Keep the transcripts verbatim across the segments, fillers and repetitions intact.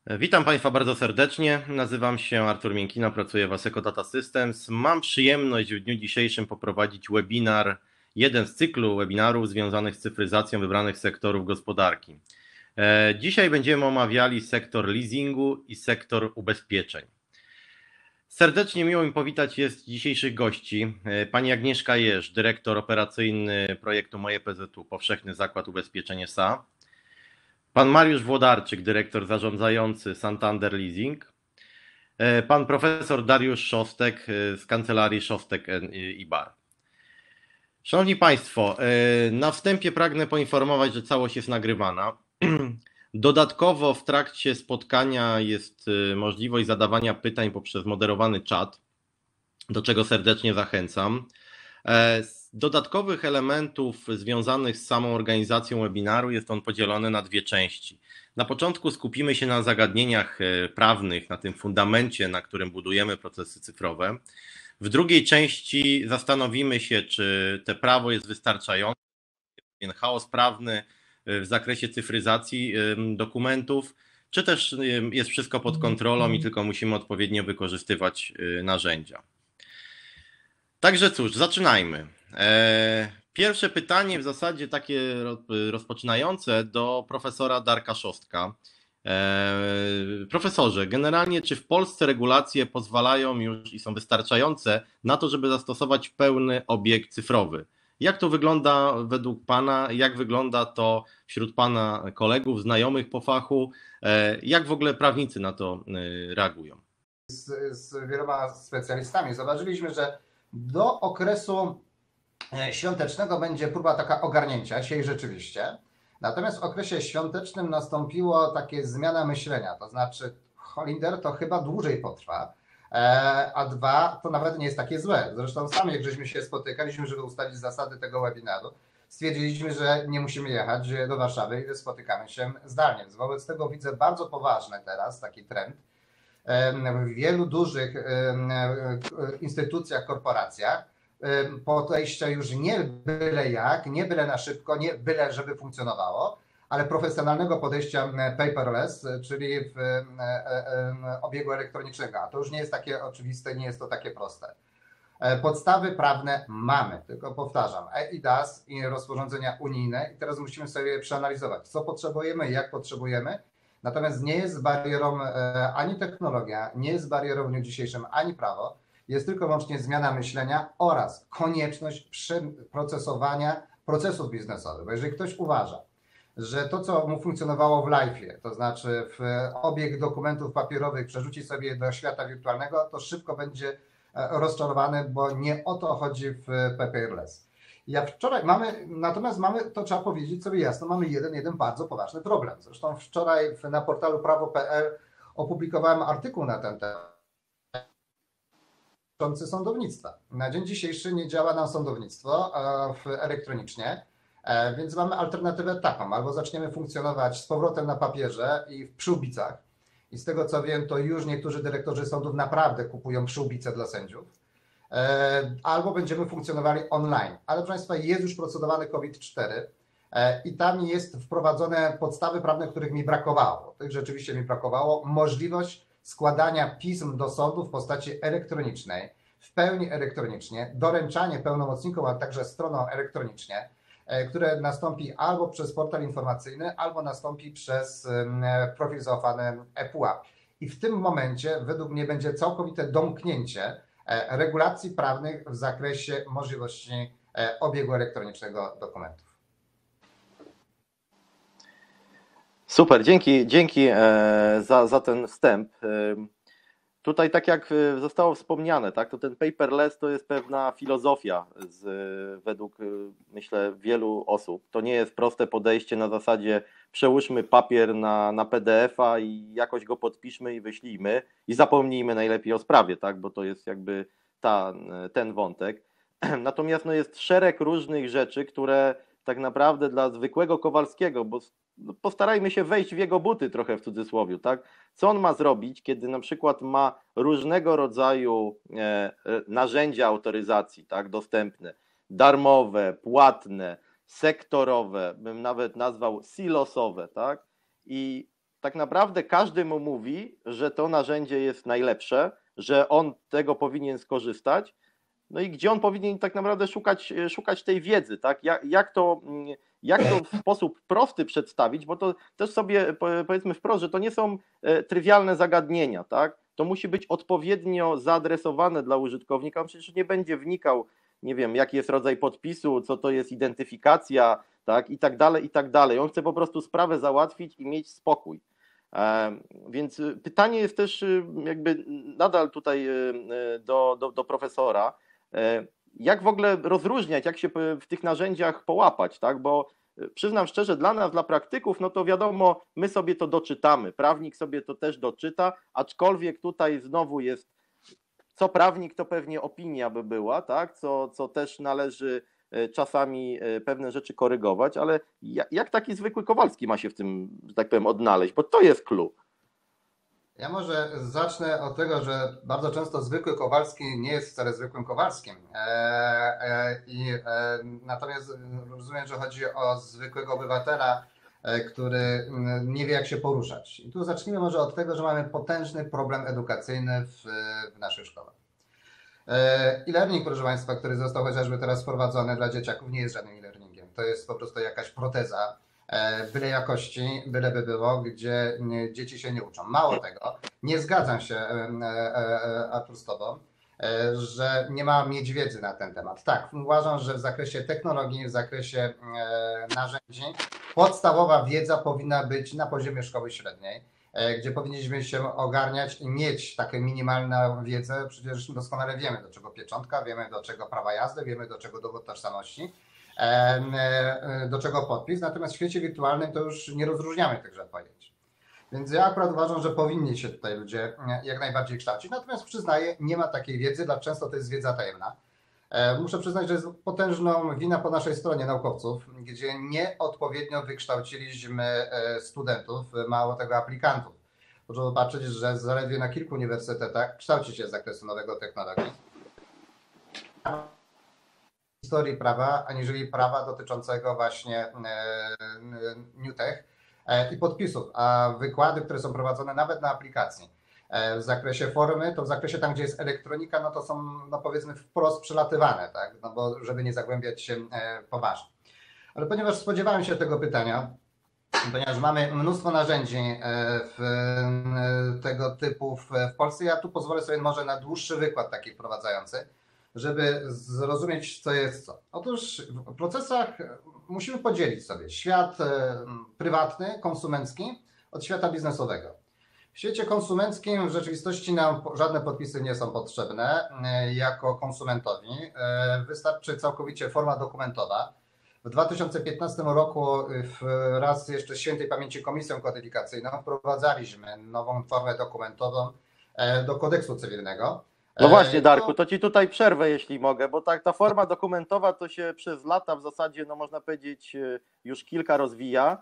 Witam Państwa bardzo serdecznie. Nazywam się Artur Miękina, pracuję w Asseco Data Systems. Mam przyjemność w dniu dzisiejszym poprowadzić webinar, jeden z cyklu webinarów związanych z cyfryzacją wybranych sektorów gospodarki. Dzisiaj będziemy omawiali sektor leasingu i sektor ubezpieczeń. Serdecznie miło mi powitać jest dzisiejszych gości. Pani Agnieszka Jerz, dyrektor operacyjny projektu Moje P Z U, Powszechny Zakład Ubezpieczeń S A. Pan Mariusz Włodarczyk, dyrektor zarządzający Santander Leasing. Pan profesor Dariusz Szostek z kancelarii Szostek i Bar. Szanowni Państwo, na wstępie pragnę poinformować, że całość jest nagrywana. Dodatkowo w trakcie spotkania jest możliwość zadawania pytań poprzez moderowany czat, do czego serdecznie zachęcam. Z dodatkowych elementów związanych z samą organizacją webinaru jest on podzielony na dwie części. Na początku skupimy się na zagadnieniach prawnych, na tym fundamencie, na którym budujemy procesy cyfrowe. W drugiej części zastanowimy się, czy to prawo jest wystarczające, ten chaos prawny w zakresie cyfryzacji dokumentów, czy też jest wszystko pod kontrolą i tylko musimy odpowiednio wykorzystywać narzędzia. Także cóż, zaczynajmy. Pierwsze pytanie w zasadzie takie rozpoczynające do profesora Darka Szostka. Profesorze, generalnie czy w Polsce regulacje pozwalają już i są wystarczające na to, żeby zastosować pełny obieg cyfrowy? Jak to wygląda według Pana? Jak wygląda to wśród Pana kolegów, znajomych po fachu? Jak w ogóle prawnicy na to reagują? Z, z wieloma specjalistami zobaczyliśmy, że do okresu świątecznego będzie próba taka ogarnięcia się i rzeczywiście. Natomiast w okresie świątecznym nastąpiło takie zmiana myślenia, to znaczy Holinder to chyba dłużej potrwa, a dwa to nawet nie jest takie złe. Zresztą sami jak żeśmy się spotykaliśmy, żeby ustalić zasady tego webinaru, stwierdziliśmy, że nie musimy jechać do Warszawy i spotykamy się zdalnie. Wobec tego widzę bardzo poważny teraz taki trend w wielu dużych instytucjach, korporacjach podejścia już nie byle jak, nie byle na szybko, nie byle żeby funkcjonowało, ale profesjonalnego podejścia paperless, czyli w obiegu elektronicznego. A to już nie jest takie oczywiste, nie jest to takie proste. Podstawy prawne mamy, tylko powtarzam, e I D A S i rozporządzenia unijne i teraz musimy sobie przeanalizować, co potrzebujemy, jak potrzebujemy. Natomiast nie jest barierą ani technologia, nie jest barierą w dniu dzisiejszym ani prawo, jest tylko i wyłącznie zmiana myślenia oraz konieczność przeprocesowania procesów biznesowych. Bo jeżeli ktoś uważa, że to, co mu funkcjonowało w live'ie, to znaczy w obieg dokumentów papierowych przerzuci sobie do świata wirtualnego, to szybko będzie rozczarowany, bo nie o to chodzi w paperless. Ja wczoraj mamy, natomiast mamy, to trzeba powiedzieć sobie jasno, mamy jeden, jeden bardzo poważny problem. Zresztą wczoraj na portalu prawo kropka p l opublikowałem artykuł na ten temat dotyczący sądownictwa. Na dzień dzisiejszy nie działa nam sądownictwo elektronicznie, więc mamy alternatywę taką, albo zaczniemy funkcjonować z powrotem na papierze i w przyłbicach. I z tego co wiem, to już niektórzy dyrektorzy sądów naprawdę kupują przyłbice dla sędziów. Albo będziemy funkcjonowali online. Ale proszę Państwa, jest już procedowany COVID cztery i tam jest wprowadzone podstawy prawne, których mi brakowało. Tych rzeczywiście mi brakowało. Możliwość składania pism do sądu w postaci elektronicznej, w pełni elektronicznie, doręczanie pełnomocnikom, a także stroną elektronicznie, które nastąpi albo przez portal informacyjny, albo nastąpi przez profil zaufany ePUAP. I w tym momencie według mnie będzie całkowite domknięcie regulacji prawnych w zakresie możliwości obiegu elektronicznego dokumentów. Super, dzięki, dzięki za, za ten wstęp. Tutaj tak jak zostało wspomniane, tak, to ten paperless to jest pewna filozofia z, według myślę wielu osób. To nie jest proste podejście na zasadzie przełóżmy papier na, na P D F a i jakoś go podpiszmy i wyślijmy i zapomnijmy najlepiej o sprawie, tak, bo to jest jakby ta, ten wątek. Natomiast no, jest szereg różnych rzeczy, które tak naprawdę dla zwykłego Kowalskiego, bo postarajmy się wejść w jego buty trochę w cudzysłowie, tak? Co on ma zrobić, kiedy na przykład ma różnego rodzaju narzędzia autoryzacji, tak, dostępne, darmowe, płatne, sektorowe, bym nawet nazwał silosowe, tak? I tak naprawdę każdy mu mówi, że to narzędzie jest najlepsze, że on tego powinien skorzystać, no i gdzie on powinien tak naprawdę szukać, szukać tej wiedzy, tak? Jak, jak, to, jak to w sposób prosty przedstawić, bo to też sobie powiedzmy wprost, że to nie są trywialne zagadnienia, tak? To musi być odpowiednio zaadresowane dla użytkownika, on przecież nie będzie wnikał, nie wiem, jaki jest rodzaj podpisu, co to jest identyfikacja, tak? I tak dalej, i tak dalej. On chce po prostu sprawę załatwić i mieć spokój. Więc pytanie jest też jakby nadal tutaj do, do, do profesora, jak w ogóle rozróżniać, jak się w tych narzędziach połapać, tak? Bo przyznam szczerze, dla nas, dla praktyków, no to wiadomo, my sobie to doczytamy, prawnik sobie to też doczyta, aczkolwiek tutaj znowu jest, co prawnik, to pewnie opinia by była, tak? Co, co też należy czasami pewne rzeczy korygować, ale jak, jak taki zwykły Kowalski ma się w tym, że tak powiem, odnaleźć, bo to jest clue. Ja może zacznę od tego, że bardzo często zwykły Kowalski nie jest wcale zwykłym Kowalskim. E, e, i, e, natomiast rozumiem, że chodzi o zwykłego obywatela, e, który nie wie, jak się poruszać. I tu zacznijmy może od tego, że mamy potężny problem edukacyjny w, w naszych szkołach. E, e-learning, proszę Państwa, który został chociażby teraz wprowadzony dla dzieciaków, nie jest żadnym e-learningiem. To jest po prostu jakaś proteza, byle jakości, byle by było, gdzie dzieci się nie uczą. Mało tego, nie zgadzam się, Artur, z Tobą, że nie ma mieć wiedzy na ten temat. Tak, uważam, że w zakresie technologii, w zakresie narzędzi podstawowa wiedza powinna być na poziomie szkoły średniej, gdzie powinniśmy się ogarniać i mieć taką minimalną wiedzę. Przecież doskonale wiemy, do czego pieczątka, wiemy, do czego prawa jazdy, wiemy, do czego dowód tożsamości, do czego podpis, natomiast w świecie wirtualnym to już nie rozróżniamy tychże pojęć. Więc ja akurat uważam, że powinni się tutaj ludzie jak najbardziej kształcić, natomiast przyznaję, nie ma takiej wiedzy, dla często to jest wiedza tajemna. Muszę przyznać, że jest potężną wina po naszej stronie naukowców, gdzie nieodpowiednio wykształciliśmy studentów, mało tego aplikantów. Proszę zobaczyć, że zaledwie na kilku uniwersytetach kształci się z zakresu nowego technologii. Historii prawa, aniżeli prawa dotyczącego właśnie New Tech i podpisów, a wykłady, które są prowadzone nawet na aplikacji w zakresie formy, to w zakresie tam, gdzie jest elektronika, no to są, no powiedzmy, wprost przelatywane, tak? No bo żeby nie zagłębiać się poważnie. Ale ponieważ spodziewałem się tego pytania, ponieważ mamy mnóstwo narzędzi w tego typu w Polsce, ja tu pozwolę sobie może na dłuższy wykład taki wprowadzający, żeby zrozumieć, co jest co. Otóż w procesach musimy podzielić sobie świat prywatny, konsumencki od świata biznesowego. W świecie konsumenckim w rzeczywistości nam żadne podpisy nie są potrzebne jako konsumentowi. Wystarczy całkowicie forma dokumentowa. W dwa tysiące piętnastym roku wraz jeszcze z świętej pamięci Komisją Kodyfikacyjną wprowadzaliśmy nową formę dokumentową do kodeksu cywilnego. No właśnie, Darku, to ci tutaj przerwę, jeśli mogę, bo tak ta forma dokumentowa to się przez lata w zasadzie, no można powiedzieć, już kilka rozwija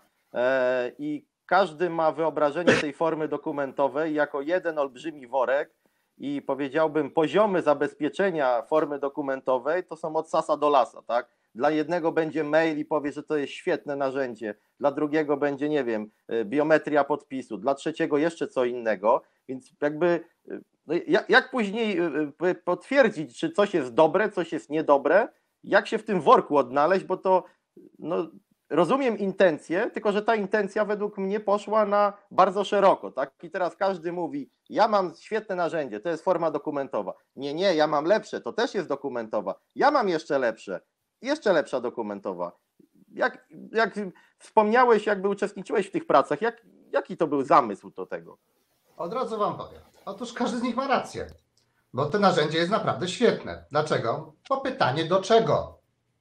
i każdy ma wyobrażenie tej formy dokumentowej jako jeden olbrzymi worek i powiedziałbym poziomy zabezpieczenia formy dokumentowej to są od sasa do lasa, tak? Dla jednego będzie mail i powie, że to jest świetne narzędzie, dla drugiego będzie, nie wiem, biometria podpisu, dla trzeciego jeszcze co innego, więc jakby no jak, jak później potwierdzić, czy coś jest dobre, coś jest niedobre, jak się w tym worku odnaleźć, bo to no, rozumiem intencję, tylko że ta intencja według mnie poszła na bardzo szeroko, tak? I teraz każdy mówi, ja mam świetne narzędzie, to jest forma dokumentowa. Nie, nie, ja mam lepsze, to też jest dokumentowa. Ja mam jeszcze lepsze, jeszcze lepsza dokumentowa. Jak, jak wspomniałeś, jakby uczestniczyłeś w tych pracach, jak, jaki to był zamysł do tego? Od razu wam powiem. Otóż każdy z nich ma rację, bo to narzędzie jest naprawdę świetne. Dlaczego? Bo pytanie do czego?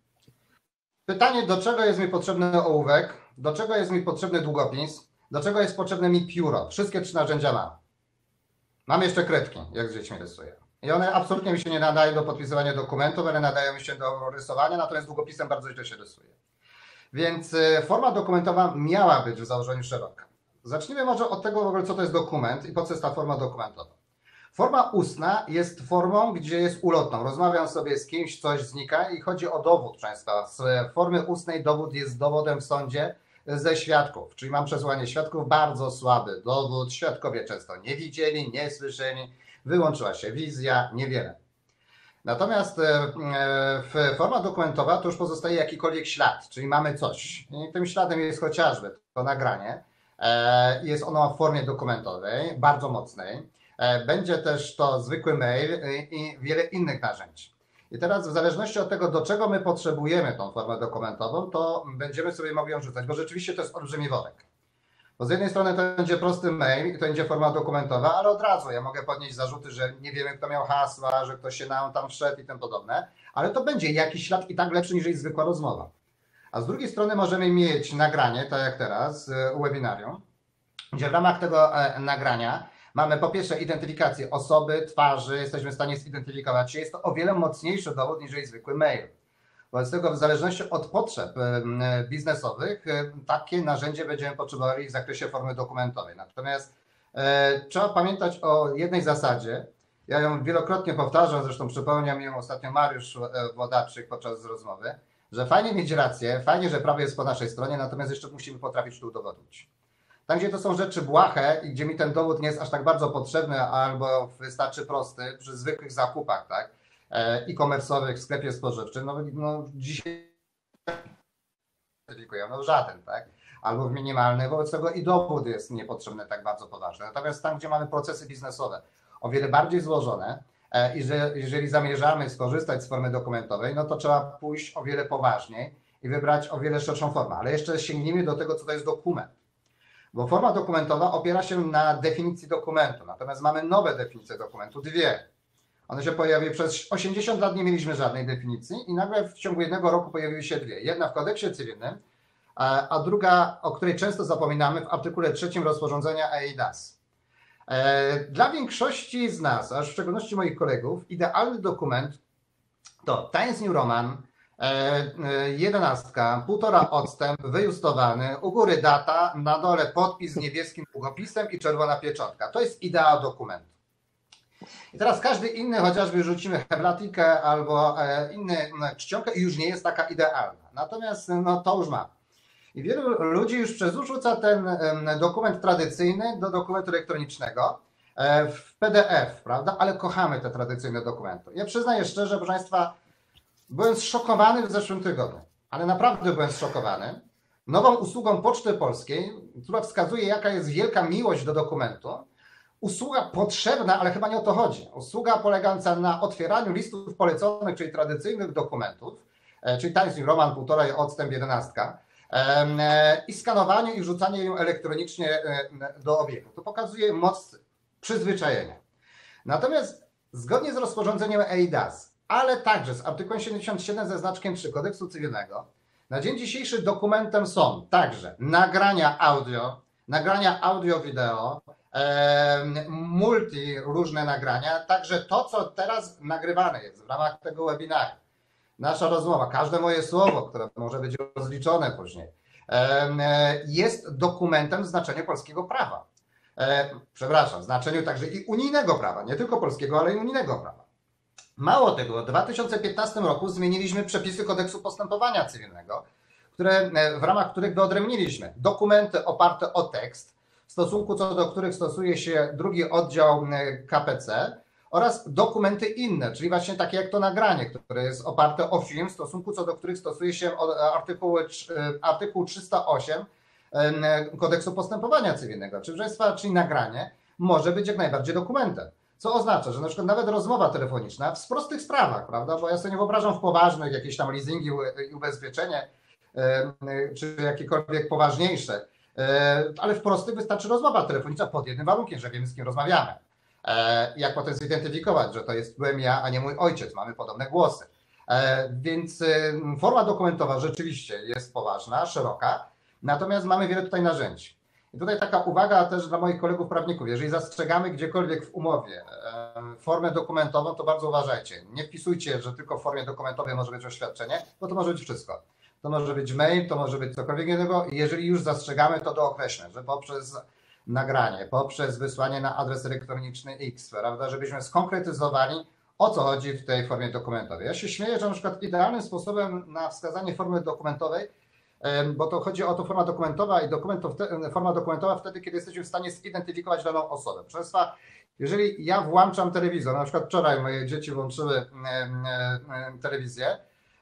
Pytanie, do czego jest mi potrzebny ołówek, do czego jest mi potrzebny długopis, do czego jest potrzebne mi pióro. Wszystkie trzy narzędzia mam. Mam jeszcze kredki, jak z dziećmi rysuję. I one absolutnie mi się nie nadają do podpisywania dokumentów, ale nadają mi się do rysowania, natomiast długopisem bardzo źle się rysuje. Więc forma dokumentowa miała być w założeniu szeroka. Zacznijmy może od tego w ogóle, co to jest dokument i po co jest ta forma dokumentowa. Forma ustna jest formą, gdzie jest ulotną. Rozmawiam sobie z kimś, coś znika i chodzi o dowód, proszę Państwa. Z formy ustnej dowód jest dowodem w sądzie, ze świadków, czyli mam przesłanie świadków, bardzo słaby dowód, świadkowie często nie widzieli, nie słyszeli, wyłączyła się wizja, niewiele. Natomiast w forma dokumentowa to już pozostaje jakikolwiek ślad, czyli mamy coś. I tym śladem jest chociażby to nagranie. Jest ono w formie dokumentowej, bardzo mocnej. Będzie też to zwykły mail i wiele innych narzędzi. I teraz w zależności od tego, do czego my potrzebujemy tą formę dokumentową, to będziemy sobie mogli ją rzucać, bo rzeczywiście to jest olbrzymi worek. Bo z jednej strony to będzie prosty mail i to będzie forma dokumentowa, ale od razu ja mogę podnieść zarzuty, że nie wiemy, kto miał hasła, że ktoś się nam tam wszedł i tym podobne, ale to będzie jakiś ślad i tak lepszy niż zwykła rozmowa. A z drugiej strony możemy mieć nagranie, tak jak teraz, webinarium, gdzie w ramach tego nagrania mamy po pierwsze identyfikację osoby, twarzy, jesteśmy w stanie zidentyfikować się. Jest to o wiele mocniejszy dowód niż zwykły mail. Wobec tego w zależności od potrzeb biznesowych takie narzędzie będziemy potrzebowali w zakresie formy dokumentowej. Natomiast e, trzeba pamiętać o jednej zasadzie. Ja ją wielokrotnie powtarzam, zresztą przypomniał mi ją ostatnio Mariusz Włodarczyk podczas rozmowy, że fajnie mieć rację, fajnie, że prawo jest po naszej stronie, natomiast jeszcze musimy potrafić to udowodnić. Tam, gdzie to są rzeczy błahe i gdzie mi ten dowód nie jest aż tak bardzo potrzebny albo wystarczy prosty przy zwykłych zakupach, tak, e-commerce'owych w sklepie spożywczym, no, no dzisiaj no żaden, tak, albo w minimalny, wobec tego i dowód jest niepotrzebny tak bardzo poważny. Natomiast tam, gdzie mamy procesy biznesowe o wiele bardziej złożone i że jeżeli zamierzamy skorzystać z formy dokumentowej, no to trzeba pójść o wiele poważniej i wybrać o wiele szerszą formę. Ale jeszcze sięgnijmy do tego, co to jest dokument. Bo forma dokumentowa opiera się na definicji dokumentu, natomiast mamy nowe definicje dokumentu, dwie. One się pojawiły, przez osiemdziesiąt lat nie mieliśmy żadnej definicji i nagle w ciągu jednego roku pojawiły się dwie. Jedna w kodeksie cywilnym, a druga, o której często zapominamy, w artykule trzecim rozporządzenia E I D A S. Dla większości z nas, a w szczególności moich kolegów, idealny dokument to Times New Roman, jedenastka, półtora odstęp, wyjustowany, u góry data, na dole podpis z niebieskim długopisem i czerwona pieczątka. To jest idea dokumentu. I teraz każdy inny, chociażby rzucimy heblatikę albo inny czcionkę i już nie jest taka idealna. Natomiast no, to już ma. I wielu ludzi już przerzuca ten dokument tradycyjny do dokumentu elektronicznego w P D F, prawda? Ale kochamy te tradycyjne dokumenty. Ja przyznaję szczerze, proszę Państwa, byłem zszokowany w zeszłym tygodniu, ale naprawdę byłem zszokowany nową usługą Poczty Polskiej, która wskazuje, jaka jest wielka miłość do dokumentu. Usługa potrzebna, ale chyba nie o to chodzi. Usługa polegająca na otwieraniu listów poleconych, czyli tradycyjnych dokumentów, czyli Times New Roman, półtora odstęp, jedenastka, i skanowaniu i wrzucaniu ją elektronicznie do obiegu. To pokazuje moc przyzwyczajenia. Natomiast zgodnie z rozporządzeniem E I D A S, ale także z artykułem siedemdziesiąt siedem ze znaczkiem trzy Kodeksu Cywilnego, na dzień dzisiejszy dokumentem są także nagrania audio, nagrania audio-wideo, multi różne nagrania, także to, co teraz nagrywane jest w ramach tego webinaru. Nasza rozmowa, każde moje słowo, które może być rozliczone później, jest dokumentem w znaczeniu polskiego prawa. Przepraszam, w znaczeniu także i unijnego prawa, nie tylko polskiego, ale i unijnego prawa. Mało tego, w dwa tysiące piętnastym roku zmieniliśmy przepisy Kodeksu Postępowania Cywilnego, które, w ramach których wyodrębniliśmy dokumenty oparte o tekst, w stosunku co do których stosuje się drugi oddział K P C, oraz dokumenty inne, czyli właśnie takie jak to nagranie, które jest oparte o film, w stosunku co do których stosuje się artykuł, artykuł trzysta osiem Kodeksu Postępowania Cywilnego. Czyli, proszę Państwa, czyli nagranie może być jak najbardziej dokumentem. Co oznacza, że na przykład nawet rozmowa telefoniczna w prostych sprawach, prawda, bo ja sobie nie wyobrażam w poważnych jakieś tam leasingi i ubezpieczenie, czy jakiekolwiek poważniejsze, ale w prostych wystarczy rozmowa telefoniczna pod jednym warunkiem, że wiemy, z kim rozmawiamy. Jak potem zidentyfikować, że to jest byłem ja, a nie mój ojciec, mamy podobne głosy. Więc forma dokumentowa rzeczywiście jest poważna, szeroka, natomiast mamy wiele tutaj narzędzi. I tutaj taka uwaga też dla moich kolegów prawników, jeżeli zastrzegamy gdziekolwiek w umowie formę dokumentową, to bardzo uważajcie. Nie wpisujcie, że tylko w formie dokumentowej może być oświadczenie, bo to może być wszystko. To może być mail, to może być cokolwiek innego i jeżeli już zastrzegamy, to dookreślmy, że poprzez nagranie, poprzez wysłanie na adres elektroniczny X, prawda, żebyśmy skonkretyzowali, o co chodzi w tej formie dokumentowej. Ja się śmieję, że na przykład idealnym sposobem na wskazanie formy dokumentowej bo to chodzi o to forma dokumentowa i dokument to wtedy, forma dokumentowa wtedy, kiedy jesteśmy w stanie zidentyfikować daną osobę. Proszę Państwa, jeżeli ja włączam telewizor, na przykład wczoraj moje dzieci włączyły telewizję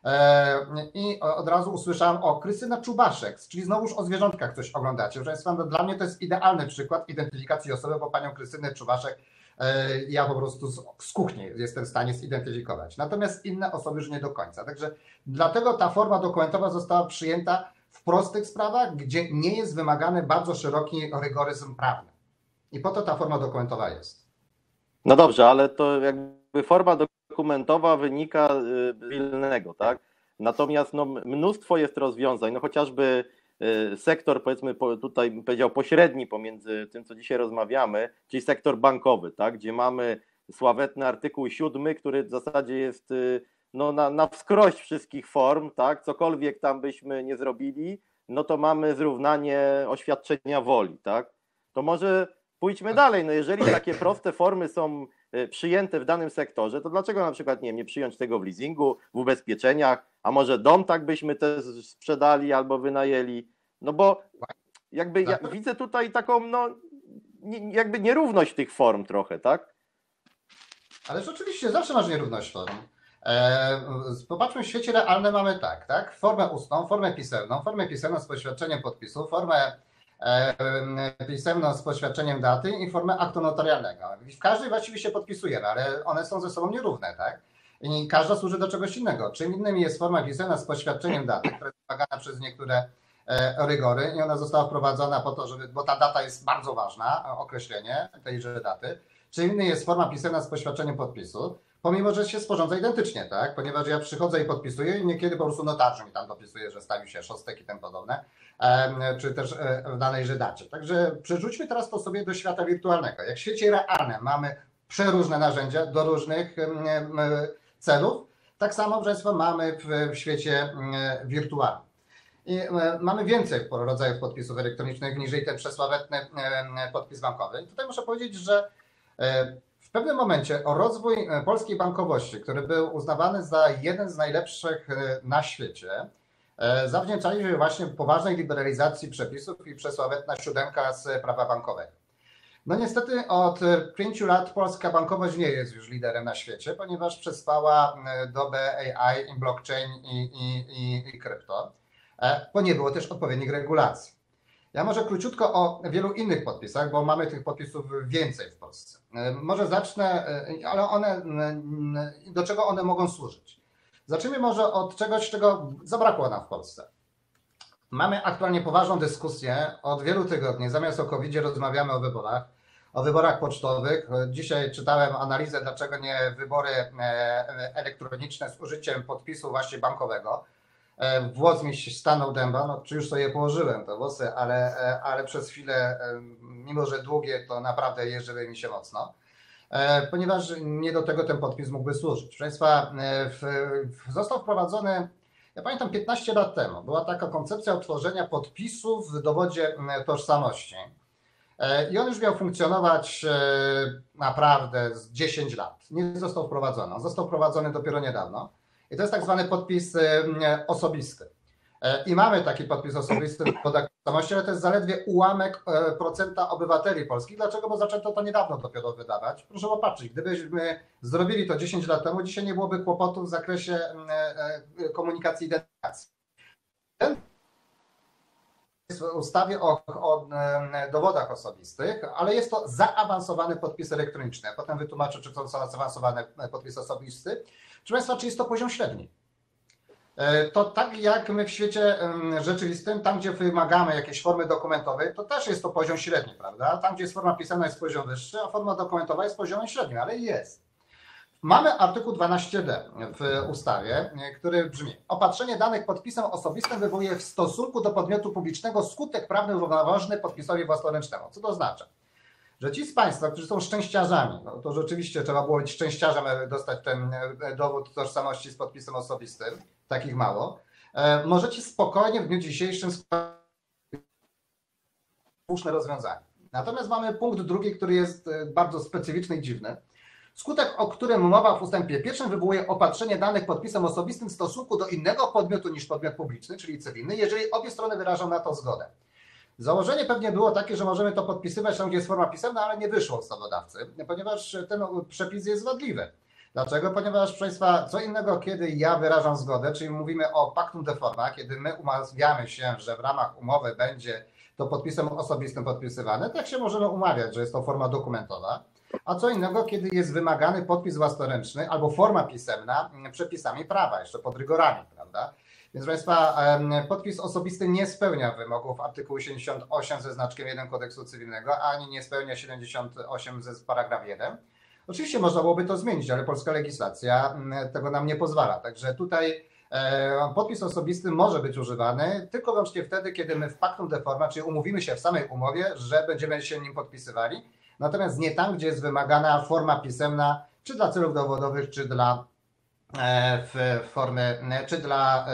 i od razu usłyszałem o Krystyna Czubaszek, czyli znowuż o zwierzątkach coś oglądacie. Proszę Państwa, no dla mnie to jest idealny przykład identyfikacji osoby, bo panią Krystynę Czubaszek ja po prostu z kuchni jestem w stanie zidentyfikować. Natomiast inne osoby już nie do końca. Także dlatego ta forma dokumentowa została przyjęta w prostych sprawach, gdzie nie jest wymagany bardzo szeroki rygoryzm prawny. I po to ta forma dokumentowa jest. No dobrze, ale to jakby forma dokumentowa wynika z pilnego, tak? Natomiast no, mnóstwo jest rozwiązań, no chociażby sektor, powiedzmy tutaj bym powiedział pośredni pomiędzy tym, co dzisiaj rozmawiamy, czyli sektor bankowy, tak? Gdzie mamy sławetny artykuł siódmy, który w zasadzie jest no, na, na wskroś wszystkich form, tak? Cokolwiek tam byśmy nie zrobili, no to mamy zrównanie oświadczenia woli, tak? To może pójdźmy dalej, no jeżeli takie proste formy są przyjęte w danym sektorze, to dlaczego na przykład nie, nie przyjąć tego w leasingu, w ubezpieczeniach, a może dom tak byśmy też sprzedali albo wynajęli, no bo jakby ja widzę tutaj taką no jakby nierówność tych form trochę, tak? Ale rzeczywiście zawsze masz nierówność form. Popatrzmy, w świecie realnym mamy tak, tak? Formę ustną, formę pisemną, formę pisemną z poświadczeniem podpisu, formę pisemną z poświadczeniem daty i formę aktu notarialnego. W każdej właściwie się podpisujemy, ale one są ze sobą nierówne, tak? I każda służy do czegoś innego. Czym innym jest forma pisemna z poświadczeniem daty, która jest wymagana przez niektóre rygory i ona została wprowadzona po to, żeby, bo ta data jest bardzo ważna, określenie tejże daty. Czym inny jest forma pisemna z poświadczeniem podpisu, pomimo że się sporządza identycznie, tak? Ponieważ ja przychodzę i podpisuję i niekiedy po prostu notarz mi tam dopisuje, że stawił się Szostek i tym podobne, czy też w danej dacie. Także przerzućmy teraz to sobie do świata wirtualnego. Jak w świecie realnym mamy przeróżne narzędzia do różnych celów, tak samo, proszę Państwa, mamy w świecie wirtualnym. I mamy więcej rodzajów podpisów elektronicznych niż ten przesławetny podpis bankowy. I tutaj muszę powiedzieć, że w pewnym momencie rozwój polskiej bankowości, który był uznawany za jeden z najlepszych na świecie, zawdzięczaliśmy właśnie poważnej liberalizacji przepisów i przesławetna siódemka z prawa bankowego. No niestety od pięciu lat polska bankowość nie jest już liderem na świecie, ponieważ przespała dobę A I, blockchain i, i, i, i krypto, bo nie było też odpowiednich regulacji. Ja może króciutko o wielu innych podpisach, bo mamy tych podpisów więcej w Polsce. Może zacznę, ale one, do czego one mogą służyć? Zacznijmy może od czegoś, czego zabrakło nam w Polsce. Mamy aktualnie poważną dyskusję od wielu tygodni. Zamiast o kowidzie rozmawiamy o wyborach, o wyborach pocztowych. Dzisiaj czytałem analizę, dlaczego nie wybory elektroniczne z użyciem podpisu właśnie bankowego. Włos mi stanął dęba, no, czy już sobie położyłem te włosy, ale, ale przez chwilę, mimo że długie, to naprawdę jeżyły mi się mocno, ponieważ nie do tego ten podpis mógłby służyć. Proszę Państwa, w, w, został wprowadzony, ja pamiętam piętnaście lat temu, była taka koncepcja utworzenia podpisu w dowodzie tożsamości i on już miał funkcjonować naprawdę z dziesięć lat. Nie został wprowadzony, on został wprowadzony dopiero niedawno. I to jest tak zwany podpis osobisty. I mamy taki podpis osobisty w dowodach tożsamości, ale to jest zaledwie ułamek procenta obywateli polskich. Dlaczego? Bo zaczęto to niedawno dopiero wydawać. Proszę popatrzeć, gdybyśmy zrobili to dziesięć lat temu, dzisiaj nie byłoby kłopotów w zakresie komunikacji i identyfikacji. W ustawie o, o dowodach osobistych, ale jest to zaawansowany podpis elektroniczny. Ja potem wytłumaczę, czy to są zaawansowany podpis osobisty. Proszę Państwa, czy jest to poziom średni? To tak jak my w świecie rzeczywistym, tam gdzie wymagamy jakiejś formy dokumentowej, to też jest to poziom średni, prawda? Tam gdzie jest forma pisemna jest poziom wyższy, a forma dokumentowa jest poziomem średnim, ale jest. Mamy artykuł dwanaście d w ustawie, który brzmi: opatrzenie danych podpisem osobistym wywołuje w stosunku do podmiotu publicznego skutek prawny równoważny podpisowi własnoręcznemu. Co to oznacza? Że ci z Państwa, którzy są szczęściarzami, no to rzeczywiście trzeba było być szczęściarzem, aby dostać ten dowód tożsamości z podpisem osobistym, takich mało, możecie spokojnie w dniu dzisiejszym słuszne rozwiązanie. Natomiast mamy punkt drugi, który jest bardzo specyficzny i dziwny. Skutek, o którym mowa w ustępie pierwszym, wywołuje opatrzenie danych podpisem osobistym w stosunku do innego podmiotu niż podmiot publiczny, czyli cywilny, jeżeli obie strony wyrażą na to zgodę. Założenie pewnie było takie, że możemy to podpisywać tam, gdzie jest forma pisemna, ale nie wyszło ustawodawcy, ponieważ ten przepis jest wadliwy. Dlaczego? Ponieważ, proszę Państwa, co innego, kiedy ja wyrażam zgodę, czyli mówimy o pactum de forma, kiedy my umawiamy się, że w ramach umowy będzie to podpisem osobistym podpisywane, tak się możemy umawiać, że jest to forma dokumentowa, a co innego, kiedy jest wymagany podpis własnoręczny albo forma pisemna przepisami prawa, jeszcze pod rygorami, prawda? Więc proszę Państwa, podpis osobisty nie spełnia wymogów artykułu siedemdziesiąt osiem ze znaczkiem jeden Kodeksu Cywilnego, ani nie spełnia siedemdziesiąt osiem ze paragraf jeden. Oczywiście można byłoby to zmienić, ale polska legislacja tego nam nie pozwala. Także tutaj podpis osobisty może być używany tylko i wyłącznie wtedy, kiedy my w pactum de forma, czyli umówimy się w samej umowie, że będziemy się nim podpisywali, natomiast nie tam, gdzie jest wymagana forma pisemna, czy dla celów dowodowych, czy dla w formy, czy dla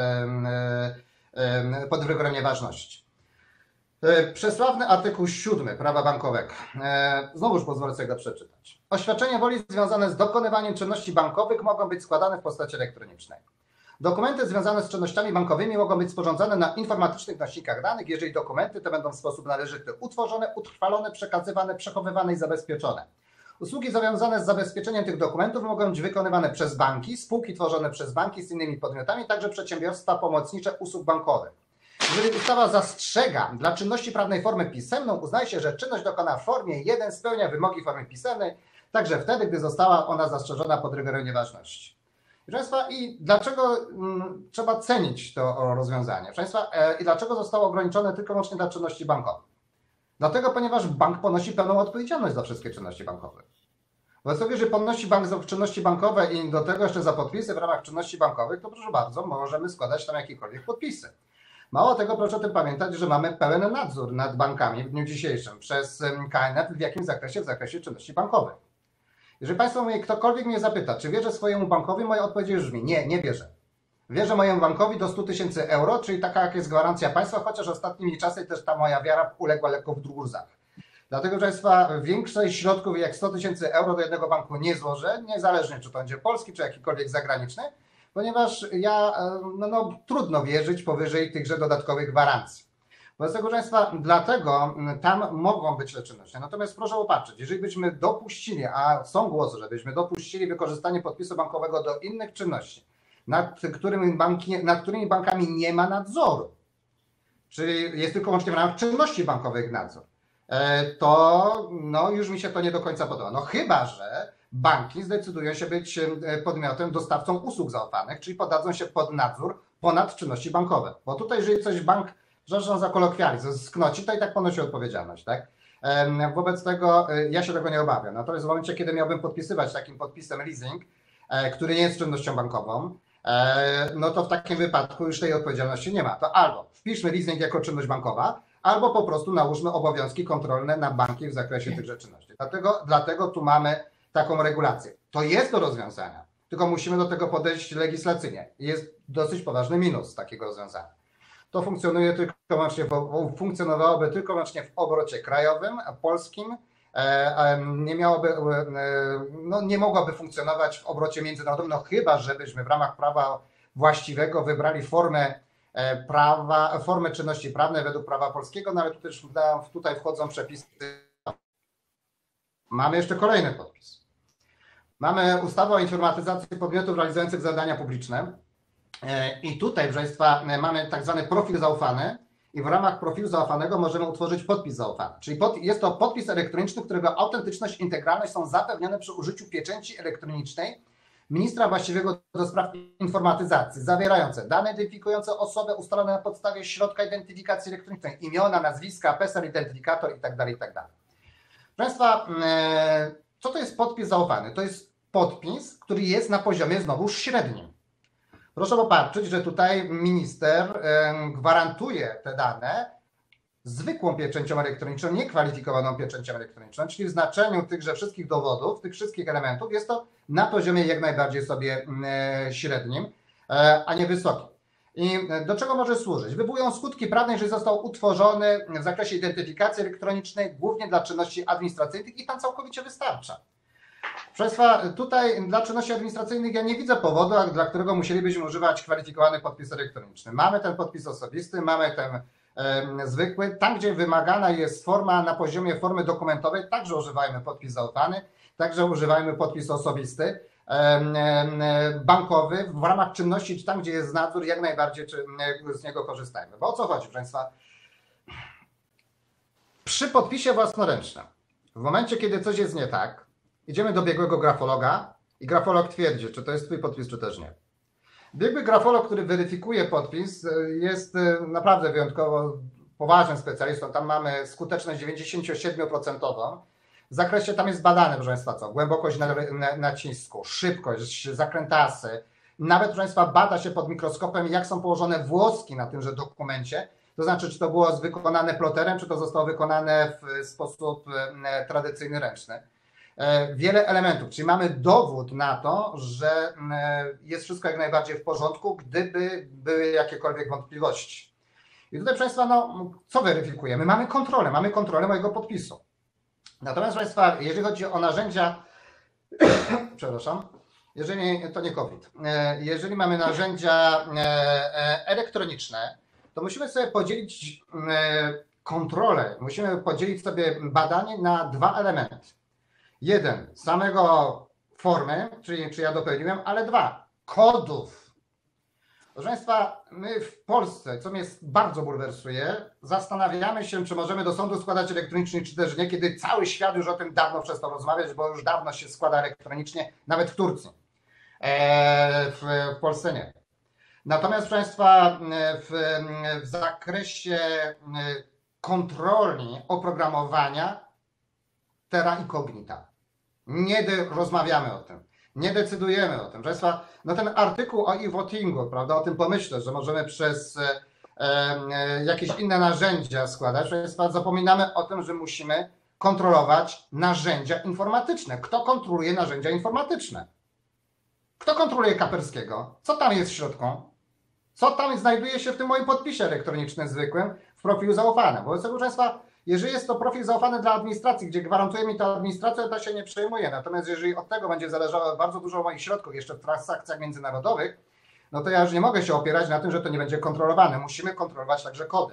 pod rygorem nieważności. Przesławny artykuł siódmy prawa bankowego. Znowuż pozwolę sobie go przeczytać. Oświadczenia woli związane z dokonywaniem czynności bankowych mogą być składane w postaci elektronicznej. Dokumenty związane z czynnościami bankowymi mogą być sporządzane na informatycznych nośnikach danych, jeżeli dokumenty te będą w sposób należyty utworzone, utrwalone, przekazywane, przechowywane i zabezpieczone. Usługi związane z zabezpieczeniem tych dokumentów mogą być wykonywane przez banki, spółki tworzone przez banki z innymi podmiotami, także przedsiębiorstwa pomocnicze usług bankowych. Jeżeli ustawa zastrzega dla czynności prawnej formę pisemną, uznaje się, że czynność dokonana w formie jeden spełnia wymogi formy pisemnej, także wtedy, gdy została ona zastrzeżona pod rygorem nieważności. Proszę Państwa, i dlaczego hmm, trzeba cenić to rozwiązanie? Proszę Państwa, e, i dlaczego zostało ograniczone tylko i wyłącznie dla czynności bankowych? Dlatego, ponieważ bank ponosi pełną odpowiedzialność za wszystkie czynności bankowe. Wobec tego, jeżeli ponosi bank za czynności bankowe i do tego jeszcze za podpisy w ramach czynności bankowych, to proszę bardzo, możemy składać tam jakiekolwiek podpisy. Mało tego, proszę o tym pamiętać, że mamy pełen nadzór nad bankami w dniu dzisiejszym przez K N F w jakim zakresie? W zakresie czynności bankowych. Jeżeli Państwo mnie, ktokolwiek mnie zapyta, czy wierzę swojemu bankowi, moja odpowiedź brzmi: nie, nie wierzę. Wierzę mojemu bankowi do stu tysięcy euro, czyli taka jak jest gwarancja państwa, chociaż ostatnimi czasy też ta moja wiara uległa lekko w druzach. Dlatego, że Państwa, większość środków jak sto tysięcy euro do jednego banku nie złożę, niezależnie czy to będzie polski, czy jakikolwiek zagraniczny, ponieważ ja, no, no trudno wierzyć powyżej tychże dodatkowych gwarancji. Wobec tego, Państwa, dlatego tam mogą być te czynności. Natomiast proszę popatrzeć, jeżeli byśmy dopuścili, a są głosy, żebyśmy dopuścili wykorzystanie podpisu bankowego do innych czynności, nad którymi, banki, nad którymi bankami nie ma nadzoru, czyli jest tylko łącznie w ramach czynności bankowych nadzór, to no, już mi się to nie do końca podoba. No chyba że banki zdecydują się być podmiotem dostawcą usług zaufanych, czyli podadzą się pod nadzór ponad czynności bankowe. Bo tutaj, jeżeli coś bank, przepraszam za kolokwializm, sknoci, to i tak ponosi odpowiedzialność, tak? Wobec tego ja się tego nie obawiam. Natomiast w momencie, kiedy miałbym podpisywać takim podpisem leasing, który nie jest czynnością bankową, no to w takim wypadku już tej odpowiedzialności nie ma. To albo wpiszmy leasing jako czynność bankowa, albo po prostu nałóżmy obowiązki kontrolne na banki w zakresie tychże czynności. Dlatego, dlatego tu mamy taką regulację. To jest do rozwiązania, tylko musimy do tego podejść legislacyjnie. Jest dosyć poważny minus takiego rozwiązania. To funkcjonuje tylko wyłącznie, funkcjonowałoby tylko wyłącznie w obrocie krajowym, polskim, nie miałoby, no nie mogłaby funkcjonować w obrocie międzynarodowym, no chyba żebyśmy w ramach prawa właściwego wybrali formę prawa, formę czynności prawnej według prawa polskiego, no ale tutaj, tutaj wchodzą przepisy. Mamy jeszcze kolejny podpis. Mamy ustawę o informatyzacji podmiotów realizujących zadania publiczne i tutaj, proszę Państwa, mamy tak zwany profil zaufany i w ramach profilu zaufanego możemy utworzyć podpis zaufany. Czyli pod, jest to podpis elektroniczny, którego autentyczność i integralność są zapewnione przy użyciu pieczęci elektronicznej ministra właściwego do spraw informatyzacji, zawierające dane identyfikujące osobę ustalone na podstawie środka identyfikacji elektronicznej, imiona, nazwiska, PESEL, identyfikator itd., itd. Proszę Państwa, co to jest podpis zaufany? To jest podpis, który jest na poziomie znowuż średnim. Proszę popatrzeć, że tutaj minister gwarantuje te dane zwykłą pieczęcią elektroniczną, niekwalifikowaną pieczęcią elektroniczną, czyli w znaczeniu tychże wszystkich dowodów, tych wszystkich elementów jest to na poziomie jak najbardziej sobie średnim, a nie wysokim. I do czego może służyć? Wywołują skutki prawne, jeżeli został utworzony w zakresie identyfikacji elektronicznej głównie dla czynności administracyjnych i tam całkowicie wystarcza. Proszę Państwa, tutaj dla czynności administracyjnych ja nie widzę powodu, dla którego musielibyśmy używać kwalifikowany podpis elektroniczny. Mamy ten podpis osobisty, mamy ten e, zwykły. Tam, gdzie wymagana jest forma na poziomie formy dokumentowej, także używajmy podpis zaufany, także używajmy podpis osobisty, e, e, bankowy. W ramach czynności, czy tam, gdzie jest nadzór, jak najbardziej czy, e, z niego korzystajmy. Bo o co chodzi, proszę Państwa? Przy podpisie własnoręcznym, w momencie, kiedy coś jest nie tak, idziemy do biegłego grafologa i grafolog twierdzi, czy to jest twój podpis, czy też nie. Biegły grafolog, który weryfikuje podpis, jest naprawdę wyjątkowo poważnym specjalistą. Tam mamy skuteczność dziewięćdziesiąt siedem procent. W zakresie tam jest badane, proszę Państwa, co? Głębokość nacisku, szybkość, zakrętasy. Nawet, proszę Państwa, bada się pod mikroskopem, jak są położone włoski na tymże dokumencie. To znaczy, czy to było wykonane ploterem, czy to zostało wykonane w sposób tradycyjny, ręczny. Wiele elementów, czyli mamy dowód na to, że jest wszystko jak najbardziej w porządku, gdyby były jakiekolwiek wątpliwości. I tutaj, proszę Państwa, no, co weryfikujemy? Mamy kontrolę, mamy kontrolę mojego podpisu. Natomiast, proszę Państwa, jeżeli chodzi o narzędzia, przepraszam, jeżeli to nie COVID, jeżeli mamy narzędzia elektroniczne, to musimy sobie podzielić kontrolę, musimy podzielić sobie badanie na dwa elementy. Jeden, samego formy, czyli czy ja dopełniłem, ale dwa, kodów. Proszę Państwa, my w Polsce, co mnie bardzo bulwersuje, zastanawiamy się, czy możemy do sądu składać elektronicznie, czy też nie, kiedy cały świat już o tym dawno przestał rozmawiać, bo już dawno się składa elektronicznie, nawet w Turcji. Eee, w, w Polsce nie. Natomiast, proszę Państwa, w, w zakresie kontroli oprogramowania terra incognita. Nie rozmawiamy o tym, nie decydujemy o tym. Proszę Państwa, no ten artykuł o e-votingu, prawda, o tym pomyśle, że możemy przez e, e, jakieś inne narzędzia składać, proszę Państwa, zapominamy o tym, że musimy kontrolować narzędzia informatyczne. Kto kontroluje narzędzia informatyczne? Kto kontroluje Kasperskiego? Co tam jest w środku? Co tam znajduje się w tym moim podpisie elektronicznym zwykłym w profilu zaufanym? Wobec tego, proszę Państwa, jeżeli jest to profil zaufany dla administracji, gdzie gwarantuje mi to administracja, to się nie przejmuje. Natomiast jeżeli od tego będzie zależało bardzo dużo moich środków jeszcze w transakcjach międzynarodowych, no to ja już nie mogę się opierać na tym, że to nie będzie kontrolowane. Musimy kontrolować także kody.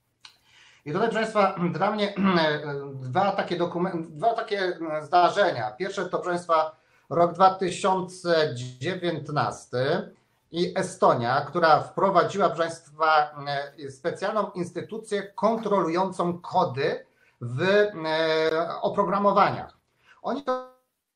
I tutaj, proszę Państwa, dla mnie dwa takie, dokumenty, dwa takie zdarzenia. Pierwsze to, proszę Państwa, rok dwa tysiące dziewiętnasty i Estonia, która wprowadziła, proszę Państwa, specjalną instytucję kontrolującą kody w oprogramowaniach. Oni to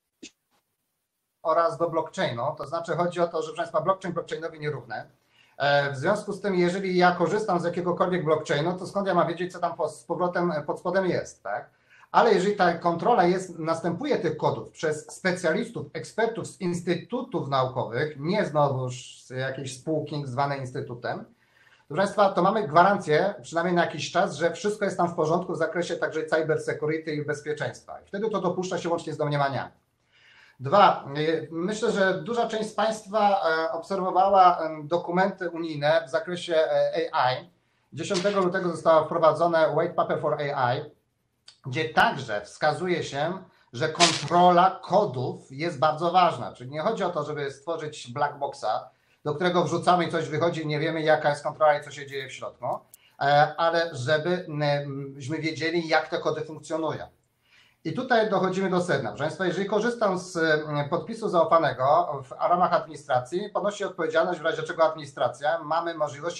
oraz do blockchainu, to znaczy chodzi o to, że, proszę Państwa, blockchain blockchainowi nierówny. W związku z tym, jeżeli ja korzystam z jakiegokolwiek blockchainu, to skąd ja mam wiedzieć, co tam z powrotem pod spodem jest, tak? Ale jeżeli ta kontrola jest, następuje tych kodów przez specjalistów, ekspertów z instytutów naukowych, nie znowuż z jakiejś spółki zwanej instytutem, to, proszę Państwa, to mamy gwarancję, przynajmniej na jakiś czas, że wszystko jest tam w porządku w zakresie także cyber security i bezpieczeństwa. I wtedy to dopuszcza się łącznie z domniemaniami. Dwa, myślę, że duża część z Państwa obserwowała dokumenty unijne w zakresie A I. dziesiątego lutego zostało wprowadzone White Paper for A I, gdzie także wskazuje się, że kontrola kodów jest bardzo ważna. Czyli nie chodzi o to, żeby stworzyć black boxa, do którego wrzucamy i coś wychodzi i nie wiemy, jaka jest kontrola i co się dzieje w środku, ale żebyśmy wiedzieli, jak te kody funkcjonują. I tutaj dochodzimy do sedna. Proszę Państwa, jeżeli korzystam z podpisu zaufanego w ramach administracji, ponosi odpowiedzialność, w razie czego administracja, mamy możliwości,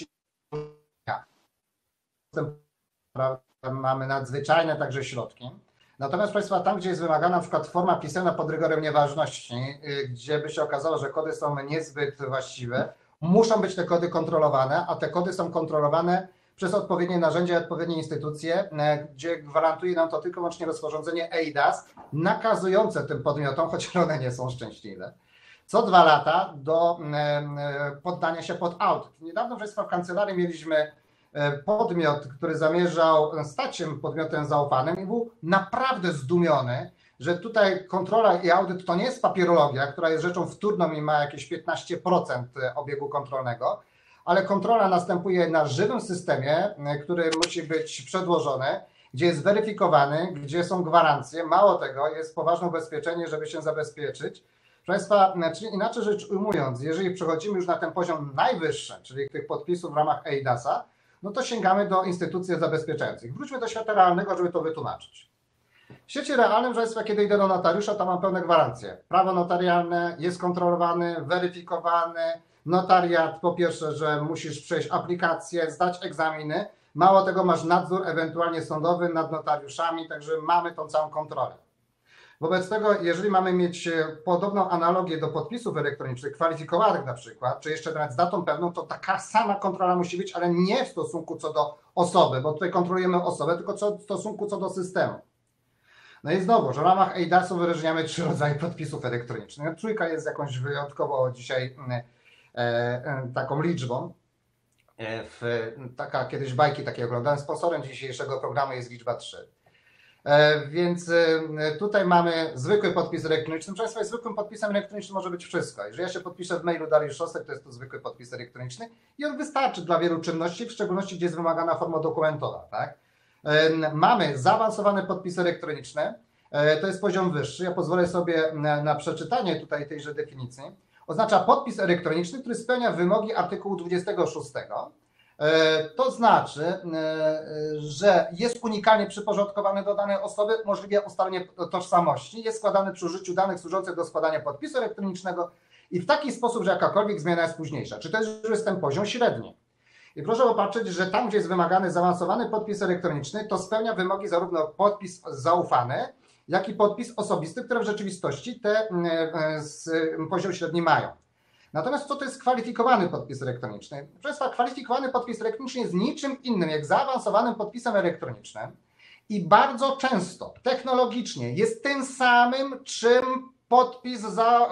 mamy nadzwyczajne także środki. Natomiast, proszę Państwa, tam, gdzie jest wymagana na przykład forma pisemna pod rygorem nieważności, gdzie by się okazało, że kody są niezbyt właściwe, muszą być te kody kontrolowane, a te kody są kontrolowane przez odpowiednie narzędzia i odpowiednie instytucje, gdzie gwarantuje nam to tylko wyłącznie rozporządzenie E I D A S, nakazujące tym podmiotom, choć one nie są szczęśliwe, co dwa lata do poddania się pod audyt. Niedawno, proszę Państwa, w kancelarii mieliśmy podmiot, który zamierzał stać się podmiotem zaufanym i był naprawdę zdumiony, że tutaj kontrola i audyt to nie jest papierologia, która jest rzeczą wtórną i ma jakieś piętnaście procent obiegu kontrolnego, ale kontrola następuje na żywym systemie, który musi być przedłożony gdzie jest weryfikowany, gdzie są gwarancje. Mało tego, jest poważne ubezpieczenie, żeby się zabezpieczyć. Proszę Państwa, czyli inaczej rzecz ujmując, jeżeli przechodzimy już na ten poziom najwyższy, czyli tych podpisów w ramach eIDAS-a, no to sięgamy do instytucji zabezpieczających. Wróćmy do świata realnego, żeby to wytłumaczyć. W świecie realnym, proszę Państwa, kiedy idę do notariusza, to mam pełne gwarancje. Prawo notarialne jest kontrolowany, weryfikowany. Notariat, po pierwsze, że musisz przejść aplikację, zdać egzaminy. Mało tego, masz nadzór ewentualnie sądowy nad notariuszami, także mamy tą całą kontrolę. Wobec tego, jeżeli mamy mieć podobną analogię do podpisów elektronicznych, kwalifikowanych na przykład, czy jeszcze nawet z datą pewną, to taka sama kontrola musi być, ale nie w stosunku co do osoby, bo tutaj kontrolujemy osobę, tylko co, w stosunku co do systemu. No i znowu, że w ramach eIDAS-u wyróżniamy trzy rodzaje podpisów elektronicznych. Trójka jest jakąś wyjątkowo dzisiaj e, e, taką liczbą. E, w, taka kiedyś bajki takie oglądałem. Sponsorem dzisiejszego programu jest liczba trzy. E, więc e, tutaj mamy zwykły podpis elektroniczny. Proszę Państwa, zwykłym podpisem elektronicznym może być wszystko. Jeżeli ja się podpiszę w mailu Dariusz Szostek, to jest to zwykły podpis elektroniczny i on wystarczy dla wielu czynności, w szczególności gdzie jest wymagana forma dokumentowa. Tak? Mamy zaawansowane podpisy elektroniczne, to jest poziom wyższy. Ja pozwolę sobie na, na przeczytanie tutaj tejże definicji. Oznacza podpis elektroniczny, który spełnia wymogi artykułu dwudziestego szóstego. To znaczy, że jest unikalnie przyporządkowany do danej osoby, umożliwia ustalenie tożsamości, jest składany przy użyciu danych służących do składania podpisu elektronicznego i w taki sposób, że jakakolwiek zmiana jest późniejsza. Czy to już jest ten poziom średni? I proszę popatrzeć, że tam, gdzie jest wymagany zaawansowany podpis elektroniczny, to spełnia wymogi zarówno podpis zaufany, jak i podpis osobisty, które w rzeczywistości te poziom średni mają. Natomiast co to jest kwalifikowany podpis elektroniczny? Proszę Państwa, kwalifikowany podpis elektroniczny jest niczym innym jak zaawansowanym podpisem elektronicznym i bardzo często technologicznie jest tym samym, czym podpis za,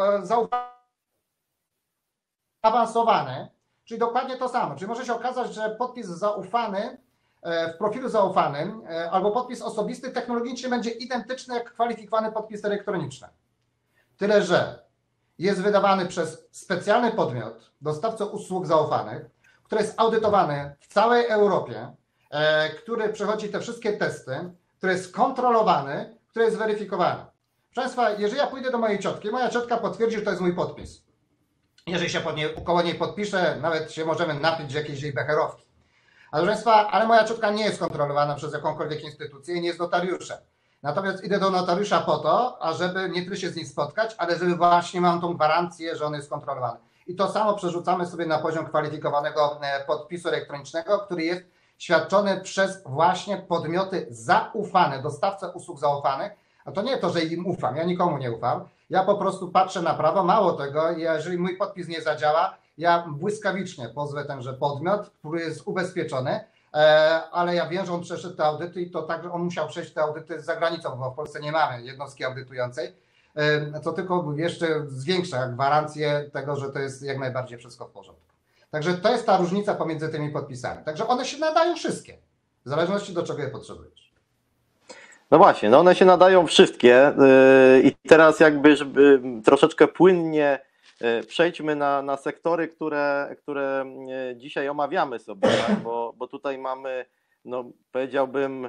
zaawansowany. Czyli dokładnie to samo. Czyli może się okazać, że podpis zaufany w profilu zaufanym albo podpis osobisty technologicznie będzie identyczny jak kwalifikowany podpis elektroniczny. Tyle, że jest wydawany przez specjalny podmiot, dostawcę usług zaufanych, który jest audytowany w całej Europie, który przechodzi te wszystkie testy, który jest kontrolowany, który jest weryfikowany. Proszę Państwa, jeżeli ja pójdę do mojej ciotki, moja ciotka potwierdzi, że to jest mój podpis. Jeżeli się pod nie, koło niej podpiszę, nawet się możemy napić jakiejś jej becherowki. Ale, proszę Państwa, ale moja ciotka nie jest kontrolowana przez jakąkolwiek instytucję i nie jest notariuszem. Natomiast idę do notariusza po to, ażeby nie tylko się z nim spotkać, ale żeby właśnie mam tą gwarancję, że on jest kontrolowany. I to samo przerzucamy sobie na poziom kwalifikowanego podpisu elektronicznego, który jest świadczony przez właśnie podmioty zaufane, dostawcę usług zaufanych. A to nie to, że im ufam, ja nikomu nie ufam. Ja po prostu patrzę na prawo, mało tego, jeżeli mój podpis nie zadziała, ja błyskawicznie pozwę tenże podmiot, który jest ubezpieczony, ale ja wiem, że on przeszedł te audyty i to tak, że on musiał przejść te audyty za granicą, bo w Polsce nie mamy jednostki audytującej, co tylko jeszcze zwiększa gwarancję tego, że to jest jak najbardziej wszystko w porządku. Także to jest ta różnica pomiędzy tymi podpisami. Także one się nadają wszystkie, w zależności do czego je potrzebujesz. No właśnie, no one się nadają wszystkie i teraz jakby żeby troszeczkę płynnie przejdźmy na, na sektory, które, które dzisiaj omawiamy sobie, tak? bo, bo tutaj mamy, no powiedziałbym,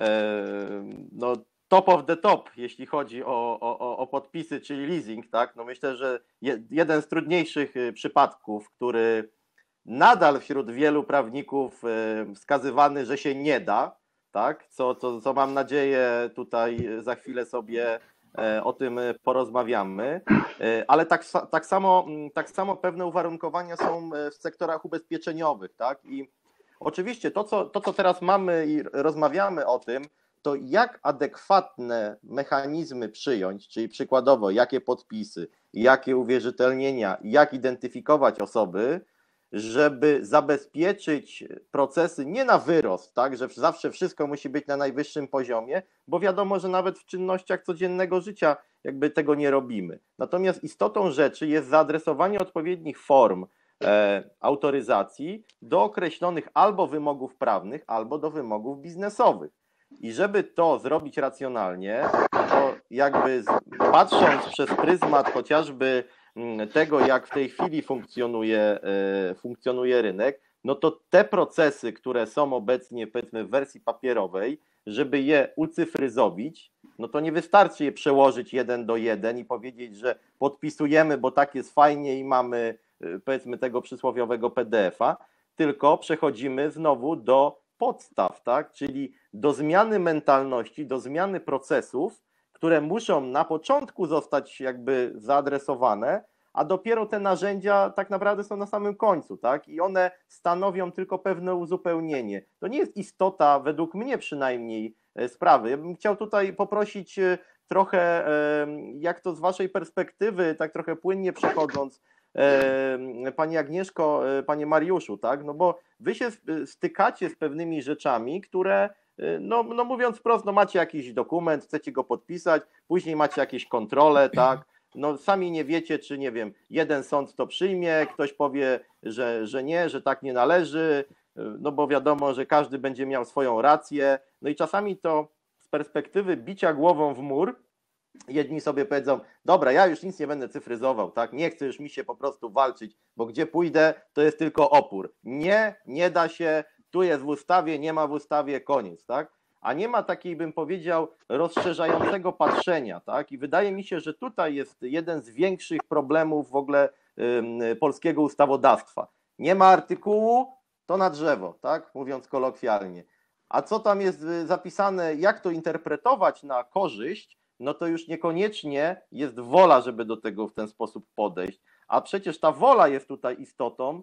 no top of the top, jeśli chodzi o, o, o podpisy, czyli leasing, tak? No myślę, że je, jeden z trudniejszych przypadków, który nadal wśród wielu prawników wskazywany, że się nie da, tak? Co, co, co mam nadzieję tutaj za chwilę sobie o tym porozmawiamy, ale tak, tak, samo, tak samo pewne uwarunkowania są w sektorach ubezpieczeniowych, tak? I oczywiście to co, to, co teraz mamy i rozmawiamy o tym, to jak adekwatne mechanizmy przyjąć, czyli przykładowo jakie podpisy, jakie uwierzytelnienia, jak identyfikować osoby, żeby zabezpieczyć procesy nie na wyrost, tak, że zawsze wszystko musi być na najwyższym poziomie, bo wiadomo, że nawet w czynnościach codziennego życia jakby tego nie robimy. Natomiast istotą rzeczy jest zaadresowanie odpowiednich form e, autoryzacji do określonych albo wymogów prawnych, albo do wymogów biznesowych. I żeby to zrobić racjonalnie, to jakby patrząc przez pryzmat chociażby tego, jak w tej chwili funkcjonuje, funkcjonuje rynek, no to te procesy, które są obecnie powiedzmy w wersji papierowej, żeby je ucyfryzowić, no to nie wystarczy je przełożyć jeden do jeden i powiedzieć, że podpisujemy, bo tak jest fajnie i mamy powiedzmy tego przysłowiowego P D F-a, tylko przechodzimy znowu do podstaw, tak? Czyli do zmiany mentalności, do zmiany procesów, które muszą na początku zostać jakby zaadresowane, a dopiero te narzędzia tak naprawdę są na samym końcu, tak? I one stanowią tylko pewne uzupełnienie. To nie jest istota, według mnie przynajmniej, sprawy. Ja bym chciał tutaj poprosić trochę, jak to z waszej perspektywy, tak trochę płynnie przechodząc, Pani Agnieszko, Panie Mariuszu, tak? No bo wy się stykacie z pewnymi rzeczami, które, no, no mówiąc wprost, no macie jakiś dokument, chcecie go podpisać, później macie jakieś kontrole, tak? No sami nie wiecie, czy nie wiem, jeden sąd to przyjmie, ktoś powie, że, że nie, że tak nie należy, no bo wiadomo, że każdy będzie miał swoją rację, no i czasami to z perspektywy bicia głową w mur, jedni sobie powiedzą, dobra, ja już nic nie będę cyfryzował, tak? Nie chcę już mi się po prostu walczyć, bo gdzie pójdę, to jest tylko opór. Nie, nie da się, tu jest w ustawie, nie ma w ustawie, koniec, tak? A nie ma takiej, bym powiedział, rozszerzającego patrzenia, tak? I wydaje mi się, że tutaj jest jeden z większych problemów w ogóle y, polskiego ustawodawstwa. Nie ma artykułu, to na drzewo, tak? Mówiąc kolokwialnie. A co tam jest zapisane, jak to interpretować na korzyść, no to już niekoniecznie jest wola, żeby do tego w ten sposób podejść, a przecież ta wola jest tutaj istotą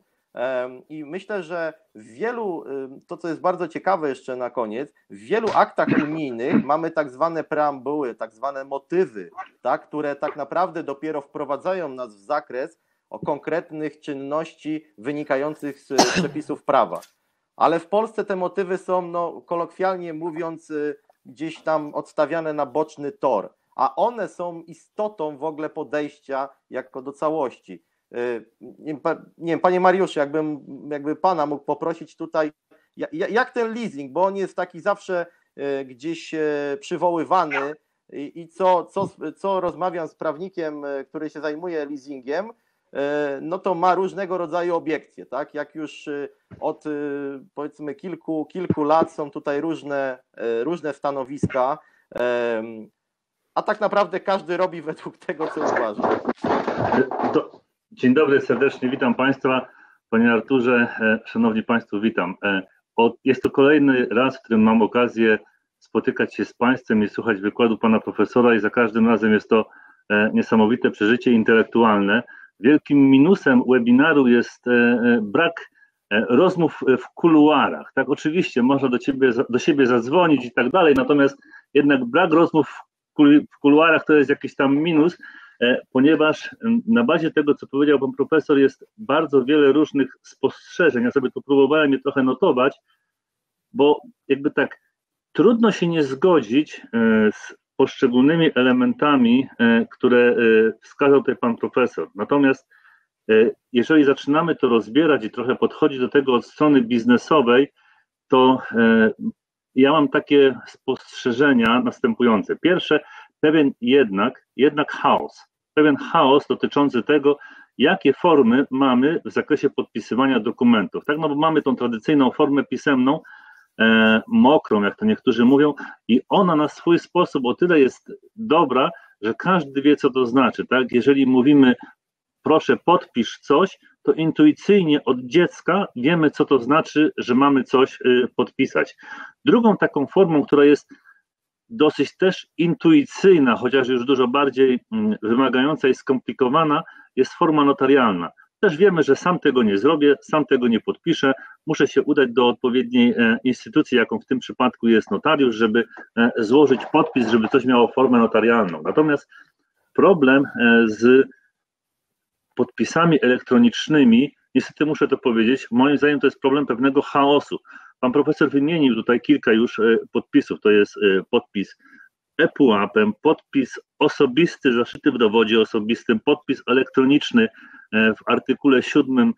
i myślę, że w wielu, to co jest bardzo ciekawe jeszcze na koniec, w wielu aktach unijnych mamy tak zwane preambuły, tak zwane motywy, tak, które tak naprawdę dopiero wprowadzają nas w zakres o konkretnych czynności wynikających z przepisów prawa. Ale w Polsce te motywy są, no, kolokwialnie mówiąc, gdzieś tam odstawiane na boczny tor, a one są istotą w ogóle podejścia jako do całości. Nie wiem, panie Mariuszu, jakbym jakby pana mógł poprosić tutaj, jak ten leasing, bo on jest taki zawsze gdzieś przywoływany i co, co, co rozmawiam z prawnikiem, który się zajmuje leasingiem, no to ma różnego rodzaju obiekcje, tak? Jak już od powiedzmy kilku, kilku lat są tutaj różne, różne stanowiska, a tak naprawdę każdy robi według tego, co uważa. Dzień dobry, serdecznie witam Państwa. Panie Arturze, szanowni Państwo, witam. Jest to kolejny raz, w którym mam okazję spotykać się z Państwem i słuchać wykładu Pana Profesora i za każdym razem jest to niesamowite przeżycie intelektualne. Wielkim minusem webinaru jest brak rozmów w kuluarach. Tak, oczywiście można do, ciebie, do siebie zadzwonić i tak dalej, natomiast jednak brak rozmów w kuluarach to jest jakiś tam minus, ponieważ na bazie tego, co powiedział pan profesor, jest bardzo wiele różnych spostrzeżeń. Ja sobie tu próbowałem je trochę notować, bo jakby tak trudno się nie zgodzić z poszczególnymi elementami, które wskazał tutaj pan profesor. Natomiast jeżeli zaczynamy to rozbierać i trochę podchodzić do tego od strony biznesowej, to ja mam takie spostrzeżenia następujące. Pierwsze, pewien jednak, jednak chaos. Pewien chaos dotyczący tego, jakie formy mamy w zakresie podpisywania dokumentów. Tak, no bo mamy tą tradycyjną formę pisemną, e, mokrą, jak to niektórzy mówią, i ona na swój sposób o tyle jest dobra, że każdy wie, co to znaczy. Tak? Jeżeli mówimy, proszę podpisz coś, to intuicyjnie od dziecka wiemy, co to znaczy, że mamy coś y, podpisać. Drugą taką formą, która jest dosyć też intuicyjna, chociaż już dużo bardziej wymagająca i skomplikowana, jest forma notarialna. Też wiemy, że sam tego nie zrobię, sam tego nie podpiszę, muszę się udać do odpowiedniej instytucji, jaką w tym przypadku jest notariusz, żeby złożyć podpis, żeby coś miało formę notarialną. Natomiast problem z podpisami elektronicznymi, niestety muszę to powiedzieć, moim zdaniem to jest problem pewnego chaosu. Pan profesor wymienił tutaj kilka już podpisów, to jest podpis ePUAP-em, podpis osobisty zaszyty w dowodzie osobistym, podpis elektroniczny w artykule siódmym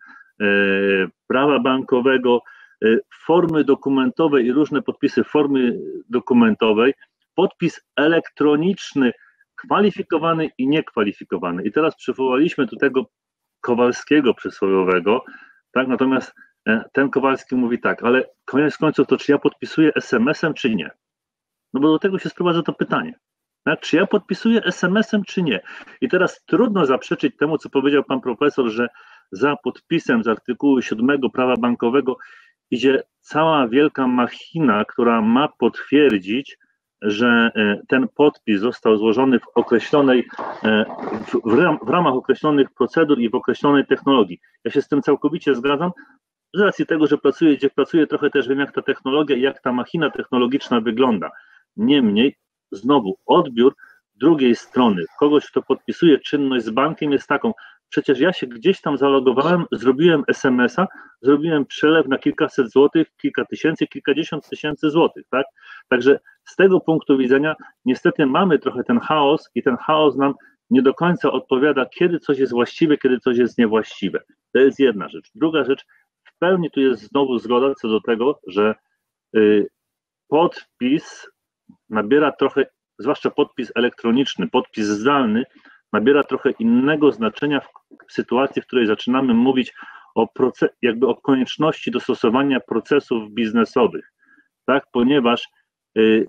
prawa bankowego, formy dokumentowe i różne podpisy formy dokumentowej, podpis elektroniczny kwalifikowany i niekwalifikowany. I teraz przywołaliśmy tu tego Kowalskiego przysłowiowego, tak? Natomiast ten Kowalski mówi tak, ale koniec końców to czy ja podpisuję es em esem, czy nie? No bo do tego się sprowadza to pytanie. Tak? Czy ja podpisuję es em esem, czy nie? I teraz trudno zaprzeczyć temu, co powiedział pan profesor, że za podpisem z artykułu siódmego prawa bankowego idzie cała wielka machina, która ma potwierdzić, że ten podpis został złożony w określonej, w, ram, w ramach określonych procedur i w określonej technologii. Ja się z tym całkowicie zgadzam, z racji tego, że pracuję, gdzie pracuję, trochę też wiem, jak ta technologia i jak ta machina technologiczna wygląda. Niemniej, znowu, odbiór drugiej strony, kogoś, kto podpisuje czynność z bankiem, jest taką, przecież ja się gdzieś tam zalogowałem, zrobiłem es em esa, zrobiłem przelew na kilkaset złotych, kilka tysięcy, kilkadziesiąt tysięcy złotych, tak? Także z tego punktu widzenia niestety mamy trochę ten chaos i ten chaos nam nie do końca odpowiada, kiedy coś jest właściwe, kiedy coś jest niewłaściwe. To jest jedna rzecz. Druga rzecz, w pełni tu jest znowu zgoda co do tego, że y, podpis nabiera trochę, zwłaszcza podpis elektroniczny, podpis zdalny, nabiera trochę innego znaczenia w, w sytuacji, w której zaczynamy mówić o proces, jakby o konieczności dostosowania procesów biznesowych, tak, ponieważ y,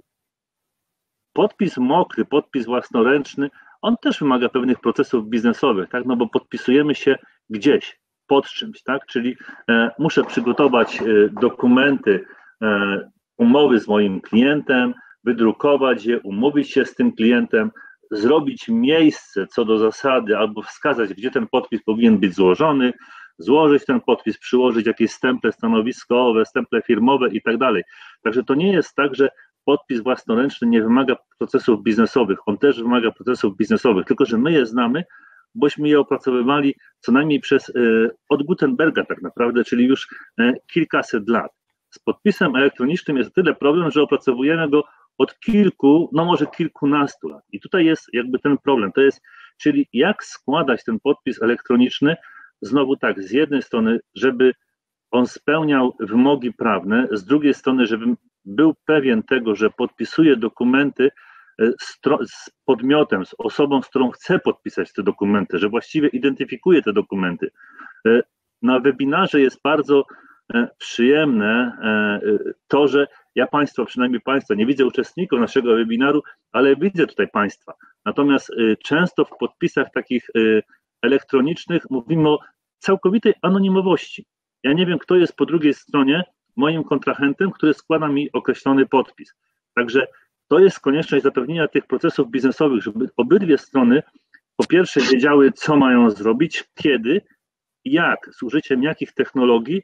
podpis mokry, podpis własnoręczny, on też wymaga pewnych procesów biznesowych, tak, no bo podpisujemy się gdzieś, pod czymś, tak, czyli e, muszę przygotować e, dokumenty, e, umowy z moim klientem, wydrukować je, umówić się z tym klientem, zrobić miejsce co do zasady albo wskazać, gdzie ten podpis powinien być złożony, złożyć ten podpis, przyłożyć jakieś stemple stanowiskowe, stemple firmowe i tak dalej. Także to nie jest tak, że podpis własnoręczny nie wymaga procesów biznesowych, on też wymaga procesów biznesowych, tylko że my je znamy, bośmy je opracowywali co najmniej przez, od Gutenberga tak naprawdę, czyli już kilkaset lat. Z podpisem elektronicznym jest tyle problem, że opracowujemy go od kilku, no może kilkunastu lat. I tutaj jest jakby ten problem, to jest, czyli jak składać ten podpis elektroniczny, znowu tak, z jednej strony, żeby on spełniał wymogi prawne, z drugiej strony, żebym był pewien tego, że podpisuję dokumenty z podmiotem, z osobą, z którą chcę podpisać te dokumenty, że właściwie identyfikuję te dokumenty. Na webinarze jest bardzo przyjemne to, że ja Państwa, przynajmniej Państwa, nie widzę uczestników naszego webinaru, ale widzę tutaj Państwa. Natomiast często w podpisach takich elektronicznych mówimy o całkowitej anonimowości. Ja nie wiem, kto jest po drugiej stronie moim kontrahentem, który składa mi określony podpis. Także to jest konieczność zapewnienia tych procesów biznesowych, żeby obydwie strony po pierwsze wiedziały, co mają zrobić, kiedy, jak, z użyciem jakich technologii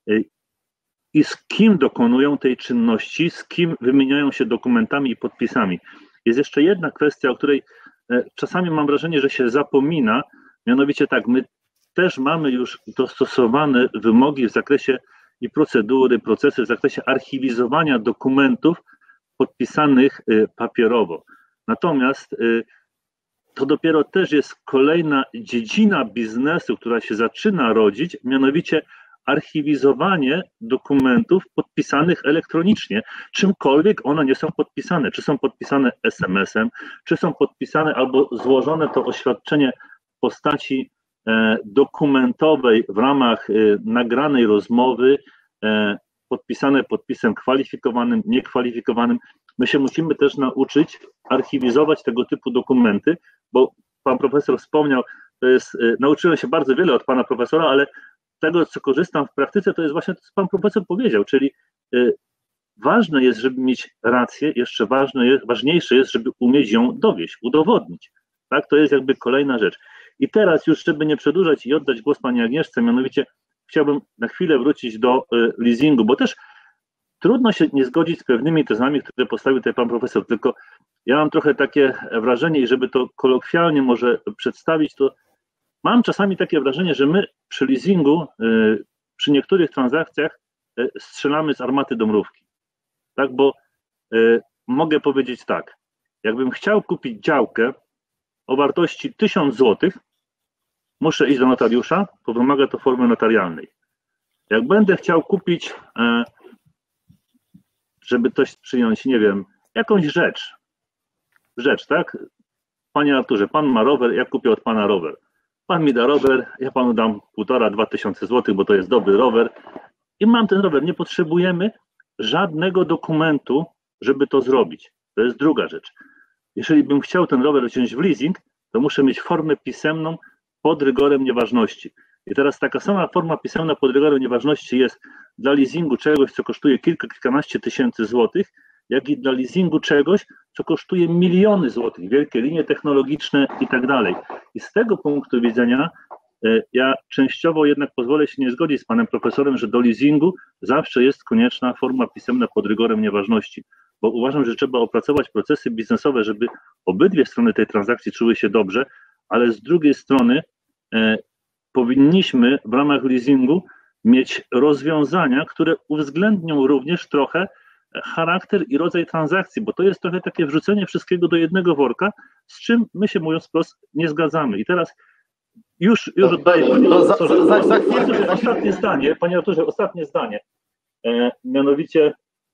i z kim dokonują tej czynności, z kim wymieniają się dokumentami i podpisami. Jest jeszcze jedna kwestia, o której czasami mam wrażenie, że się zapomina, mianowicie tak, my też mamy już dostosowane wymogi w zakresie i procedury, procesy w zakresie archiwizowania dokumentów podpisanych papierowo. Natomiast to dopiero też jest kolejna dziedzina biznesu, która się zaczyna rodzić, mianowicie archiwizowanie dokumentów podpisanych elektronicznie, czymkolwiek one nie są podpisane, czy są podpisane es em esem, czy są podpisane albo złożone to oświadczenie w postaci dokumentowej w ramach nagranej rozmowy, podpisane podpisem kwalifikowanym, niekwalifikowanym. My się musimy też nauczyć archiwizować tego typu dokumenty, bo pan profesor wspomniał, to jest, nauczyłem się bardzo wiele od pana profesora, ale tego, co korzystam w praktyce, to jest właśnie to, co pan profesor powiedział, czyli y, ważne jest, żeby mieć rację, jeszcze ważne jest, ważniejsze jest, żeby umieć ją dowieść, udowodnić. Tak, to jest jakby kolejna rzecz. I teraz już, żeby nie przedłużać i oddać głos pani Agnieszce, mianowicie chciałbym na chwilę wrócić do y, leasingu, bo też trudno się nie zgodzić z pewnymi tezami, które postawił tutaj pan profesor, tylko ja mam trochę takie wrażenie i żeby to kolokwialnie może przedstawić, to mam czasami takie wrażenie, że my przy leasingu, y, przy niektórych transakcjach y, strzelamy z armaty do mrówki. Tak, bo y, mogę powiedzieć tak, jakbym chciał kupić działkę o wartości tysiąc złotych, muszę iść do notariusza, to wymaga to formy notarialnej. Jak będę chciał kupić, y, żeby coś przyjąć, nie wiem, jakąś rzecz, rzecz, tak? Panie Arturze, pan ma rower, ja kupię od pana rower. Pan mi da rower, ja panu dam półtora, dwa tysiące złotych, bo to jest dobry rower. i mam ten rower. Nie potrzebujemy żadnego dokumentu, żeby to zrobić. To jest druga rzecz. Jeżeli bym chciał ten rower wziąć w leasing, to muszę mieć formę pisemną pod rygorem nieważności. I teraz taka sama forma pisemna pod rygorem nieważności jest dla leasingu czegoś, co kosztuje kilka, kilkanaście tysięcy złotych, jak i dla leasingu czegoś, co kosztuje miliony złotych, wielkie linie technologiczne i tak dalej. I z tego punktu widzenia ja częściowo jednak pozwolę się nie zgodzić z panem profesorem, że do leasingu zawsze jest konieczna forma pisemna pod rygorem nieważności, bo uważam, że trzeba opracować procesy biznesowe, żeby obydwie strony tej transakcji czuły się dobrze, ale z drugiej strony e, powinniśmy w ramach leasingu mieć rozwiązania, które uwzględnią również trochę charakter i rodzaj transakcji, bo to jest trochę takie wrzucenie wszystkiego do jednego worka, z czym my się, mówiąc wprost, nie zgadzamy. I teraz już, już oddaję, panie profesorze, za, za, za chwilkę, ostatnie zdanie, panie Arturze, ostatnie zdanie, e, mianowicie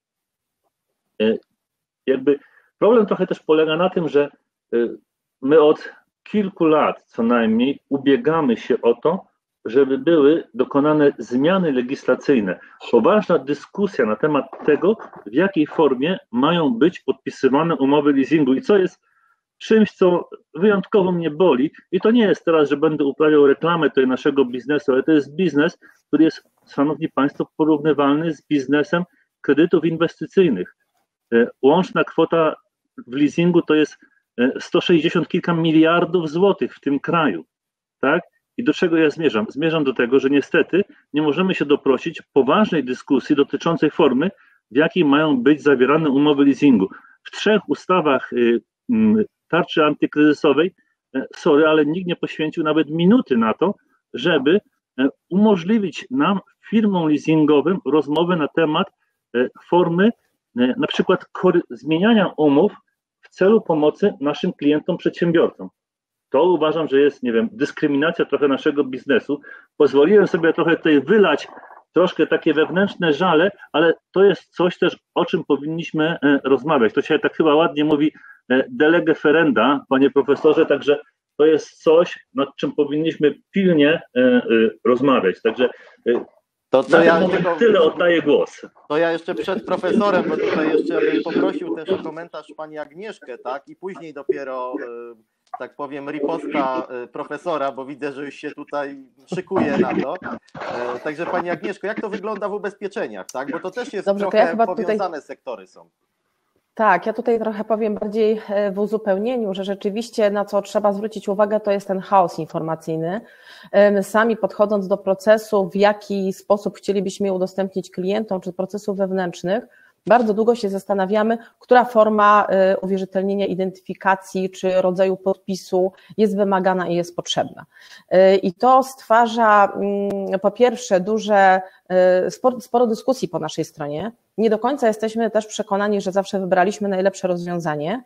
e, jakby problem trochę też polega na tym, że e, my od kilku lat co najmniej ubiegamy się o to, żeby były dokonane zmiany legislacyjne. Poważna dyskusja na temat tego, w jakiej formie mają być podpisywane umowy leasingu i co jest czymś, co wyjątkowo mnie boli. I to nie jest teraz, że będę uprawiał reklamę tutaj naszego biznesu, ale to jest biznes, który jest, szanowni państwo, porównywalny z biznesem kredytów inwestycyjnych. Łączna kwota w leasingu to jest sto sześćdziesiąt kilka miliardów złotych w tym kraju, tak? I do czego ja zmierzam? Zmierzam do tego, że niestety nie możemy się doprosić poważnej dyskusji dotyczącej formy, w jakiej mają być zawierane umowy leasingu. W trzech ustawach tarczy antykryzysowej, sorry, ale nikt nie poświęcił nawet minuty na to, żeby umożliwić nam, firmom leasingowym, rozmowę na temat formy na przykład zmieniania umów w celu pomocy naszym klientom, przedsiębiorcom. To uważam, że jest, nie wiem, dyskryminacja trochę naszego biznesu. Pozwoliłem sobie trochę tutaj wylać troszkę takie wewnętrzne żale, ale to jest coś też, o czym powinniśmy rozmawiać. To się tak chyba ładnie mówi de lege ferenda, panie profesorze, także to jest coś, nad czym powinniśmy pilnie rozmawiać. Także to, to ja tylko, tyle oddaję głos. To ja jeszcze przed profesorem, bo tutaj jeszcze bym poprosił też o komentarz pani Agnieszkę, tak? I później dopiero, tak powiem, riposta profesora, bo widzę, że już się tutaj szykuje na to. Także pani Agnieszko, jak to wygląda w ubezpieczeniach, tak? Bo to też jest Dobrze, trochę ja chyba powiązane tutaj... sektory są. Tak, ja tutaj trochę powiem bardziej w uzupełnieniu, że rzeczywiście na co trzeba zwrócić uwagę, to jest ten chaos informacyjny. My sami podchodząc do procesu, w jaki sposób chcielibyśmy je udostępnić klientom, czy procesów wewnętrznych, bardzo długo się zastanawiamy, która forma uwierzytelnienia identyfikacji czy rodzaju podpisu jest wymagana i jest potrzebna. I to stwarza po pierwsze duże, sporo, sporo dyskusji po naszej stronie. Nie do końca jesteśmy też przekonani, że zawsze wybraliśmy najlepsze rozwiązanie,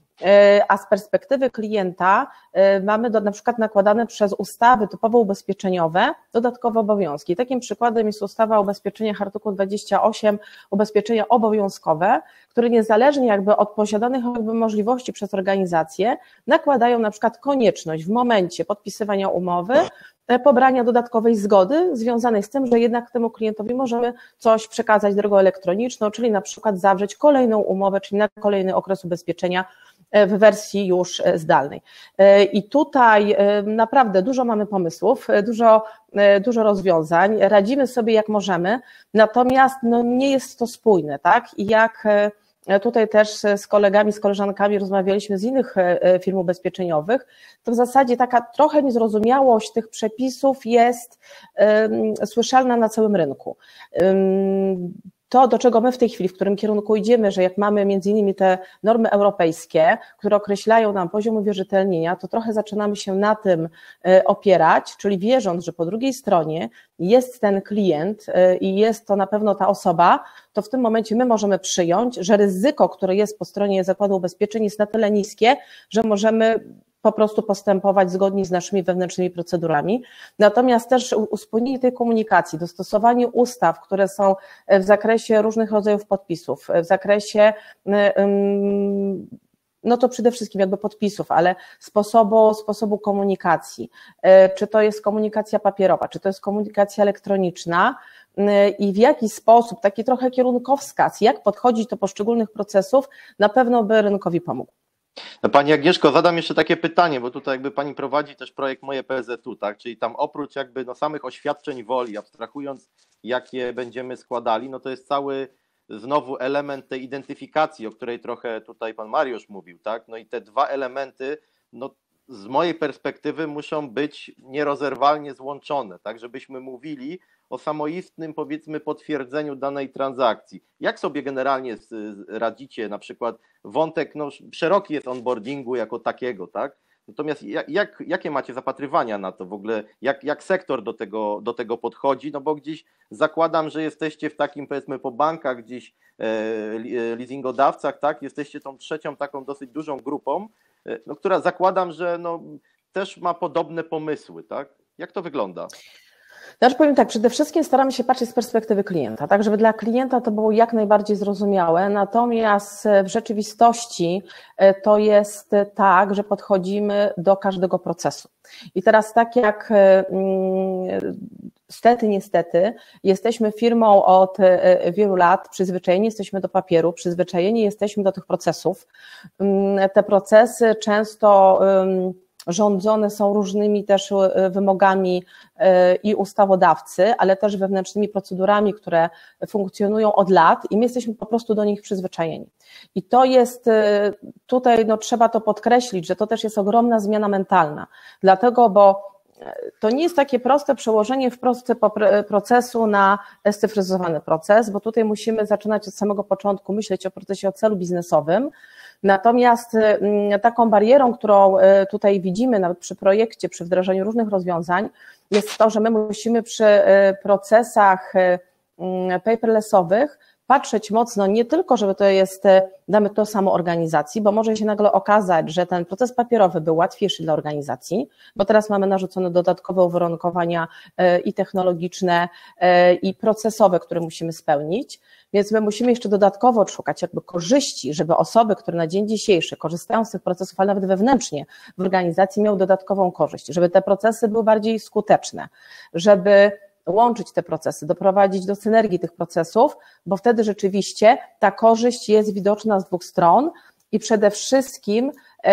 a z perspektywy klienta mamy do, na przykład nakładane przez ustawy typowo ubezpieczeniowe dodatkowe obowiązki. Takim przykładem jest ustawa o ubezpieczeniach artykuł dwadzieścia osiem, ubezpieczenia obowiązkowe, które niezależnie jakby od posiadanych jakby możliwości przez organizację nakładają na przykład konieczność w momencie podpisywania umowy pobrania dodatkowej zgody związanej z tym, że jednak temu klientowi możemy coś przekazać drogą elektroniczną, czyli na przykład zawrzeć kolejną umowę, czyli na kolejny okres ubezpieczenia w wersji już zdalnej. I tutaj naprawdę dużo mamy pomysłów, dużo, dużo rozwiązań, radzimy sobie jak możemy, natomiast no nie jest to spójne, tak? I jak tutaj też z kolegami, z koleżankami rozmawialiśmy z innych firm ubezpieczeniowych, to w zasadzie taka trochę niezrozumiałość tych przepisów jest um, słyszalna na całym rynku. Um, To, do czego my w tej chwili, w którym kierunku idziemy, że jak mamy między innymi te normy europejskie, które określają nam poziom uwierzytelnienia, to trochę zaczynamy się na tym opierać, czyli wierząc, że po drugiej stronie jest ten klient i jest to na pewno ta osoba, to w tym momencie my możemy przyjąć, że ryzyko, które jest po stronie Zakładu Ubezpieczeń jest na tyle niskie, że możemy po prostu postępować zgodnie z naszymi wewnętrznymi procedurami. Natomiast też uspójnienie tej komunikacji, dostosowanie ustaw, które są w zakresie różnych rodzajów podpisów, w zakresie no to przede wszystkim jakby podpisów, ale sposobu, sposobu komunikacji. Czy to jest komunikacja papierowa, czy to jest komunikacja elektroniczna, i w jaki sposób, taki trochę kierunkowskaz, jak podchodzić do poszczególnych procesów, na pewno by rynkowi pomógł. Pani Agnieszko, zadam jeszcze takie pytanie, bo tutaj jakby Pani prowadzi też projekt Moje P Z U, tak? Czyli tam oprócz jakby no samych oświadczeń woli, abstrahując jakie będziemy składali, no to jest cały znowu element tej identyfikacji, o której trochę tutaj Pan Mariusz mówił, tak? No i te dwa elementy, no z mojej perspektywy muszą być nierozerwalnie złączone, tak? Żebyśmy mówili o samoistnym, powiedzmy, potwierdzeniu danej transakcji. Jak sobie generalnie radzicie, na przykład wątek, no szeroki jest onboardingu jako takiego, tak? Natomiast jak, jak, jakie macie zapatrywania na to w ogóle, jak, jak sektor do tego, do tego podchodzi, no bo gdzieś zakładam, że jesteście w takim, powiedzmy, po bankach, gdzieś e, leasingodawcach, tak? Jesteście tą trzecią taką dosyć dużą grupą, e, no, która zakładam, że no, też ma podobne pomysły, tak? Jak to wygląda? Znaczy powiem tak, przede wszystkim staramy się patrzeć z perspektywy klienta, tak, żeby dla klienta to było jak najbardziej zrozumiałe, natomiast w rzeczywistości to jest tak, że podchodzimy do każdego procesu. I teraz tak jak stety, niestety, jesteśmy firmą od wielu lat, przyzwyczajeni jesteśmy do papieru, przyzwyczajeni jesteśmy do tych procesów. Te procesy często rządzone są różnymi też wymogami i ustawodawcy, ale też wewnętrznymi procedurami, które funkcjonują od lat i my jesteśmy po prostu do nich przyzwyczajeni. I to jest, tutaj no, trzeba to podkreślić, że to też jest ogromna zmiana mentalna, dlatego, bo to nie jest takie proste przełożenie wprost procesu na scyfryzowany proces, bo tutaj musimy zaczynać od samego początku myśleć o procesie, o celu biznesowym. Natomiast taką barierą, którą tutaj widzimy nawet przy projekcie, przy wdrażaniu różnych rozwiązań, jest to, że my musimy przy procesach paperlessowych patrzeć mocno nie tylko, żeby to jest, damy to samo organizacji, bo może się nagle okazać, że ten proces papierowy był łatwiejszy dla organizacji, bo teraz mamy narzucone dodatkowe uwarunkowania i technologiczne, i procesowe, które musimy spełnić, więc my musimy jeszcze dodatkowo odszukać jakby korzyści, żeby osoby, które na dzień dzisiejszy korzystają z tych procesów, ale nawet wewnętrznie w organizacji miały dodatkową korzyść, żeby te procesy były bardziej skuteczne, żeby łączyć te procesy, doprowadzić do synergii tych procesów, bo wtedy rzeczywiście ta korzyść jest widoczna z dwóch stron i przede wszystkim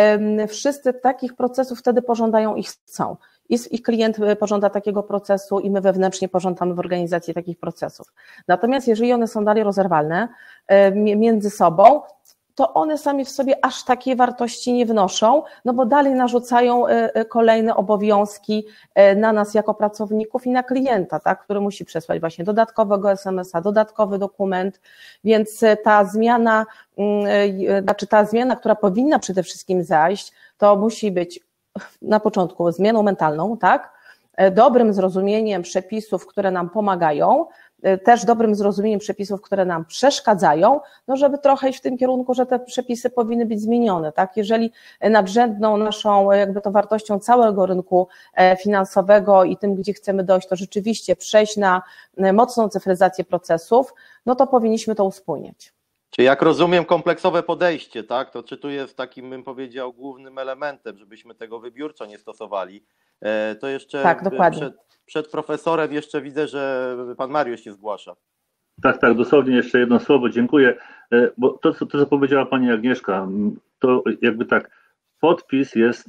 wszyscy takich procesów wtedy pożądają i chcą. I klient pożąda takiego procesu i my wewnętrznie pożądamy w organizacji takich procesów. Natomiast jeżeli one są dalej rozerwalne między sobą, to one sami w sobie aż takiej wartości nie wnoszą, no bo dalej narzucają kolejne obowiązki na nas jako pracowników i na klienta, tak, który musi przesłać właśnie dodatkowego es em es a, dodatkowy dokument, więc ta zmiana, znaczy ta zmiana, która powinna przede wszystkim zajść, to musi być na początku zmianą mentalną, tak, dobrym zrozumieniem przepisów, które nam pomagają, też dobrym zrozumieniem przepisów, które nam przeszkadzają, no żeby trochę iść w tym kierunku, że te przepisy powinny być zmienione, tak? Jeżeli nadrzędną naszą jakby to wartością całego rynku finansowego i tym, gdzie chcemy dojść, to rzeczywiście przejść na mocną cyfryzację procesów, no to powinniśmy to uspójnić. Czyli jak rozumiem kompleksowe podejście, tak? To czy tu jest takim, bym powiedział, głównym elementem, żebyśmy tego wybiórczo nie stosowali. To jeszcze tak, dokładnie. Przed, przed profesorem jeszcze widzę, że pan Mariusz się zgłasza. Tak, tak, dosłownie jeszcze jedno słowo, dziękuję, bo to, to co powiedziała pani Agnieszka, to jakby tak, podpis jest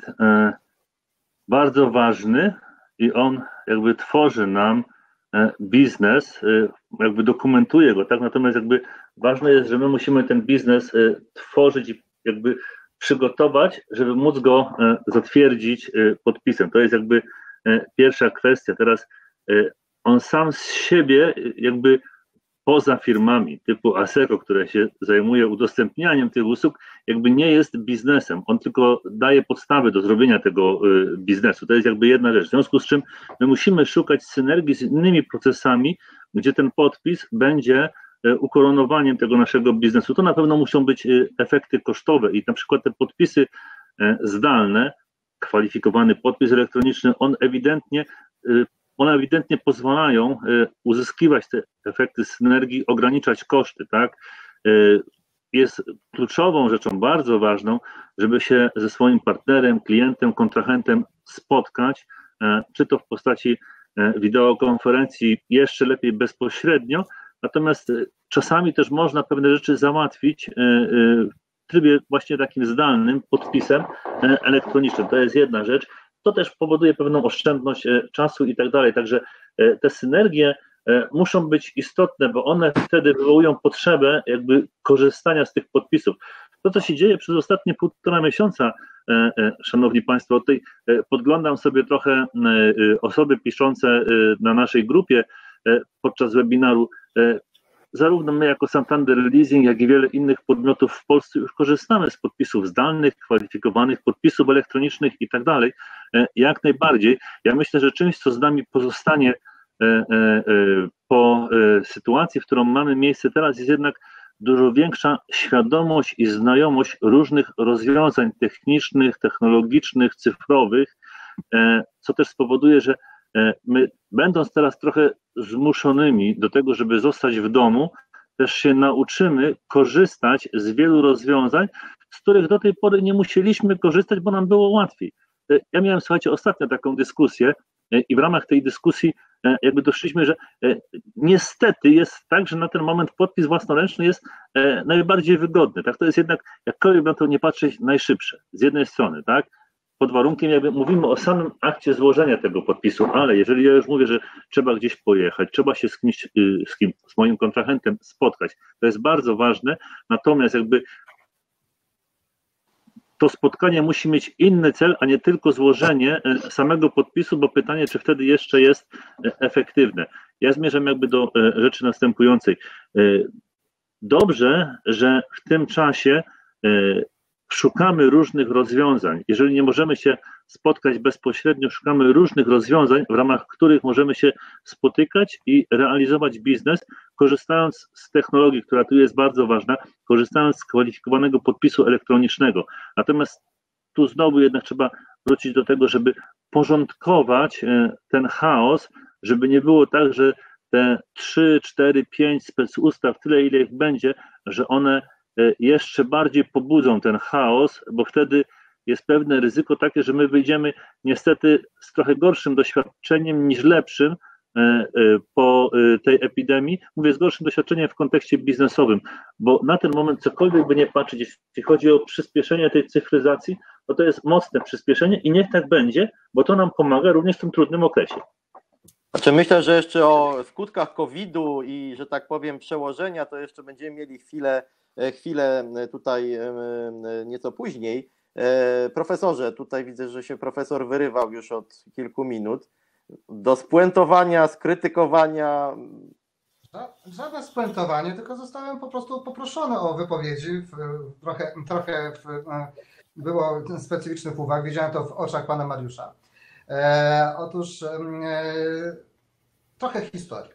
bardzo ważny i on jakby tworzy nam biznes, jakby dokumentuje go, tak, natomiast jakby ważne jest, że my musimy ten biznes tworzyć i jakby przygotować, żeby móc go zatwierdzić podpisem. To jest jakby pierwsza kwestia. Teraz on sam z siebie jakby poza firmami typu Asseco, które się zajmuje udostępnianiem tych usług, jakby nie jest biznesem. On tylko daje podstawy do zrobienia tego biznesu. To jest jakby jedna rzecz. W związku z czym my musimy szukać synergii z innymi procesami, gdzie ten podpis będzie ukoronowaniem tego naszego biznesu. To na pewno muszą być efekty kosztowe i na przykład te podpisy zdalne, kwalifikowany podpis elektroniczny, on ewidentnie, one ewidentnie pozwalają uzyskiwać te efekty synergii, ograniczać koszty, tak? Jest kluczową rzeczą, bardzo ważną, żeby się ze swoim partnerem, klientem, kontrahentem spotkać, czy to w postaci wideokonferencji, jeszcze lepiej bezpośrednio, natomiast czasami też można pewne rzeczy załatwić w trybie właśnie takim zdalnym, podpisem elektronicznym. To jest jedna rzecz. To też powoduje pewną oszczędność czasu i tak dalej. Także te synergie muszą być istotne, bo one wtedy wywołują potrzebę jakby korzystania z tych podpisów. To, co się dzieje przez ostatnie półtora miesiąca, szanowni państwo, tutaj podglądam sobie trochę osoby piszące na naszej grupie podczas webinaru. Zarówno my jako Santander Leasing, jak i wiele innych podmiotów w Polsce już korzystamy z podpisów zdalnych, kwalifikowanych, podpisów elektronicznych i tak dalej. Jak najbardziej. Ja myślę, że czymś, co z nami pozostanie po sytuacji, w którą mamy miejsce teraz, jest jednak dużo większa świadomość i znajomość różnych rozwiązań technicznych, technologicznych, cyfrowych, co też spowoduje, że my, będąc teraz trochę zmuszonymi do tego, żeby zostać w domu, też się nauczymy korzystać z wielu rozwiązań, z których do tej pory nie musieliśmy korzystać, bo nam było łatwiej. Ja miałem, słuchajcie, ostatnio taką dyskusję i w ramach tej dyskusji jakby doszliśmy, że niestety jest tak, że na ten moment podpis własnoręczny jest najbardziej wygodny. Tak? To jest jednak, jakkolwiek na to nie patrzeć, najszybsze. Z jednej strony, tak? Pod warunkiem, jakby mówimy o samym akcie złożenia tego podpisu, ale jeżeli ja już mówię, że trzeba gdzieś pojechać, trzeba się z kimś, z, kim, z moim kontrahentem spotkać, to jest bardzo ważne, natomiast jakby to spotkanie musi mieć inny cel, a nie tylko złożenie samego podpisu, bo pytanie, czy wtedy jeszcze jest efektywne. Ja zmierzam jakby do rzeczy następującej. Dobrze, że w tym czasie szukamy różnych rozwiązań. Jeżeli nie możemy się spotkać bezpośrednio, szukamy różnych rozwiązań, w ramach których możemy się spotykać i realizować biznes, korzystając z technologii, która tu jest bardzo ważna, korzystając z kwalifikowanego podpisu elektronicznego. Natomiast tu znowu jednak trzeba wrócić do tego, żeby porządkować ten chaos, żeby nie było tak, że te trzy, cztery, pięć specustaw, tyle ile ich będzie, że one jeszcze bardziej pobudzą ten chaos, bo wtedy jest pewne ryzyko takie, że my wyjdziemy niestety z trochę gorszym doświadczeniem niż lepszym po tej epidemii. Mówię z gorszym doświadczeniem w kontekście biznesowym, bo na ten moment cokolwiek by nie patrzeć, jeśli chodzi o przyspieszenie tej cyfryzacji, to to jest mocne przyspieszenie i niech tak będzie, bo to nam pomaga również w tym trudnym okresie. Znaczy myślę, że jeszcze o skutkach kowida i, że tak powiem, przełożenia, to jeszcze będziemy mieli chwilę chwilę tutaj nieco później. Profesorze, tutaj widzę, że się profesor wyrywał już od kilku minut. Do spuentowania, skrytykowania. Żadne spuentowanie, tylko zostałem po prostu poproszony o wypowiedzi. Trochę, trochę było specyficznych uwag, widziałem to w oczach pana Mariusza. Otóż trochę historii.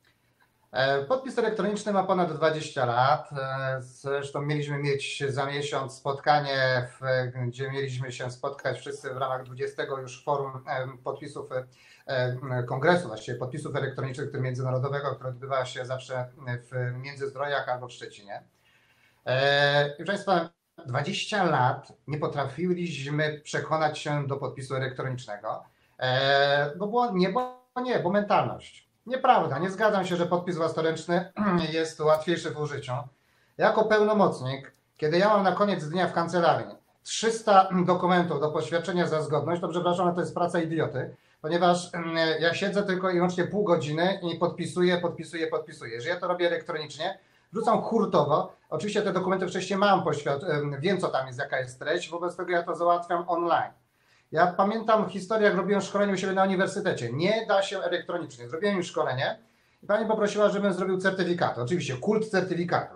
Podpis elektroniczny ma ponad dwadzieścia lat. Zresztą mieliśmy mieć za miesiąc spotkanie, w, gdzie mieliśmy się spotkać wszyscy w ramach dwudziestego już forum podpisów kongresu, właściwie podpisów elektronicznych międzynarodowego, które odbywa się zawsze w Międzyzdrojach albo w Szczecinie. I proszę Państwa, dwadzieścia lat nie potrafiliśmy przekonać się do podpisu elektronicznego, bo było nie, bo nie, bo mentalność. Nieprawda, nie zgadzam się, że podpis własnoręczny jest łatwiejszy w użyciu. Jako pełnomocnik, kiedy ja mam na koniec dnia w kancelarii trzysta dokumentów do poświadczenia za zgodność, to przepraszam, to jest praca idioty, ponieważ ja siedzę tylko i wyłącznie pół godziny i podpisuję, podpisuję, podpisuję. Jeżeli ja to robię elektronicznie, wrzucam hurtowo. Oczywiście te dokumenty wcześniej mam, poświad... wiem co tam jest, jaka jest treść, wobec tego ja to załatwiam online. Ja pamiętam historię, jak robiłem szkolenie u siebie na uniwersytecie. Nie da się elektronicznie. Zrobiłem już szkolenie i pani poprosiła, żebym zrobił certyfikaty. Oczywiście kult certyfikatu.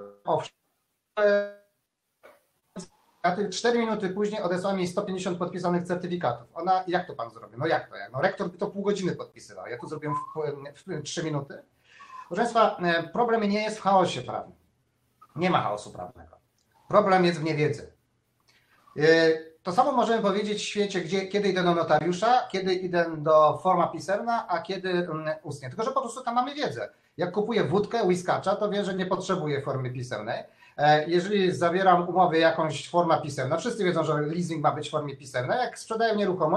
Cztery minuty później odesłała mi sto pięćdziesiąt podpisanych certyfikatów. Ona, jak to pan zrobił? No jak to? No rektor by to pół godziny podpisywał. Ja tu zrobiłem w trzy minuty. Proszę Państwa, problem nie jest w chaosie prawnym. Nie ma chaosu prawnego. Problem jest w niewiedzy. To samo możemy powiedzieć w świecie, gdzie, kiedy idę do notariusza, kiedy idę do forma pisemna, a kiedy ustnie. Tylko że po prostu tam mamy wiedzę. Jak kupuję wódkę, whiskacza, to wiem, że nie potrzebuję formy pisemnej. Jeżeli zawieram umowę jakąś forma pisemna, wszyscy wiedzą, że leasing ma być w formie pisemnej. Jak sprzedaję nieruchomość,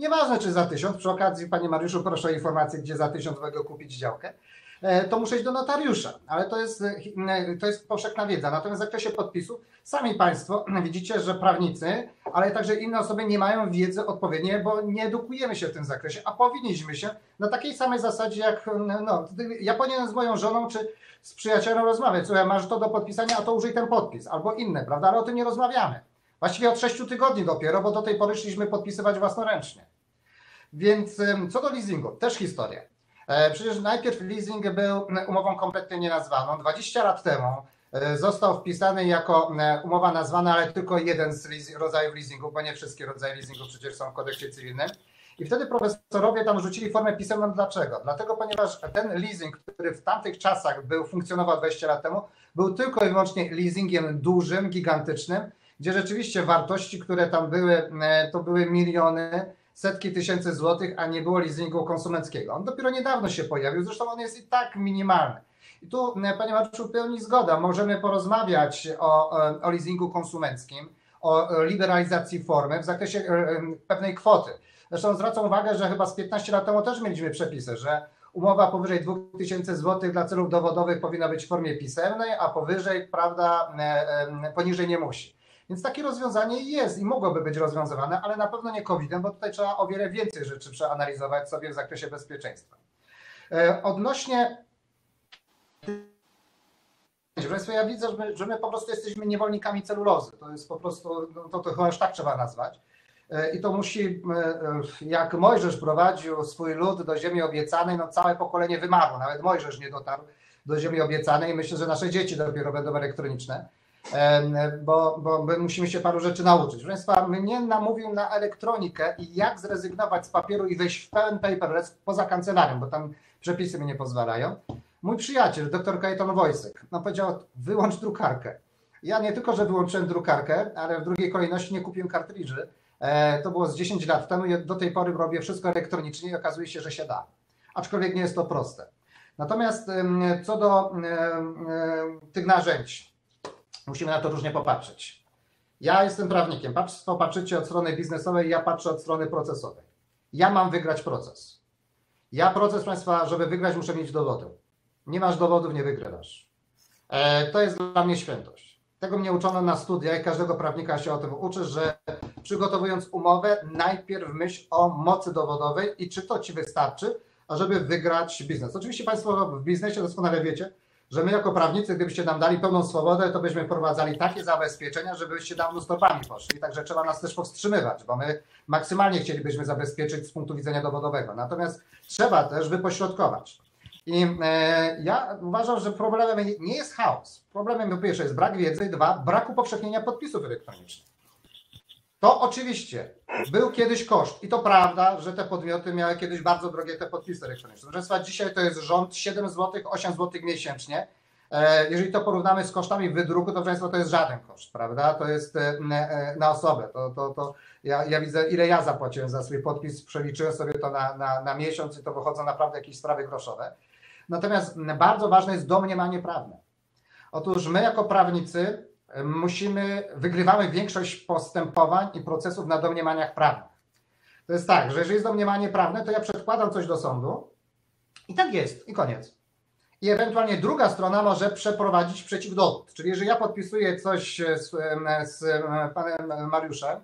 nieważne czy za tysiąc, przy okazji Panie Mariuszu proszę o informację, gdzie za tysiąc mogę kupić działkę, to muszę iść do notariusza, ale to jest, to jest powszechna wiedza. Natomiast w zakresie podpisu sami Państwo widzicie, że prawnicy, ale także inne osoby nie mają wiedzy odpowiedniej, bo nie edukujemy się w tym zakresie, a powinniśmy się na takiej samej zasadzie jak, no, ja powinienem z moją żoną czy z przyjacielem rozmawiać, słuchaj, masz to do podpisania, a to użyj ten podpis, albo inne, prawda, ale o tym nie rozmawiamy. Właściwie od sześciu tygodni dopiero, bo do tej pory szliśmy podpisywać własnoręcznie. Więc co do leasingu, też historia. Przecież najpierw leasing był umową kompletnie nienazwaną. dwadzieścia lat temu został wpisany jako umowa nazwana, ale tylko jeden z rodzajów leasingu, bo nie wszystkie rodzaje leasingu przecież są w kodeksie cywilnym. I wtedy profesorowie tam rzucili formę pisemną. Dlaczego? Dlatego, ponieważ ten leasing, który w tamtych czasach był, funkcjonował dwadzieścia lat temu, był tylko i wyłącznie leasingiem dużym, gigantycznym, gdzie rzeczywiście wartości, które tam były, to były miliony, setki tysięcy złotych, a nie było leasingu konsumenckiego. On dopiero niedawno się pojawił, zresztą on jest i tak minimalny. I tu, Panie Mariuszu, w pełni zgoda. Możemy porozmawiać o, o leasingu konsumenckim, o liberalizacji formy w zakresie pewnej kwoty. Zresztą zwracam uwagę, że chyba z piętnaście lat temu też mieliśmy przepisy, że umowa powyżej dwóch tysięcy złotych dla celów dowodowych powinna być w formie pisemnej, a powyżej, prawda, poniżej nie musi. Więc takie rozwiązanie jest i mogłoby być rozwiązywane, ale na pewno nie kowidem, bo tutaj trzeba o wiele więcej rzeczy przeanalizować sobie w zakresie bezpieczeństwa. Odnośnie... Ja widzę, że my, że my po prostu jesteśmy niewolnikami celulozy. To jest po prostu, no to, to chyba już tak trzeba nazwać. I to musi, jak Mojżesz prowadził swój lud do ziemi obiecanej, no całe pokolenie wymarło. Nawet Mojżesz nie dotarł do ziemi obiecanej i myślę, że nasze dzieci dopiero będą elektroniczne. Bo, bo my musimy się paru rzeczy nauczyć. Proszę Państwa, mnie namówił na elektronikę i jak zrezygnować z papieru i wejść w pełen paperless poza kancelarią, bo tam przepisy mi nie pozwalają. Mój przyjaciel, dr Kajetan Wojcek, no powiedział, wyłącz drukarkę. Ja nie tylko, że wyłączyłem drukarkę, ale w drugiej kolejności nie kupiłem kartridży. To było z dziesięć lat temu i do tej pory robię wszystko elektronicznie i okazuje się, że się da. Aczkolwiek nie jest to proste. Natomiast co do tych narzędzi, musimy na to różnie popatrzeć. Ja jestem prawnikiem, Państwo patrzycie od strony biznesowej, ja patrzę od strony procesowej. Ja mam wygrać proces. Ja proces, Państwa, żeby wygrać, muszę mieć dowody. Nie masz dowodów, nie wygrywasz. To jest dla mnie świętość. Tego mnie uczono na studiach i każdego prawnika się o tym uczy, że przygotowując umowę, najpierw myśl o mocy dowodowej i czy to Ci wystarczy, ażeby wygrać biznes. Oczywiście Państwo w biznesie doskonale wiecie, że my jako prawnicy, gdybyście nam dali pełną swobodę, to byśmy wprowadzali takie zabezpieczenia, żebyście dawno stopami poszli. Także trzeba nas też powstrzymywać, bo my maksymalnie chcielibyśmy zabezpieczyć z punktu widzenia dowodowego. Natomiast trzeba też wypośrodkować. I e, ja uważam, że problemem nie jest chaos. Problemem po pierwsze jest brak wiedzy, dwa, brak upowszechnienia podpisów elektronicznych. To oczywiście był kiedyś koszt i to prawda, że te podmioty miały kiedyś bardzo drogie te podpisy elektroniczne. Proszę Państwa, dzisiaj to jest rząd siedem złotych, osiem złotych miesięcznie. Jeżeli to porównamy z kosztami wydruku, to proszę Państwa, to jest żaden koszt, prawda? To jest na osobę. To, to, to ja, ja widzę, ile ja zapłaciłem za swój podpis, przeliczyłem sobie to na, na, na miesiąc i to wychodzą naprawdę jakieś sprawy groszowe. Natomiast bardzo ważne jest domniemanie prawne. Otóż my jako prawnicy musimy, wygrywamy większość postępowań i procesów na domniemaniach prawnych. To jest tak, że jeżeli jest domniemanie prawne, to ja przedkładam coś do sądu i tak jest, i koniec. I ewentualnie druga strona może przeprowadzić przeciwdowód. Czyli jeżeli ja podpisuję coś z, z panem Mariuszem,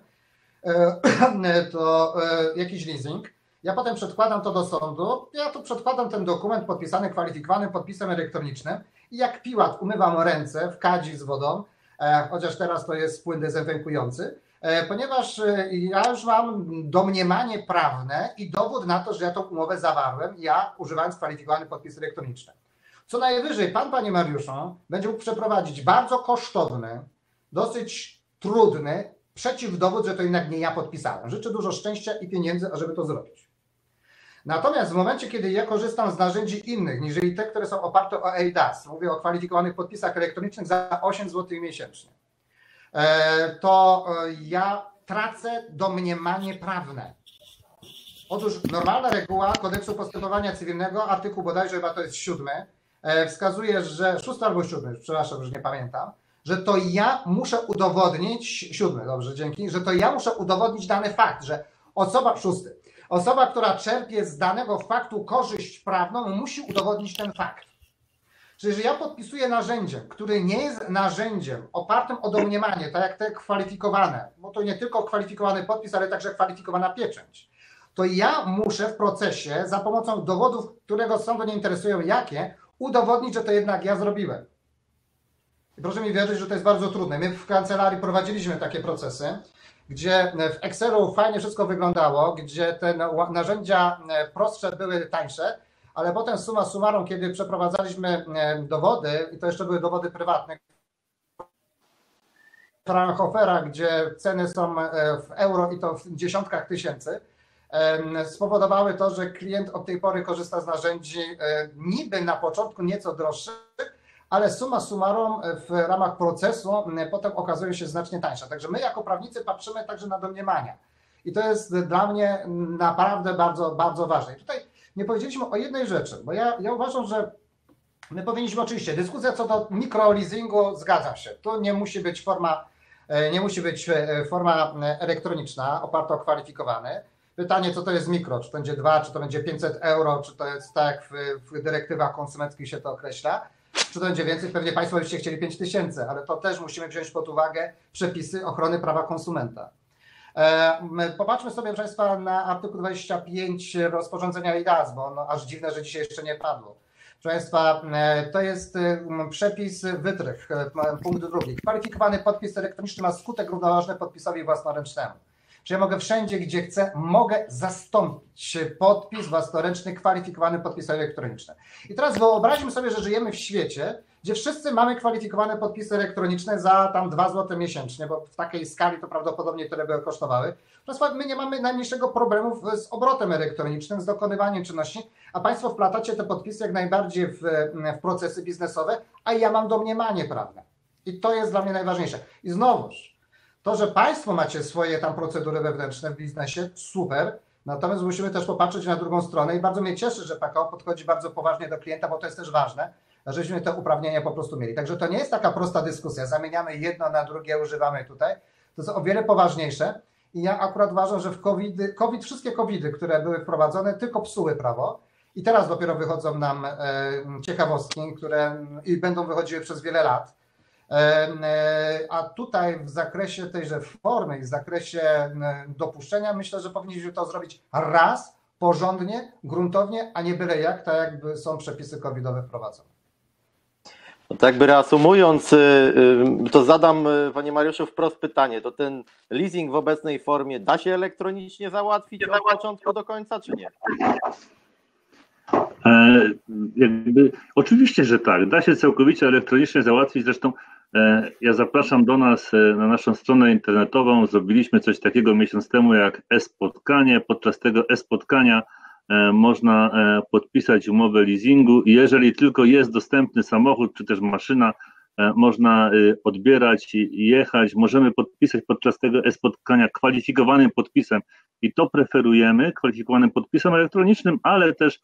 to jakiś leasing, ja potem przedkładam to do sądu, ja tu przedkładam ten dokument podpisany kwalifikowanym podpisem elektronicznym i jak Piłat umywam ręce w kadzi z wodą, chociaż teraz to jest płyn dezynfekujący, ponieważ ja już mam domniemanie prawne i dowód na to, że ja tą umowę zawarłem, ja używając kwalifikowany podpis elektroniczny. Co najwyżej pan, panie Mariuszu, będzie mógł przeprowadzić bardzo kosztowny, dosyć trudny przeciwdowód, że to jednak nie ja podpisałem. Życzę dużo szczęścia i pieniędzy, ażeby to zrobić. Natomiast w momencie, kiedy ja korzystam z narzędzi innych, niż te, które są oparte o E I D A S, mówię o kwalifikowanych podpisach elektronicznych za osiem złotych miesięcznie, to ja tracę domniemanie prawne. Otóż normalna reguła kodeksu postępowania cywilnego, artykuł bodajże chyba to jest siódmy, wskazuje, że szósty albo siódmy, przepraszam, już nie pamiętam, że to ja muszę udowodnić, siódmy, dobrze, dzięki, że to ja muszę udowodnić dany fakt, że osoba, szósty, Osoba, która czerpie z danego faktu korzyść prawną, musi udowodnić ten fakt. Czyli jeżeli ja podpisuję narzędziem, które nie jest narzędziem opartym o domniemanie, tak jak te kwalifikowane, bo to nie tylko kwalifikowany podpis, ale także kwalifikowana pieczęć, to ja muszę w procesie za pomocą dowodów, którego sądu nie interesują jakie, udowodnić, że to jednak ja zrobiłem. I proszę mi wierzyć, że to jest bardzo trudne. My w kancelarii prowadziliśmy takie procesy, gdzie w Excelu fajnie wszystko wyglądało, gdzie te narzędzia prostsze były tańsze, ale potem summa summarum, kiedy przeprowadzaliśmy dowody, i to jeszcze były dowody prywatne, w Fraunhofera, gdzie ceny są w euro i to w dziesiątkach tysięcy, spowodowały to, że klient od tej pory korzysta z narzędzi niby na początku nieco droższych, ale summa summarum w ramach procesu potem okazują się znacznie tańsze. Także my jako prawnicy patrzymy także na domniemania. I to jest dla mnie naprawdę bardzo, bardzo ważne. I tutaj nie powiedzieliśmy o jednej rzeczy, bo ja, ja uważam, że my powinniśmy oczywiście, dyskusja co do mikroleasingu, zgadzam się, to nie musi być forma, nie musi być forma elektroniczna, oparta o kwalifikowany. Pytanie, co to jest mikro, czy to będzie dwa, czy to będzie pięćset euro, czy to jest tak jak w, w dyrektywach konsumenckich się to określa, czy to będzie więcej, pewnie Państwo byście chcieli pięć tysięcy, ale to też musimy wziąć pod uwagę przepisy ochrony prawa konsumenta. Popatrzmy sobie, proszę Państwa, na artykuł dwadzieścia pięć rozporządzenia I D A S, bo no, aż dziwne, że dzisiaj jeszcze nie padło. Proszę Państwa, to jest przepis wytrych, punkt drugi. Kwalifikowany podpis elektroniczny ma skutek równoważny podpisowi własnoręcznemu. Że ja mogę wszędzie, gdzie chcę, mogę zastąpić podpis własnoręczny kwalifikowany podpisem elektronicznym. I teraz wyobraźmy sobie, że żyjemy w świecie, gdzie wszyscy mamy kwalifikowane podpisy elektroniczne za tam dwa złote miesięcznie, bo w takiej skali to prawdopodobnie tyle by kosztowały. Proszę, my nie mamy najmniejszego problemu z obrotem elektronicznym, z dokonywaniem czynności, a Państwo wplatacie te podpisy jak najbardziej w, w procesy biznesowe, a ja mam domniemanie prawne. I to jest dla mnie najważniejsze. I znowuż, to, że Państwo macie swoje tam procedury wewnętrzne w biznesie, super, natomiast musimy też popatrzeć na drugą stronę i bardzo mnie cieszy, że P K O podchodzi bardzo poważnie do klienta, bo to jest też ważne, żebyśmy te uprawnienia po prostu mieli. Także to nie jest taka prosta dyskusja, zamieniamy jedno na drugie, używamy tutaj, to jest o wiele poważniejsze i ja akurat uważam, że w COVID, COVID wszystkie covidy, które były wprowadzone, tylko psuły prawo i teraz dopiero wychodzą nam ciekawostki, które i będą wychodziły przez wiele lat. A tutaj w zakresie tejże formy i w zakresie dopuszczenia myślę, że powinniśmy to zrobić raz, porządnie, gruntownie, a nie byle jak, tak jakby są przepisy covidowe wprowadzone. No tak jakby reasumując, to zadam Panie Mariuszu wprost pytanie, to ten leasing w obecnej formie da się elektronicznie załatwić od początku do końca, czy nie? E, jakby, oczywiście, że tak, da się całkowicie elektronicznie załatwić, zresztą e, ja zapraszam do nas e, na naszą stronę internetową, zrobiliśmy coś takiego miesiąc temu jak e-spotkanie, podczas tego e-spotkania e, można e, podpisać umowę leasingu i jeżeli tylko jest dostępny samochód czy też maszyna, e, można e, odbierać i jechać, możemy podpisać podczas tego e-spotkania kwalifikowanym podpisem i to preferujemy, kwalifikowanym podpisem elektronicznym, ale też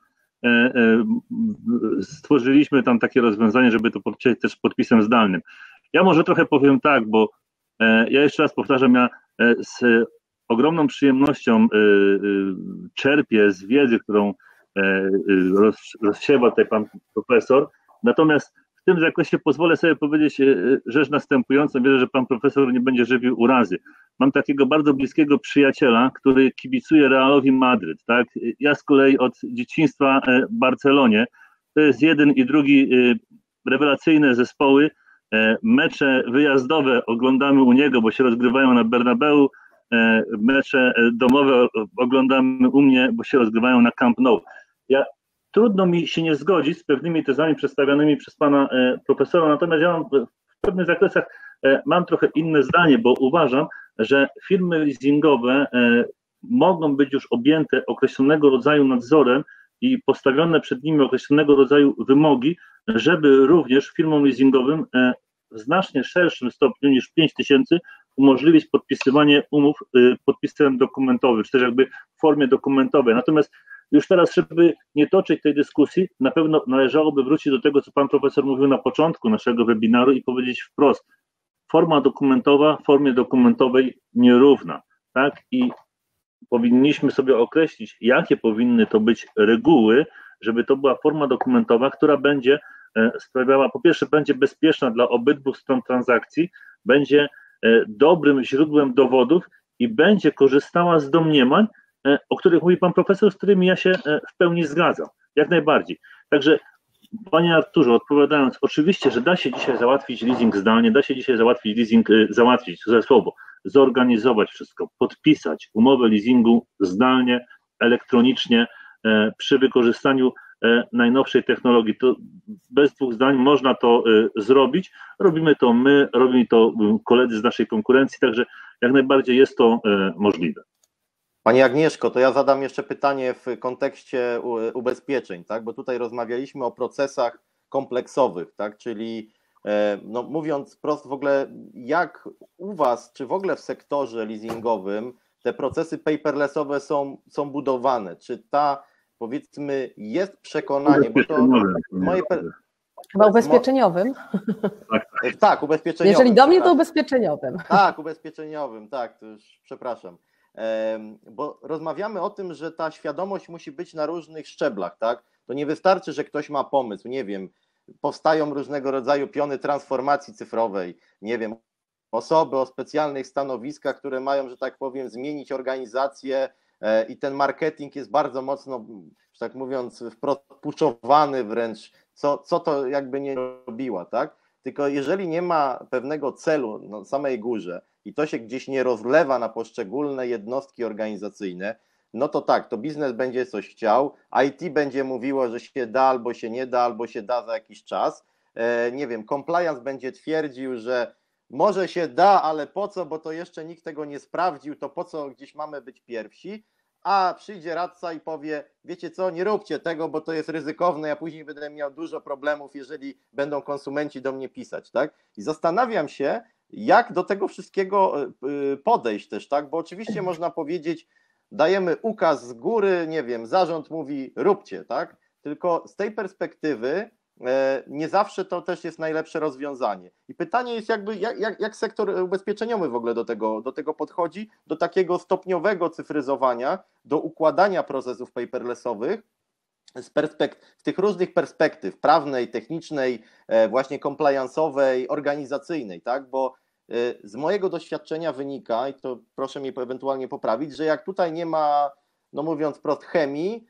stworzyliśmy tam takie rozwiązanie, żeby to podpisać też podpisem zdalnym. Ja może trochę powiem tak, bo ja jeszcze raz powtarzam, ja z ogromną przyjemnością czerpię z wiedzy, którą rozsiewa tutaj pan profesor, natomiast w tym zakresie pozwolę sobie powiedzieć rzecz następującą. Wierzę, że pan profesor nie będzie żywił urazy. Mam takiego bardzo bliskiego przyjaciela, który kibicuje Realowi Madryt. Tak? Ja z kolei od dzieciństwa Barcelonie. To jest jeden i drugi rewelacyjne zespoły. Mecze wyjazdowe oglądamy u niego, bo się rozgrywają na Bernabeu. Mecze domowe oglądamy u mnie, bo się rozgrywają na Camp Nou. Ja Trudno mi się nie zgodzić z pewnymi tezami przedstawianymi przez pana e, profesora, natomiast ja mam w pewnych zakresach e, mam trochę inne zdanie, bo uważam, że firmy leasingowe e, mogą być już objęte określonego rodzaju nadzorem i postawione przed nimi określonego rodzaju wymogi, żeby również firmom leasingowym e, w znacznie szerszym stopniu niż pięć tysięcy umożliwić podpisywanie umów e, podpisem dokumentowym, czy też jakby w formie dokumentowej. Natomiast już teraz, żeby nie toczyć tej dyskusji, na pewno należałoby wrócić do tego, co pan profesor mówił na początku naszego webinaru i powiedzieć wprost, forma dokumentowa formie dokumentowej nierówna, tak? I powinniśmy sobie określić, jakie powinny to być reguły, żeby to była forma dokumentowa, która będzie sprawiała, po pierwsze, będzie bezpieczna dla obydwu stron transakcji, będzie dobrym źródłem dowodów i będzie korzystała z domniemań, o których mówi pan profesor, z którymi ja się w pełni zgadzam, jak najbardziej. Także, panie Arturze, odpowiadając, oczywiście, że da się dzisiaj załatwić leasing zdalnie, da się dzisiaj załatwić leasing, załatwić, to słowo, zorganizować wszystko, podpisać umowę leasingu zdalnie, elektronicznie, przy wykorzystaniu najnowszej technologii. To bez dwóch zdań można to zrobić. Robimy to my, robimy to koledzy z naszej konkurencji, także jak najbardziej jest to możliwe. Pani Agnieszko, to ja zadam jeszcze pytanie w kontekście ubezpieczeń, tak? Bo tutaj rozmawialiśmy o procesach kompleksowych, tak? Czyli no, mówiąc prosto, w ogóle jak u Was, czy w ogóle w sektorze leasingowym te procesy paperlessowe są, są budowane? Czy ta, powiedzmy, jest przekonanie, bo to moje... Chyba ubezpieczeniowym. Tak, tak. tak, ubezpieczeniowym. Jeżeli do mnie, to ubezpieczeniowym. Tak, ubezpieczeniowym, tak, to już przepraszam. Bo rozmawiamy o tym, że ta świadomość musi być na różnych szczeblach, tak? To nie wystarczy, że ktoś ma pomysł, nie wiem, powstają różnego rodzaju piony transformacji cyfrowej, nie wiem, osoby o specjalnych stanowiskach, które mają, że tak powiem, zmienić organizację i ten marketing jest bardzo mocno, że tak mówiąc, wprost puszowany wręcz, co, co to jakby nie robiła, tak? Tylko jeżeli nie ma pewnego celu na samej górze i to się gdzieś nie rozlewa na poszczególne jednostki organizacyjne, no to tak, to biznes będzie coś chciał, I T będzie mówiło, że się da albo się nie da, albo się da za jakiś czas, e, nie wiem, compliance będzie twierdził, że może się da, ale po co, bo to jeszcze nikt tego nie sprawdził, to po co gdzieś mamy być pierwsi, a przyjdzie radca i powie, wiecie co, nie róbcie tego, bo to jest ryzykowne, ja później będę miał dużo problemów, jeżeli będą konsumenci do mnie pisać, tak? I zastanawiam się, jak do tego wszystkiego podejść też, tak? Bo oczywiście można powiedzieć, dajemy ukaz z góry, nie wiem, zarząd mówi róbcie, tak? Tylko z tej perspektywy nie zawsze to też jest najlepsze rozwiązanie. I pytanie jest jakby, jak, jak, jak sektor ubezpieczeniowy w ogóle do tego, do tego podchodzi, do takiego stopniowego cyfryzowania, do układania procesów paperlessowych z perspekt- z tych różnych perspektyw prawnej, technicznej, właśnie compliance'owej, organizacyjnej, tak? Bo z mojego doświadczenia wynika, i to proszę mnie ewentualnie poprawić, że jak tutaj nie ma, no mówiąc wprost, chemii,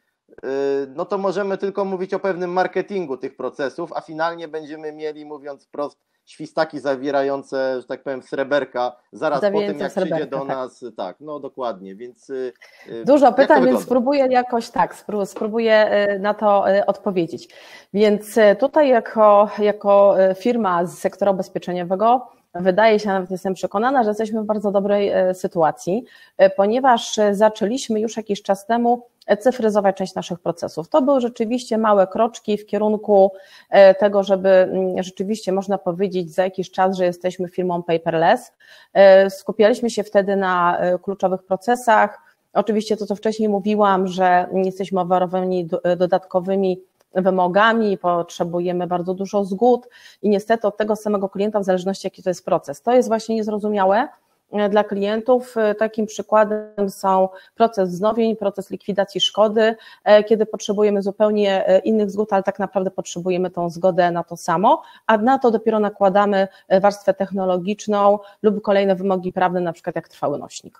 no to możemy tylko mówić o pewnym marketingu tych procesów, a finalnie będziemy mieli, mówiąc wprost, świstaki zawierające, że tak powiem, sreberka, zaraz po tym, jak sreberka, przyjdzie do tak. nas, tak, no dokładnie, więc... Dużo pytań, więc spróbuję jakoś tak, spróbuję na to odpowiedzieć. Więc tutaj jako, jako firma z sektora ubezpieczeniowego wydaje się, nawet jestem przekonana, że jesteśmy w bardzo dobrej sytuacji, ponieważ zaczęliśmy już jakiś czas temu cyfryzować część naszych procesów. To były rzeczywiście małe kroczki w kierunku tego, żeby rzeczywiście można powiedzieć za jakiś czas, że jesteśmy firmą paperless. Skupialiśmy się wtedy na kluczowych procesach. Oczywiście to, co wcześniej mówiłam, że jesteśmy obwarowani dodatkowymi wymogami, potrzebujemy bardzo dużo zgód i niestety od tego samego klienta, w zależności jaki to jest proces. To jest właśnie niezrozumiałe dla klientów. Takim przykładem są proces wznowień, proces likwidacji szkody, kiedy potrzebujemy zupełnie innych zgód, ale tak naprawdę potrzebujemy tą zgodę na to samo, a na to dopiero nakładamy warstwę technologiczną lub kolejne wymogi prawne, na przykład jak trwały nośnik.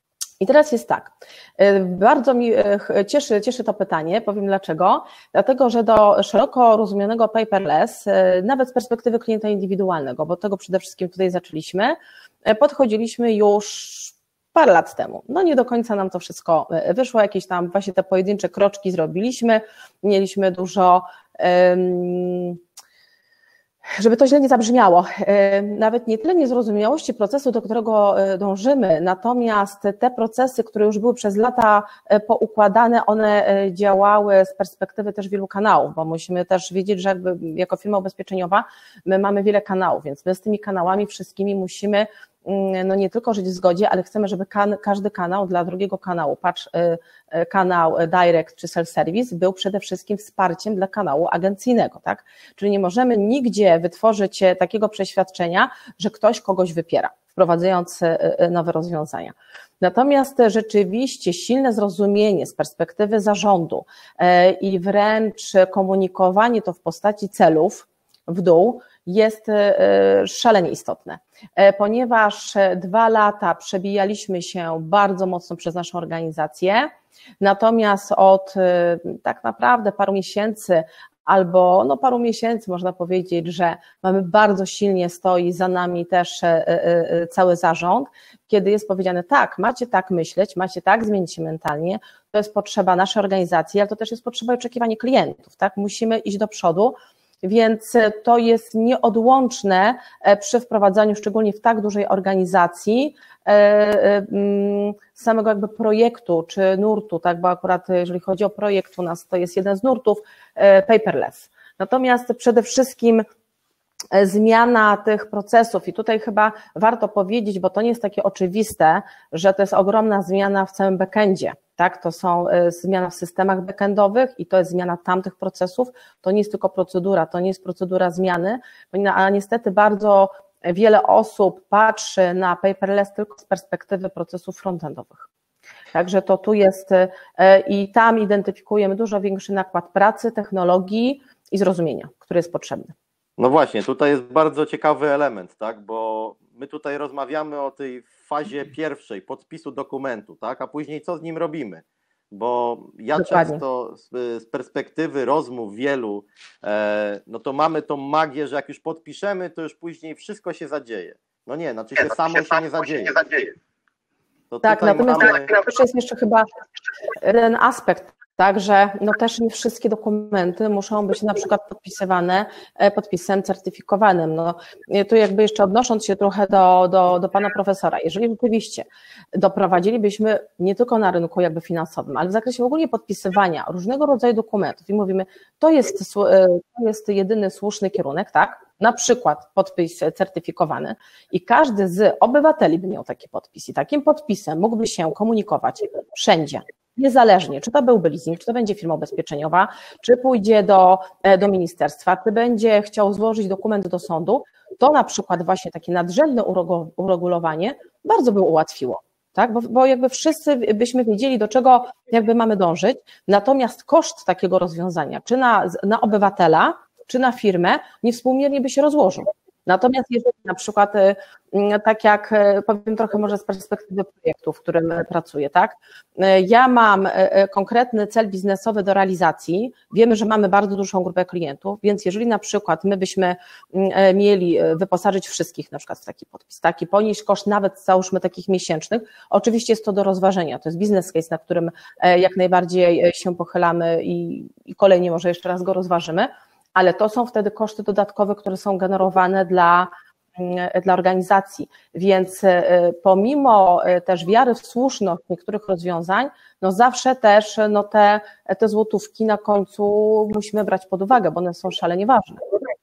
I teraz jest tak, bardzo mi cieszy, cieszy to pytanie, powiem dlaczego, dlatego, że do szeroko rozumianego paperless, nawet z perspektywy klienta indywidualnego, bo od tego przede wszystkim tutaj zaczęliśmy, podchodziliśmy już parę lat temu. No nie do końca nam to wszystko wyszło, jakieś tam właśnie te pojedyncze kroczki zrobiliśmy, mieliśmy dużo... Um, żeby to źle nie zabrzmiało, nawet nie tyle niezrozumiałości procesu, do którego dążymy, natomiast te procesy, które już były przez lata poukładane, one działały z perspektywy też wielu kanałów, bo musimy też wiedzieć, że jakby jako firma ubezpieczeniowa my mamy wiele kanałów, więc my z tymi kanałami wszystkimi musimy no nie tylko żyć w zgodzie, ale chcemy, żeby kan, każdy kanał dla drugiego kanału, patrz, kanał direct czy self-service był przede wszystkim wsparciem dla kanału agencyjnego, tak? Czyli nie możemy nigdzie wytworzyć takiego przeświadczenia, że ktoś kogoś wypiera. wprowadzając nowe rozwiązania. Natomiast rzeczywiście silne zrozumienie z perspektywy zarządu i wręcz komunikowanie to w postaci celów w dół jest szalenie istotne, ponieważ dwa lata przebijaliśmy się bardzo mocno przez naszą organizację, natomiast od tak naprawdę paru miesięcy albo no paru miesięcy można powiedzieć, że mamy bardzo silnie stoi za nami też cały zarząd, kiedy jest powiedziane tak, macie tak myśleć, macie tak zmienić się mentalnie, to jest potrzeba naszej organizacji, ale to też jest potrzeba i oczekiwanie klientów, tak? Musimy iść do przodu, więc to jest nieodłączne przy wprowadzaniu, szczególnie w tak dużej organizacji, samego jakby projektu czy nurtu, tak, bo akurat jeżeli chodzi o projekt u nas to jest jeden z nurtów paperless. Natomiast przede wszystkim zmiana tych procesów i tutaj chyba warto powiedzieć, bo to nie jest takie oczywiste, że to jest ogromna zmiana w całym backendzie, tak, to są zmiana w systemach backendowych i to jest zmiana tamtych procesów, to nie jest tylko procedura, to nie jest procedura zmiany, a niestety bardzo wiele osób patrzy na paperless tylko z perspektywy procesów frontendowych. Także to tu jest i tam identyfikujemy dużo większy nakład pracy, technologii i zrozumienia, który jest potrzebny. No właśnie, tutaj jest bardzo ciekawy element, tak, bo my tutaj rozmawiamy o tej fazie pierwszej, podpisu dokumentu, tak, a później co z nim robimy, bo ja Dokładnie. często z, z perspektywy rozmów wielu, e, no to mamy tą magię, że jak już podpiszemy, to już później wszystko się zadzieje. No nie, znaczy się nie, samo się, się nie zadzieje. Nie zadzieje. To tak, natomiast mamy... też jest jeszcze chyba jeden aspekt, tak, że no też nie wszystkie dokumenty muszą być na przykład podpisywane podpisem certyfikowanym. No, tu jakby jeszcze odnosząc się trochę do, do, do pana profesora, jeżeli rzeczywiście doprowadzilibyśmy nie tylko na rynku jakby finansowym, ale w zakresie ogólnie podpisywania różnego rodzaju dokumentów i mówimy, to jest, to jest jedyny słuszny kierunek, tak, na przykład podpis certyfikowany i każdy z obywateli by miał taki podpis i takim podpisem mógłby się komunikować wszędzie. Niezależnie, czy to byłby leasing, czy to będzie firma ubezpieczeniowa, czy pójdzie do, do ministerstwa, czy będzie chciał złożyć dokument do sądu, to na przykład właśnie takie nadrzędne uregulowanie bardzo by ułatwiło, tak? Bo, bo jakby wszyscy byśmy wiedzieli, do czego jakby mamy dążyć, natomiast koszt takiego rozwiązania, czy na, na obywatela, czy na firmę, niewspółmiernie by się rozłożył. Natomiast jeżeli na przykład, tak jak powiem trochę może z perspektywy projektu, w którym pracuję, tak, ja mam konkretny cel biznesowy do realizacji, wiemy, że mamy bardzo dużą grupę klientów, więc jeżeli na przykład my byśmy mieli wyposażyć wszystkich na przykład w taki podpis, tak, i ponieść koszt nawet załóżmy takich miesięcznych, oczywiście jest to do rozważenia, to jest business case, na którym jak najbardziej się pochylamy i, i kolejnie może jeszcze raz go rozważymy, ale to są wtedy koszty dodatkowe, które są generowane dla, dla organizacji, więc pomimo też wiary w słuszność niektórych rozwiązań, no zawsze też no te, te złotówki na końcu musimy brać pod uwagę, bo one są szalenie ważne.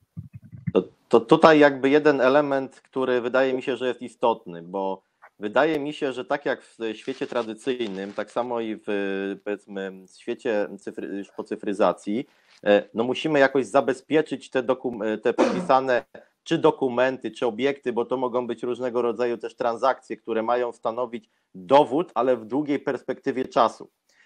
To, to tutaj jakby jeden element, który wydaje mi się, że jest istotny, bo wydaje mi się, że tak jak w świecie tradycyjnym, tak samo i w powiedzmy w świecie cyfry, już po cyfryzacji, no musimy jakoś zabezpieczyć te, dokum- te podpisane czy dokumenty, czy obiekty, bo to mogą być różnego rodzaju też transakcje, które mają stanowić dowód, ale w długiej perspektywie czasu.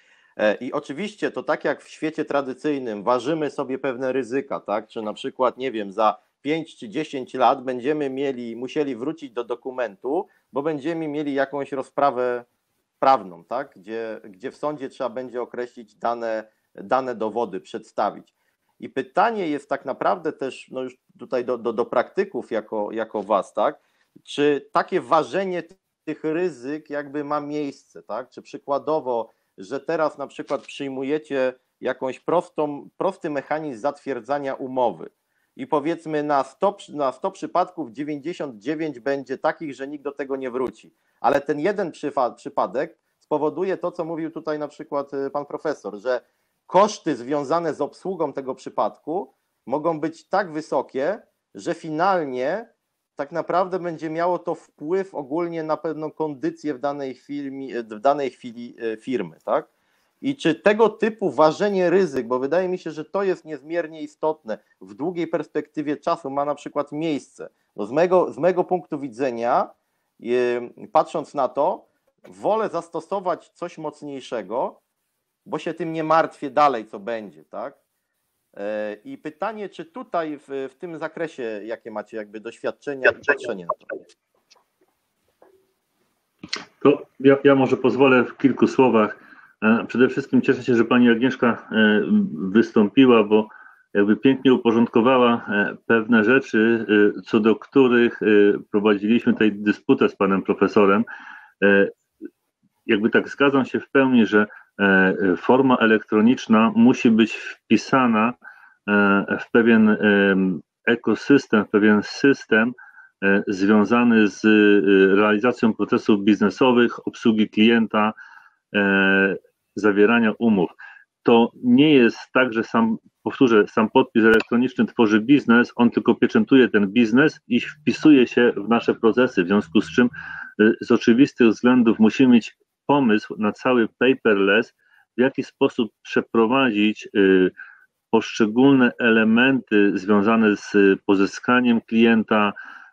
I oczywiście to tak jak w świecie tradycyjnym ważymy sobie pewne ryzyka, tak? Czy na przykład, nie wiem, za pięć czy dziesięć lat będziemy mieli, musieli wrócić do dokumentu, bo będziemy mieli jakąś rozprawę prawną, tak? Gdzie, gdzie w sądzie trzeba będzie określić dane dane dowody przedstawić. I pytanie jest tak naprawdę też, no już tutaj do, do, do praktyków jako, jako was, tak? Czy takie ważenie tych ryzyk jakby ma miejsce, tak? Czy przykładowo, że teraz na przykład przyjmujecie jakąś prostą, prosty mechanizm zatwierdzania umowy i powiedzmy na sto, na sto przypadków dziewięćdziesiąt dziewięć będzie takich, że nikt do tego nie wróci, ale ten jeden przypadek spowoduje to, co mówił tutaj na przykład pan profesor, że koszty związane z obsługą tego przypadku mogą być tak wysokie, że finalnie tak naprawdę będzie miało to wpływ ogólnie na pewną kondycję w danej chwili, w danej chwili firmy, tak? I czy tego typu ważenie ryzyk, bo wydaje mi się, że to jest niezmiernie istotne, w długiej perspektywie czasu ma na przykład miejsce. No z mego, z mego punktu widzenia patrząc na to, wolę zastosować coś mocniejszego, bo się tym nie martwię dalej, co będzie, tak? I pytanie, czy tutaj w, w tym zakresie, jakie macie jakby doświadczenia i patrzenie na to? To ja, ja może pozwolę w kilku słowach. Przede wszystkim cieszę się, że pani Agnieszka wystąpiła, bo jakby pięknie uporządkowała pewne rzeczy, co do których prowadziliśmy tutaj dysputę z panem profesorem. Jakby tak zgadzam się w pełni, że forma elektroniczna musi być wpisana w pewien ekosystem, w pewien system związany z realizacją procesów biznesowych, obsługi klienta, zawierania umów. To nie jest tak, że sam, powtórzę, sam podpis elektroniczny tworzy biznes, on tylko pieczętuje ten biznes i wpisuje się w nasze procesy, w związku z czym z oczywistych względów musimy mieć pomysł na cały paperless, w jaki sposób przeprowadzić poszczególne elementy związane z pozyskaniem klienta,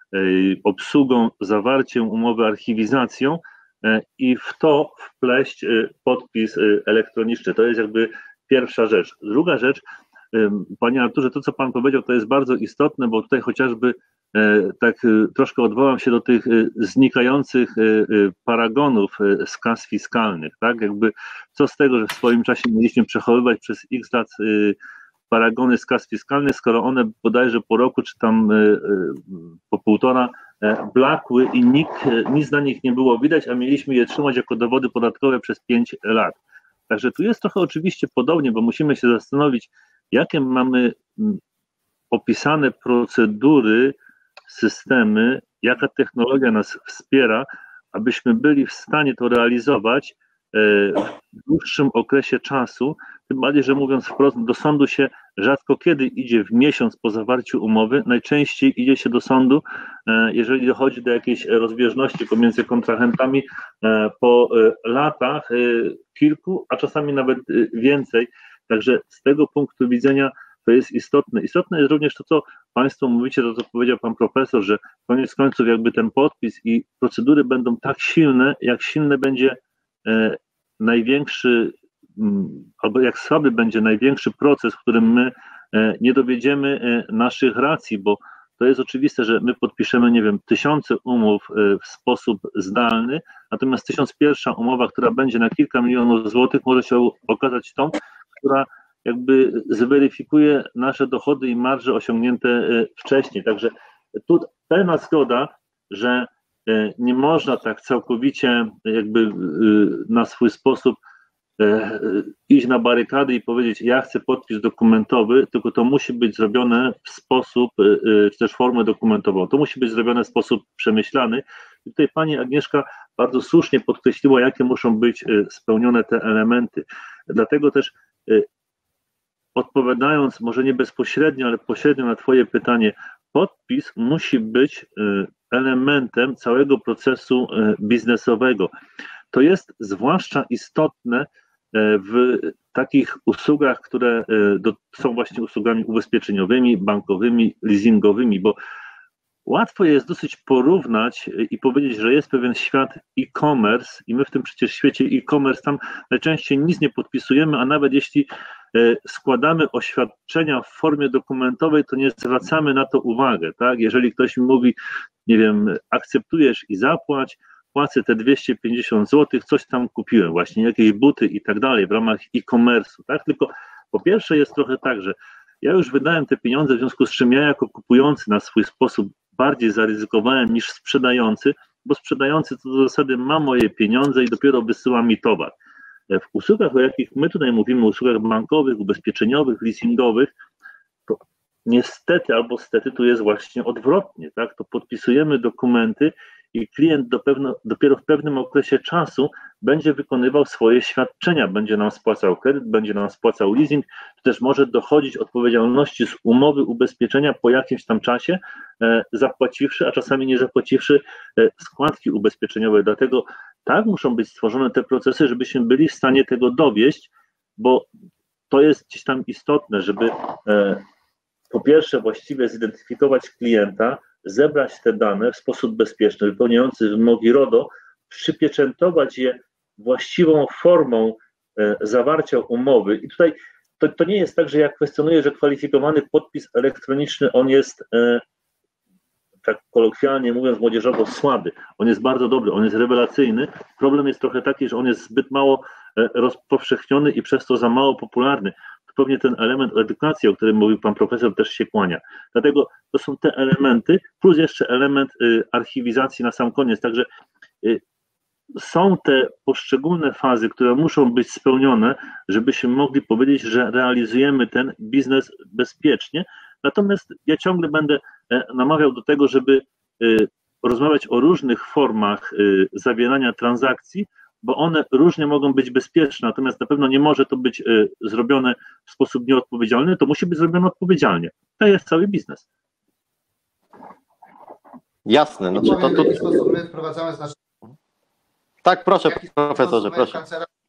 obsługą, zawarciem umowy, archiwizacją i w to wpleść podpis elektroniczny. To jest jakby pierwsza rzecz. Druga rzecz, panie Arturze, to co pan powiedział, to jest bardzo istotne, bo tutaj chociażby tak troszkę odwołam się do tych znikających paragonów z kas fiskalnych, tak? Jakby co z tego, że w swoim czasie mieliśmy przechowywać przez x lat paragony z kas fiskalnych, skoro one bodajże po roku czy tam po półtora blakły i nikt, nic na nich nie było widać, a mieliśmy je trzymać jako dowody podatkowe przez pięć lat. Także tu jest trochę oczywiście podobnie, bo musimy się zastanowić, jakie mamy opisane procedury, systemy, jaka technologia nas wspiera, abyśmy byli w stanie to realizować w dłuższym okresie czasu, tym bardziej, że mówiąc wprost, do sądu się rzadko kiedy idzie w miesiąc po zawarciu umowy, najczęściej idzie się do sądu, jeżeli dochodzi do jakiejś rozbieżności pomiędzy kontrahentami po latach, kilku, a czasami nawet więcej. Także z tego punktu widzenia to jest istotne. Istotne jest również to, co Państwo mówicie, to co powiedział Pan Profesor, że koniec końców jakby ten podpis i procedury będą tak silne, jak silny będzie e, największy, m, albo jak słaby będzie największy proces, w którym my e, nie dowiedziemy e, naszych racji, bo to jest oczywiste, że my podpiszemy, nie wiem, tysiące umów e, w sposób zdalny, natomiast tysiąc pierwsza umowa, która będzie na kilka milionów złotych, może się okazać tą, która jakby zweryfikuje nasze dochody i marże osiągnięte wcześniej. Także tu pełna zgoda, że nie można tak całkowicie jakby na swój sposób iść na barykady i powiedzieć, ja chcę podpis dokumentowy, tylko to musi być zrobione w sposób, czy też formę dokumentową. To musi być zrobione w sposób przemyślany. I tutaj pani Agnieszka bardzo słusznie podkreśliła, jakie muszą być spełnione te elementy. Dlatego też odpowiadając, może nie bezpośrednio, ale pośrednio na twoje pytanie, podpis musi być elementem całego procesu biznesowego. To jest zwłaszcza istotne w takich usługach, które są właśnie usługami ubezpieczeniowymi, bankowymi, leasingowymi, bo łatwo jest dosyć porównać i powiedzieć, że jest pewien świat e-commerce i my w tym przecież świecie e-commerce tam najczęściej nic nie podpisujemy, a nawet jeśli składamy oświadczenia w formie dokumentowej, to nie zwracamy na to uwagę, tak? Jeżeli ktoś mi mówi, nie wiem, akceptujesz i zapłać, płacę te dwieście pięćdziesiąt złotych, coś tam kupiłem, właśnie jakieś buty i tak dalej w ramach e-commerce'u, tak? Tylko po pierwsze jest trochę tak, że ja już wydałem te pieniądze, w związku z czym ja jako kupujący na swój sposób bardziej zaryzykowałem niż sprzedający, bo sprzedający to do zasady ma moje pieniądze i dopiero wysyła mi towar. W usługach, o jakich my tutaj mówimy, usługach bankowych, ubezpieczeniowych, leasingowych, to niestety albo stety tu jest właśnie odwrotnie, tak? To podpisujemy dokumenty i klient do pewno, dopiero w pewnym okresie czasu będzie wykonywał swoje świadczenia, będzie nam spłacał kredyt, będzie nam spłacał leasing, czy też może dochodzić odpowiedzialności z umowy ubezpieczenia po jakimś tam czasie, e, zapłaciwszy, a czasami nie zapłaciwszy e, składki ubezpieczeniowe. Dlatego tak muszą być stworzone te procesy, żebyśmy byli w stanie tego dowieść, bo to jest gdzieś tam istotne, żeby e, po pierwsze właściwie zidentyfikować klienta, zebrać te dane w sposób bezpieczny, wypełniający wymogi RODO, przypieczętować je właściwą formą zawarcia umowy. I tutaj to, to nie jest tak, że ja kwestionuję, że kwalifikowany podpis elektroniczny, on jest, tak kolokwialnie mówiąc młodzieżowo, słaby. On jest bardzo dobry, on jest rewelacyjny. Problem jest trochę taki, że on jest zbyt mało rozpowszechniony i przez to za mało popularny. To pewnie ten element edukacji, o którym mówił pan profesor, też się kłania. Dlatego to są te elementy, plus jeszcze element archiwizacji na sam koniec. Także są te poszczególne fazy, które muszą być spełnione, żebyśmy mogli powiedzieć, że realizujemy ten biznes bezpiecznie. Natomiast ja ciągle będę namawiał do tego, żeby rozmawiać o różnych formach zawierania transakcji, bo one różnie mogą być bezpieczne, natomiast na pewno nie może to być zrobione w sposób nieodpowiedzialny, to musi być zrobione odpowiedzialnie. To jest cały biznes. Jasne. No, to, to, w to... jaki sposób my wprowadzamy znaczy... Tak, proszę profesorze, proszę.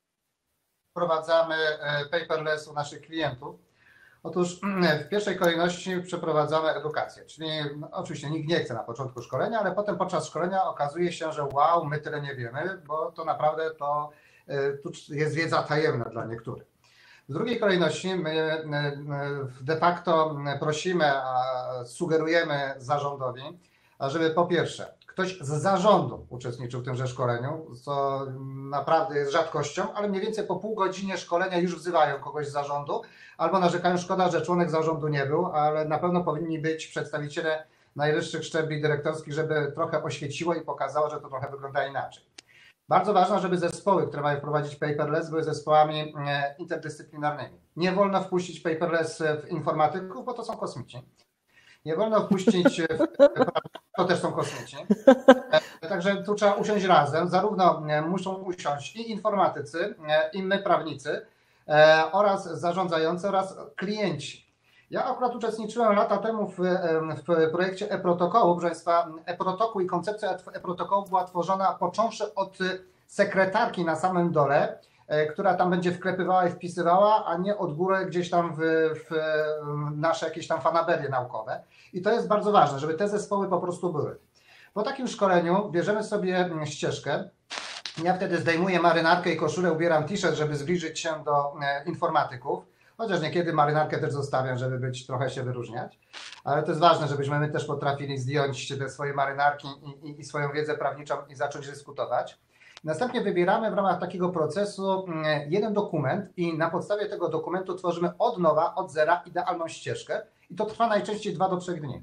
Wprowadzamy paperless u naszych klientów. Otóż w pierwszej kolejności przeprowadzamy edukację, czyli no, oczywiście nikt nie chce na początku szkolenia, ale potem podczas szkolenia okazuje się, że wow, my tyle nie wiemy, bo to naprawdę to, to jest wiedza tajemna dla niektórych. W drugiej kolejności my de facto prosimy, sugerujemy zarządowi, żeby po pierwsze ktoś z zarządu uczestniczył w tymże szkoleniu, co naprawdę jest rzadkością, ale mniej więcej po pół godzinie szkolenia już wzywają kogoś z zarządu, albo narzekają, szkoda, że członek zarządu nie był, ale na pewno powinni być przedstawiciele najwyższych szczebli dyrektorskich, żeby trochę oświeciło i pokazało, że to trochę wygląda inaczej. Bardzo ważne, żeby zespoły, które mają wprowadzić paperless, były zespołami interdyscyplinarnymi. Nie wolno wpuścić paperless w informatyków, bo to są kosmici. Nie wolno wpuścić, to też są kosmici. Także tu trzeba usiąść razem, zarówno muszą usiąść i informatycy, i my prawnicy, oraz zarządzający, oraz klienci. Ja akurat uczestniczyłem lata temu w, w projekcie e-protokołu. Proszę Państwa, e-protokół i koncepcja e-protokołu była tworzona począwszy od sekretarki na samym dole, która tam będzie wklepywała i wpisywała, a nie od góry gdzieś tam w, w nasze jakieś tam fanaberie naukowe. I to jest bardzo ważne, żeby te zespoły po prostu były. Po takim szkoleniu bierzemy sobie ścieżkę. Ja wtedy zdejmuję marynarkę i koszulę, ubieram t-shirt, żeby zbliżyć się do informatyków. Chociaż niekiedy marynarkę też zostawiam, żeby być trochę się wyróżniać. Ale to jest ważne, żebyśmy my też potrafili zdjąć te swoje marynarki i, i, i swoją wiedzę prawniczą i zacząć dyskutować. Następnie wybieramy w ramach takiego procesu jeden dokument i na podstawie tego dokumentu tworzymy od nowa, od zera idealną ścieżkę i to trwa najczęściej dwa do trzech dni.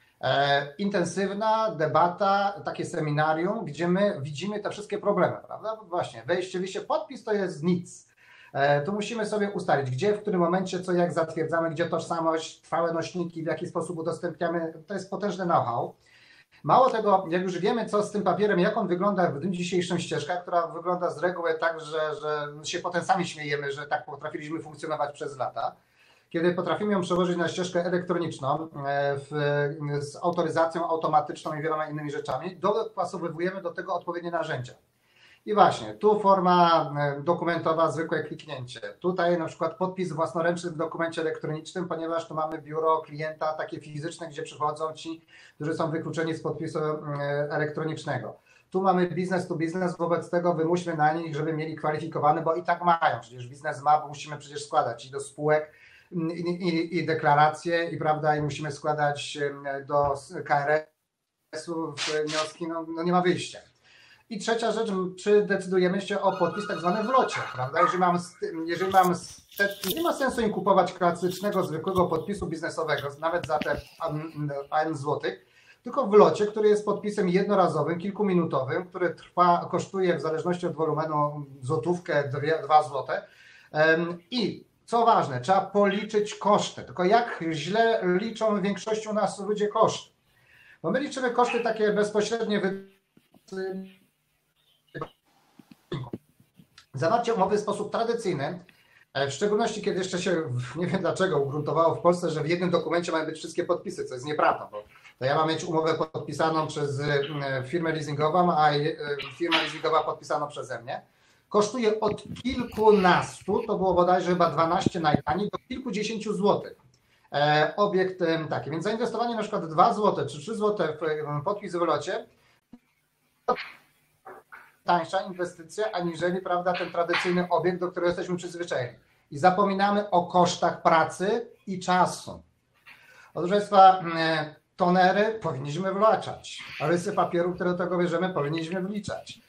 E, intensywna debata, takie seminarium, gdzie my widzimy te wszystkie problemy, prawda? Bo właśnie, wejście, wyjście, podpis to jest nic. E, tu musimy sobie ustalić, gdzie, w którym momencie, co jak zatwierdzamy, gdzie tożsamość, trwałe nośniki, w jaki sposób udostępniamy, to jest potężny know-how. Mało tego, jak już wiemy, co z tym papierem, jak on wygląda w dniu dzisiejszym, ścieżka, która wygląda z reguły tak, że, że się potem sami śmiejemy, że tak potrafiliśmy funkcjonować przez lata. Kiedy potrafimy ją przełożyć na ścieżkę elektroniczną w, z autoryzacją automatyczną i wieloma innymi rzeczami, dopasowujemy do tego odpowiednie narzędzia. I właśnie, tu forma dokumentowa, zwykłe kliknięcie. Tutaj na przykład podpis własnoręczny w dokumencie elektronicznym, ponieważ tu mamy biuro klienta takie fizyczne, gdzie przychodzą ci, którzy są wykluczeni z podpisu elektronicznego. Tu mamy biznes to biznes, wobec tego wymuśmy na nich, żeby mieli kwalifikowany, bo i tak mają, przecież biznes ma, bo musimy przecież składać i do spółek i, i, i deklaracje i prawda, i musimy składać do K R S-u wnioski, no, no nie ma wyjścia. I trzecia rzecz, czy decydujemy się o podpis tak zwany w locie, prawda? Jeżeli mam, jeżeli mam, nie ma sensu im kupować klasycznego, zwykłego podpisu biznesowego, nawet za te N złotych, tylko w locie, który jest podpisem jednorazowym, kilkuminutowym, który trwa, kosztuje w zależności od wolumenu złotówkę, dwie, dwa złote. I co ważne, trzeba policzyć koszty. Tylko jak źle liczą w większości u nas ludzie koszty? Bo my liczymy koszty takie bezpośrednie, zawarcie umowy w sposób tradycyjny, w szczególności kiedy jeszcze się, nie wiem dlaczego, ugruntowało w Polsce, że w jednym dokumencie mają być wszystkie podpisy, co jest nieprawdą, bo to ja mam mieć umowę podpisaną przez firmę leasingową, a firma leasingowa podpisaną przeze mnie. Kosztuje od kilkunastu, to było bodajże chyba dwanaście najtaniej, do kilkudziesięciu złotych. obiekt taki. Więc zainwestowanie na przykład dwa złote czy trzy złote w podpis w locie to tańsza inwestycja aniżeli, prawda, ten tradycyjny obiekt, do którego jesteśmy przyzwyczajeni. I zapominamy o kosztach pracy i czasu. Otóż Państwa, tonery powinniśmy wlaczać, rysy papieru, które do tego bierzemy, powinniśmy wliczać.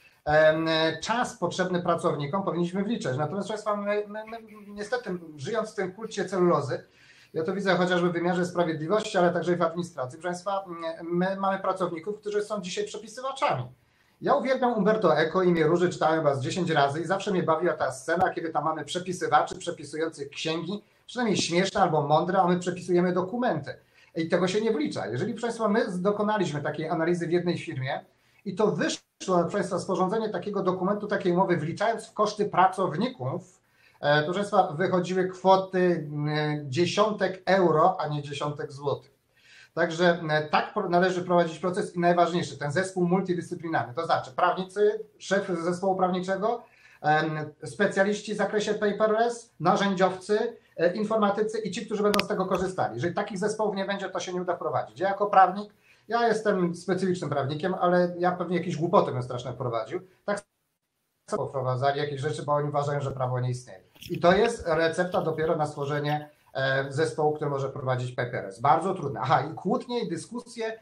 Czas potrzebny pracownikom powinniśmy wliczać. Natomiast Państwa, my, my, my, niestety, żyjąc w tym kulcie celulozy, ja to widzę chociażby w wymiarze sprawiedliwości, ale także i w administracji, proszę Państwa, my mamy pracowników, którzy są dzisiaj przepisywaczami. Ja uwielbiam Umberto Eco, imię Róży czytałem chyba z dziesięć razy i zawsze mnie bawiła ta scena, kiedy tam mamy przepisywaczy przepisujących księgi, przynajmniej śmieszne albo mądre, a my przepisujemy dokumenty. I tego się nie wlicza. Jeżeli, proszę Państwa, my dokonaliśmy takiej analizy w jednej firmie i to wyszło, proszę Państwa, sporządzenie takiego dokumentu, takiej umowy, wliczając w koszty pracowników, to, proszę Państwa, wychodziły kwoty dziesiątek euro, a nie dziesiątek złotych. Także tak należy prowadzić proces i najważniejszy, ten zespół multidyscyplinarny, to znaczy prawnicy, szef zespołu prawniczego, specjaliści w zakresie paperless, narzędziowcy, informatycy i ci, którzy będą z tego korzystali. Jeżeli takich zespołów nie będzie, to się nie uda wprowadzić. Ja jako prawnik, ja jestem specyficznym prawnikiem, ale ja pewnie jakieś głupoty bym strasznie wprowadził. Tak samo wprowadzali jakieś rzeczy, bo oni uważają, że prawo nie istnieje. I to jest recepta dopiero na stworzenie zespołu, który może prowadzić paperless. Bardzo trudne. Aha, i kłótnie, i dyskusje,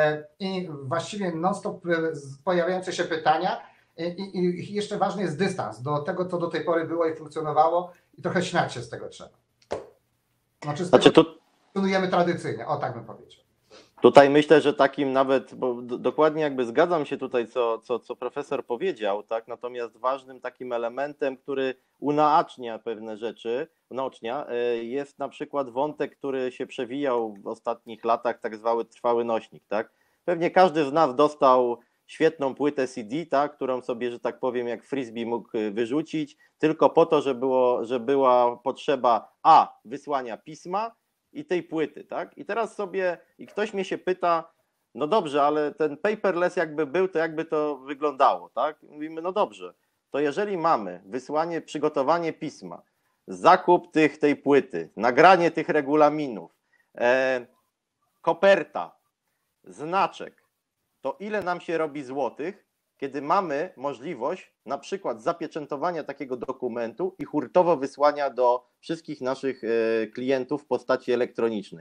i właściwie non-stop pojawiające się pytania. I, I jeszcze ważny jest dystans do tego, co do tej pory było i funkcjonowało, i trochę śmiać się z tego trzeba. Znaczy, z znaczy tego to... funkcjonujemy tradycyjnie, o tak bym powiedział. Tutaj myślę, że takim nawet, bo d- dokładnie jakby zgadzam się tutaj, co, co, co profesor powiedział, tak? Natomiast ważnym takim elementem, który unaocznia pewne rzeczy, unaocznia, jest na przykład wątek, który się przewijał w ostatnich latach, tak zwany trwały nośnik, tak? Pewnie każdy z nas dostał świetną płytę C D, tak, którą sobie, że tak powiem, jak frisbee mógł wyrzucić, tylko po to, że, było, że była potrzeba a. wysłania pisma i tej płyty, tak? I teraz sobie, i ktoś mnie się pyta, no dobrze, ale ten paperless jakby był, to jakby to wyglądało, tak? Mówimy, no dobrze, to jeżeli mamy wysłanie, przygotowanie pisma, zakup tych, tej płyty, nagranie tych regulaminów, e, koperta, znaczek, to ile nam się robi złotych, kiedy mamy możliwość na przykład zapieczętowania takiego dokumentu i hurtowo wysłania do wszystkich naszych klientów w postaci elektronicznej.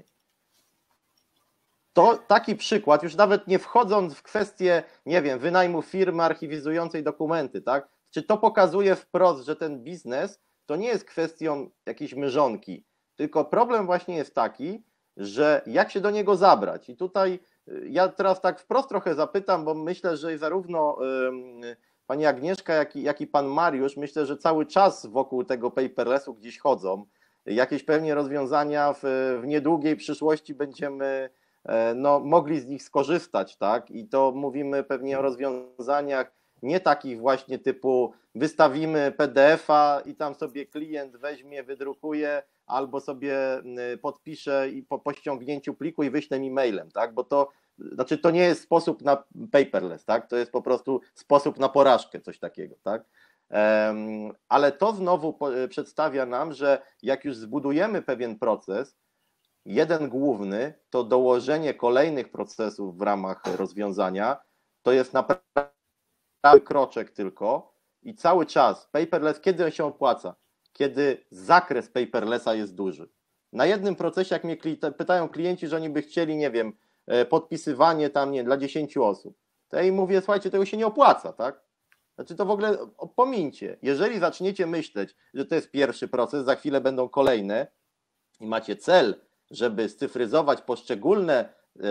To taki przykład, już nawet nie wchodząc w kwestię, nie wiem, wynajmu firmy archiwizującej dokumenty, tak? Czy to pokazuje wprost, że ten biznes to nie jest kwestią jakiejś mrzonki, tylko problem właśnie jest taki, że jak się do niego zabrać. I tutaj ja teraz tak wprost trochę zapytam, bo myślę, że zarówno pani Agnieszka, jak i, jak i pan Mariusz, myślę, że cały czas wokół tego paperlessu gdzieś chodzą. Jakieś pewnie rozwiązania w, w niedługiej przyszłości będziemy no, mogli z nich skorzystać, tak? I to mówimy pewnie o rozwiązaniach nie takich właśnie typu wystawimy P D F a i tam sobie klient weźmie, wydrukuje albo sobie podpisze i po, po ściągnięciu pliku i wyśle mi mailem, tak? Bo to znaczy to nie jest sposób na paperless, tak? To jest po prostu sposób na porażkę, coś takiego, tak? Um, ale to znowu po, przedstawia nam, że jak już zbudujemy pewien proces, jeden główny, to dołożenie kolejnych procesów w ramach rozwiązania, to jest naprawdę kroczek tylko i cały czas paperless, kiedy on się opłaca? Kiedy zakres paperlessa jest duży. Na jednym procesie, jak mnie pytają klienci, że oni by chcieli, nie wiem, podpisywanie tam, nie, dla dziesięciu osób, to ja im mówię, słuchajcie, tego się nie opłaca, tak? Znaczy to w ogóle pomińcie. Jeżeli zaczniecie myśleć, że to jest pierwszy proces, za chwilę będą kolejne i macie cel, żeby scyfryzować poszczególne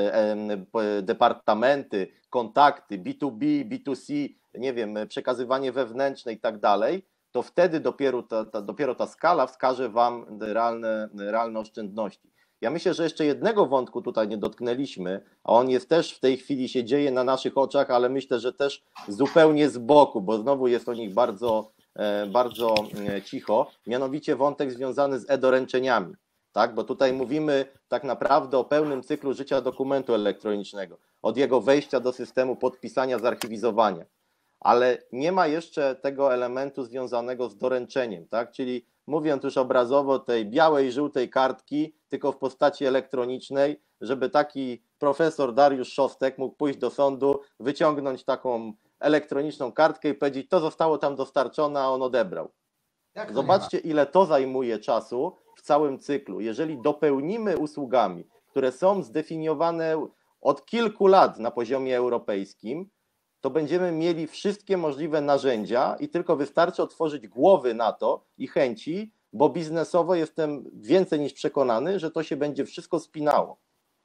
departamenty, kontakty, B dwa B, B dwa C, nie wiem, przekazywanie wewnętrzne i tak dalej, to wtedy dopiero ta, ta, dopiero ta skala wskaże wam realne, realne oszczędności. Ja myślę, że jeszcze jednego wątku tutaj nie dotknęliśmy, a on jest też w tej chwili się dzieje na naszych oczach, ale myślę, że też zupełnie z boku, bo znowu jest o nich bardzo, bardzo cicho, mianowicie wątek związany z e-doręczeniami. Tak, bo tutaj mówimy tak naprawdę o pełnym cyklu życia dokumentu elektronicznego, od jego wejścia do systemu podpisania, zarchiwizowania, ale nie ma jeszcze tego elementu związanego z doręczeniem, tak, czyli mówiąc już obrazowo, tej białej, żółtej kartki, tylko w postaci elektronicznej, żeby taki profesor Dariusz Szostek mógł pójść do sądu, wyciągnąć taką elektroniczną kartkę i powiedzieć, to zostało tam dostarczone, a on odebrał. Zobaczcie, ile to zajmuje czasu w całym cyklu. Jeżeli dopełnimy usługami, które są zdefiniowane od kilku lat na poziomie europejskim, to będziemy mieli wszystkie możliwe narzędzia i tylko wystarczy otworzyć głowy na to i chęci, bo biznesowo jestem więcej niż przekonany, że to się będzie wszystko spinało.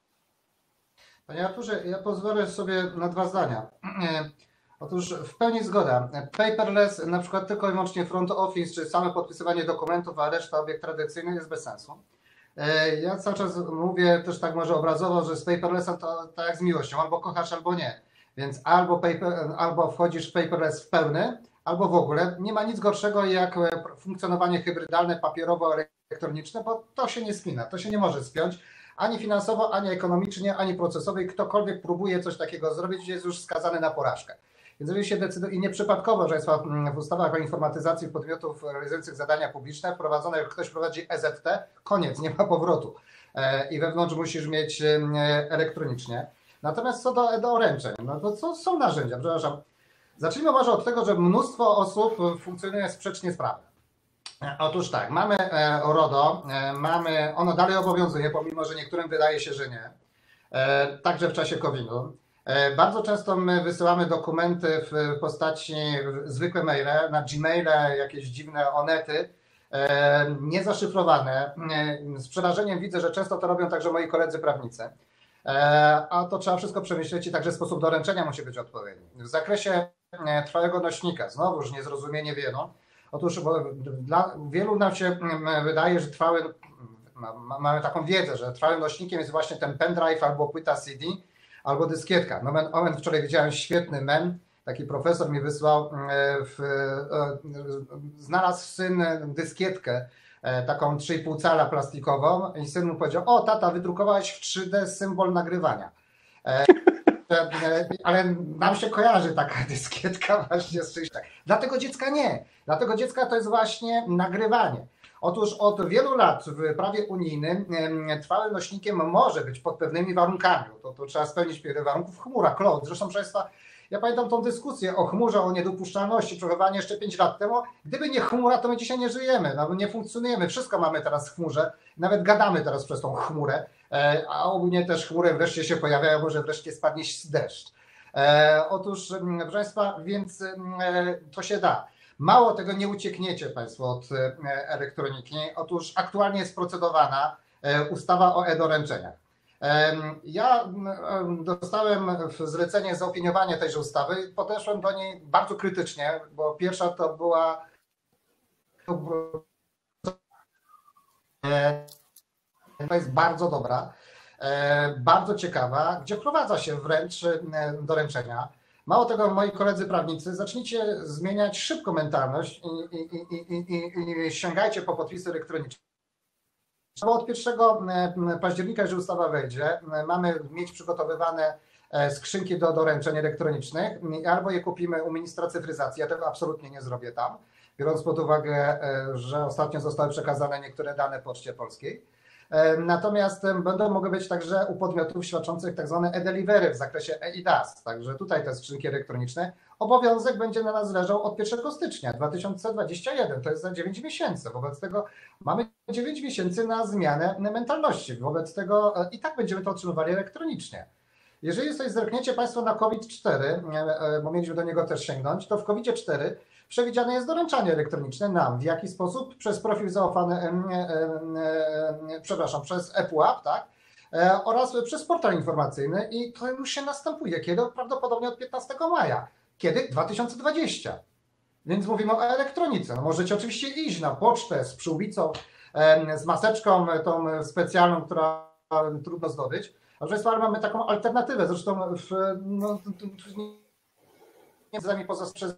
Panie Arturze, ja pozwolę sobie na dwa zdania. Otóż w pełni zgoda. Paperless, na przykład tylko i wyłącznie front office, czy same podpisywanie dokumentów, a reszta obiekt tradycyjny jest bez sensu. Ja cały czas mówię też tak może obrazowo, że z paperlessem to tak jak z miłością, albo kochasz, albo nie. Więc albo, paper, albo wchodzisz w paperless w pełny, albo w ogóle. Nie ma nic gorszego jak funkcjonowanie hybrydalne, papierowo-elektroniczne, bo to się nie spina, to się nie może spiąć. Ani finansowo, ani ekonomicznie, ani procesowo i ktokolwiek próbuje coś takiego zrobić, jest już skazany na porażkę. Więc jeżeli się decyduje, i nieprzypadkowo, że jest w ustawach o informatyzacji podmiotów realizujących zadania publiczne wprowadzone, jak ktoś prowadzi E Z T, koniec, nie ma powrotu. I wewnątrz musisz mieć elektronicznie. Natomiast co do doręczeń, no to co są narzędzia? Przepraszam. Zacznijmy może od tego, że mnóstwo osób funkcjonuje sprzecznie z prawem. Otóż tak, mamy RODO, mamy, ono dalej obowiązuje, pomimo że niektórym wydaje się, że nie, także w czasie kowida. Bardzo często my wysyłamy dokumenty w postaci zwykłe maile, na Gmaile, jakieś dziwne onety, niezaszyfrowane. Z przerażeniem widzę, że często to robią także moi koledzy prawnicy. A to trzeba wszystko przemyśleć i także sposób doręczenia musi być odpowiedni. W zakresie trwałego nośnika, znowuż niezrozumienie wielu. Otóż dla wielu nam się wydaje, że trwały, mamy taką wiedzę, że trwałym nośnikiem jest właśnie ten pendrive albo płyta C D, albo dyskietka. Nomen omen, wczoraj widziałem świetny mem, taki profesor mi wysłał, w, znalazł syn dyskietkę, taką trzy i pół cala plastikową i syn mu powiedział, o tata, wydrukowałeś w trzy D symbol nagrywania. Ale nam się kojarzy taka dyskietka właśnie z czymś tak. Dla tego dziecka nie. Dla tego dziecka to jest właśnie nagrywanie. Otóż od wielu lat w prawie unijnym trwałym nośnikiem może być pod pewnymi warunkami. To, to trzeba spełnić wiele warunków. Chmura, cloud. Zresztą proszę Państwa, ja pamiętam tą dyskusję o chmurze, o niedopuszczalności, przechowywanie jeszcze pięć lat temu. Gdyby nie chmura, to my dzisiaj nie żyjemy, no, nie funkcjonujemy. Wszystko mamy teraz w chmurze. Nawet gadamy teraz przez tą chmurę. A ogólnie też chmury wreszcie się pojawiają, może wreszcie spadnie deszcz. Otóż, proszę Państwa, więc to się da. Mało tego, nie uciekniecie Państwo od elektroniki. Otóż aktualnie jest procedowana ustawa o e-doręczeniach. Ja dostałem zlecenie zaopiniowania tejże ustawy i podeszłem do niej bardzo krytycznie, bo pierwsza to była to jest bardzo dobra, bardzo ciekawa, gdzie wprowadza się wręcz doręczenia. Mało tego, moi koledzy prawnicy, zacznijcie zmieniać szybko mentalność i, i, i, i, i sięgajcie po podpisy elektroniczne. Bo od pierwszego października, jeżeli ustawa wejdzie, mamy mieć przygotowywane skrzynki do doręczeń elektronicznych, albo je kupimy u ministra cyfryzacji, ja tego absolutnie nie zrobię tam, biorąc pod uwagę, że ostatnio zostały przekazane niektóre dane Poczcie Polskiej. Natomiast będą mogły być także u podmiotów świadczących tak zwane e-delivery w zakresie e-idas. Także tutaj te skrzynki elektroniczne. Obowiązek będzie na nas leżał od pierwszego stycznia dwa tysiące dwudziestego pierwszego. To jest za dziewięć miesięcy. Wobec tego mamy dziewięć miesięcy na zmianę mentalności. Wobec tego i tak będziemy to otrzymywali elektronicznie. Jeżeli sobie zerkniecie Państwo na COVID cztery, bo mieliśmy do niego też sięgnąć, to w COVID cztery przewidziane jest doręczanie elektroniczne nam. W jaki sposób? Przez profil zaufany, e, e, e, przepraszam, przez ePUAP, tak? E, oraz przez portal informacyjny i to już się następuje. Kiedy? Prawdopodobnie od piętnastego maja. Kiedy? dwa tysiące dwudziestego. Więc mówimy o elektronice. No możecie oczywiście iść na pocztę z przyłbicą, e, z maseczką tą specjalną, która trudno zdobyć. A proszę Państwa, mamy taką alternatywę. Zresztą w, no, nie poza przez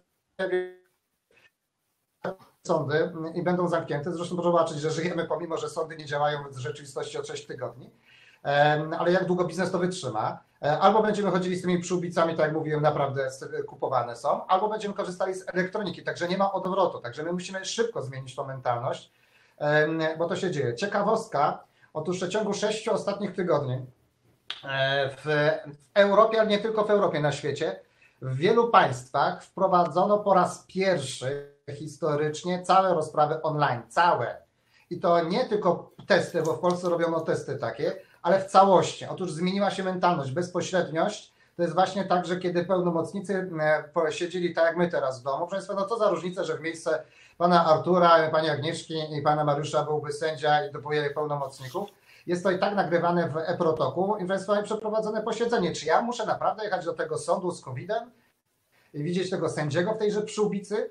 sądy i będą zamknięte. Zresztą proszę zobaczyć, że żyjemy, pomimo że sądy nie działają w rzeczywistości od sześciu tygodni. Ale jak długo biznes to wytrzyma? Albo będziemy chodzili z tymi przyłbicami, tak jak mówiłem, naprawdę kupowane są, albo będziemy korzystali z elektroniki, także nie ma odwrotu. Także my musimy szybko zmienić tą mentalność. bo to się dzieje. Ciekawostka, otóż w przeciągu sześciu ostatnich tygodni w Europie, ale nie tylko w Europie, na świecie, w wielu państwach wprowadzono po raz pierwszy historycznie całe rozprawy online, całe. I to nie tylko testy, bo w Polsce robiono testy takie, ale w całości. Otóż zmieniła się mentalność, bezpośredniość. To jest właśnie tak, że kiedy pełnomocnicy siedzieli tak jak my teraz w domu, proszę Państwa, no co za różnica, że w miejsce pana Artura, pani Agnieszki i pana Mariusza byłby sędzia i dwójek pełnomocników. Jest to i tak nagrywane w e-protoku i proszę Państwa, przeprowadzone posiedzenie. Czy ja muszę naprawdę jechać do tego sądu z kowidem i widzieć tego sędziego w tejże przyłbicy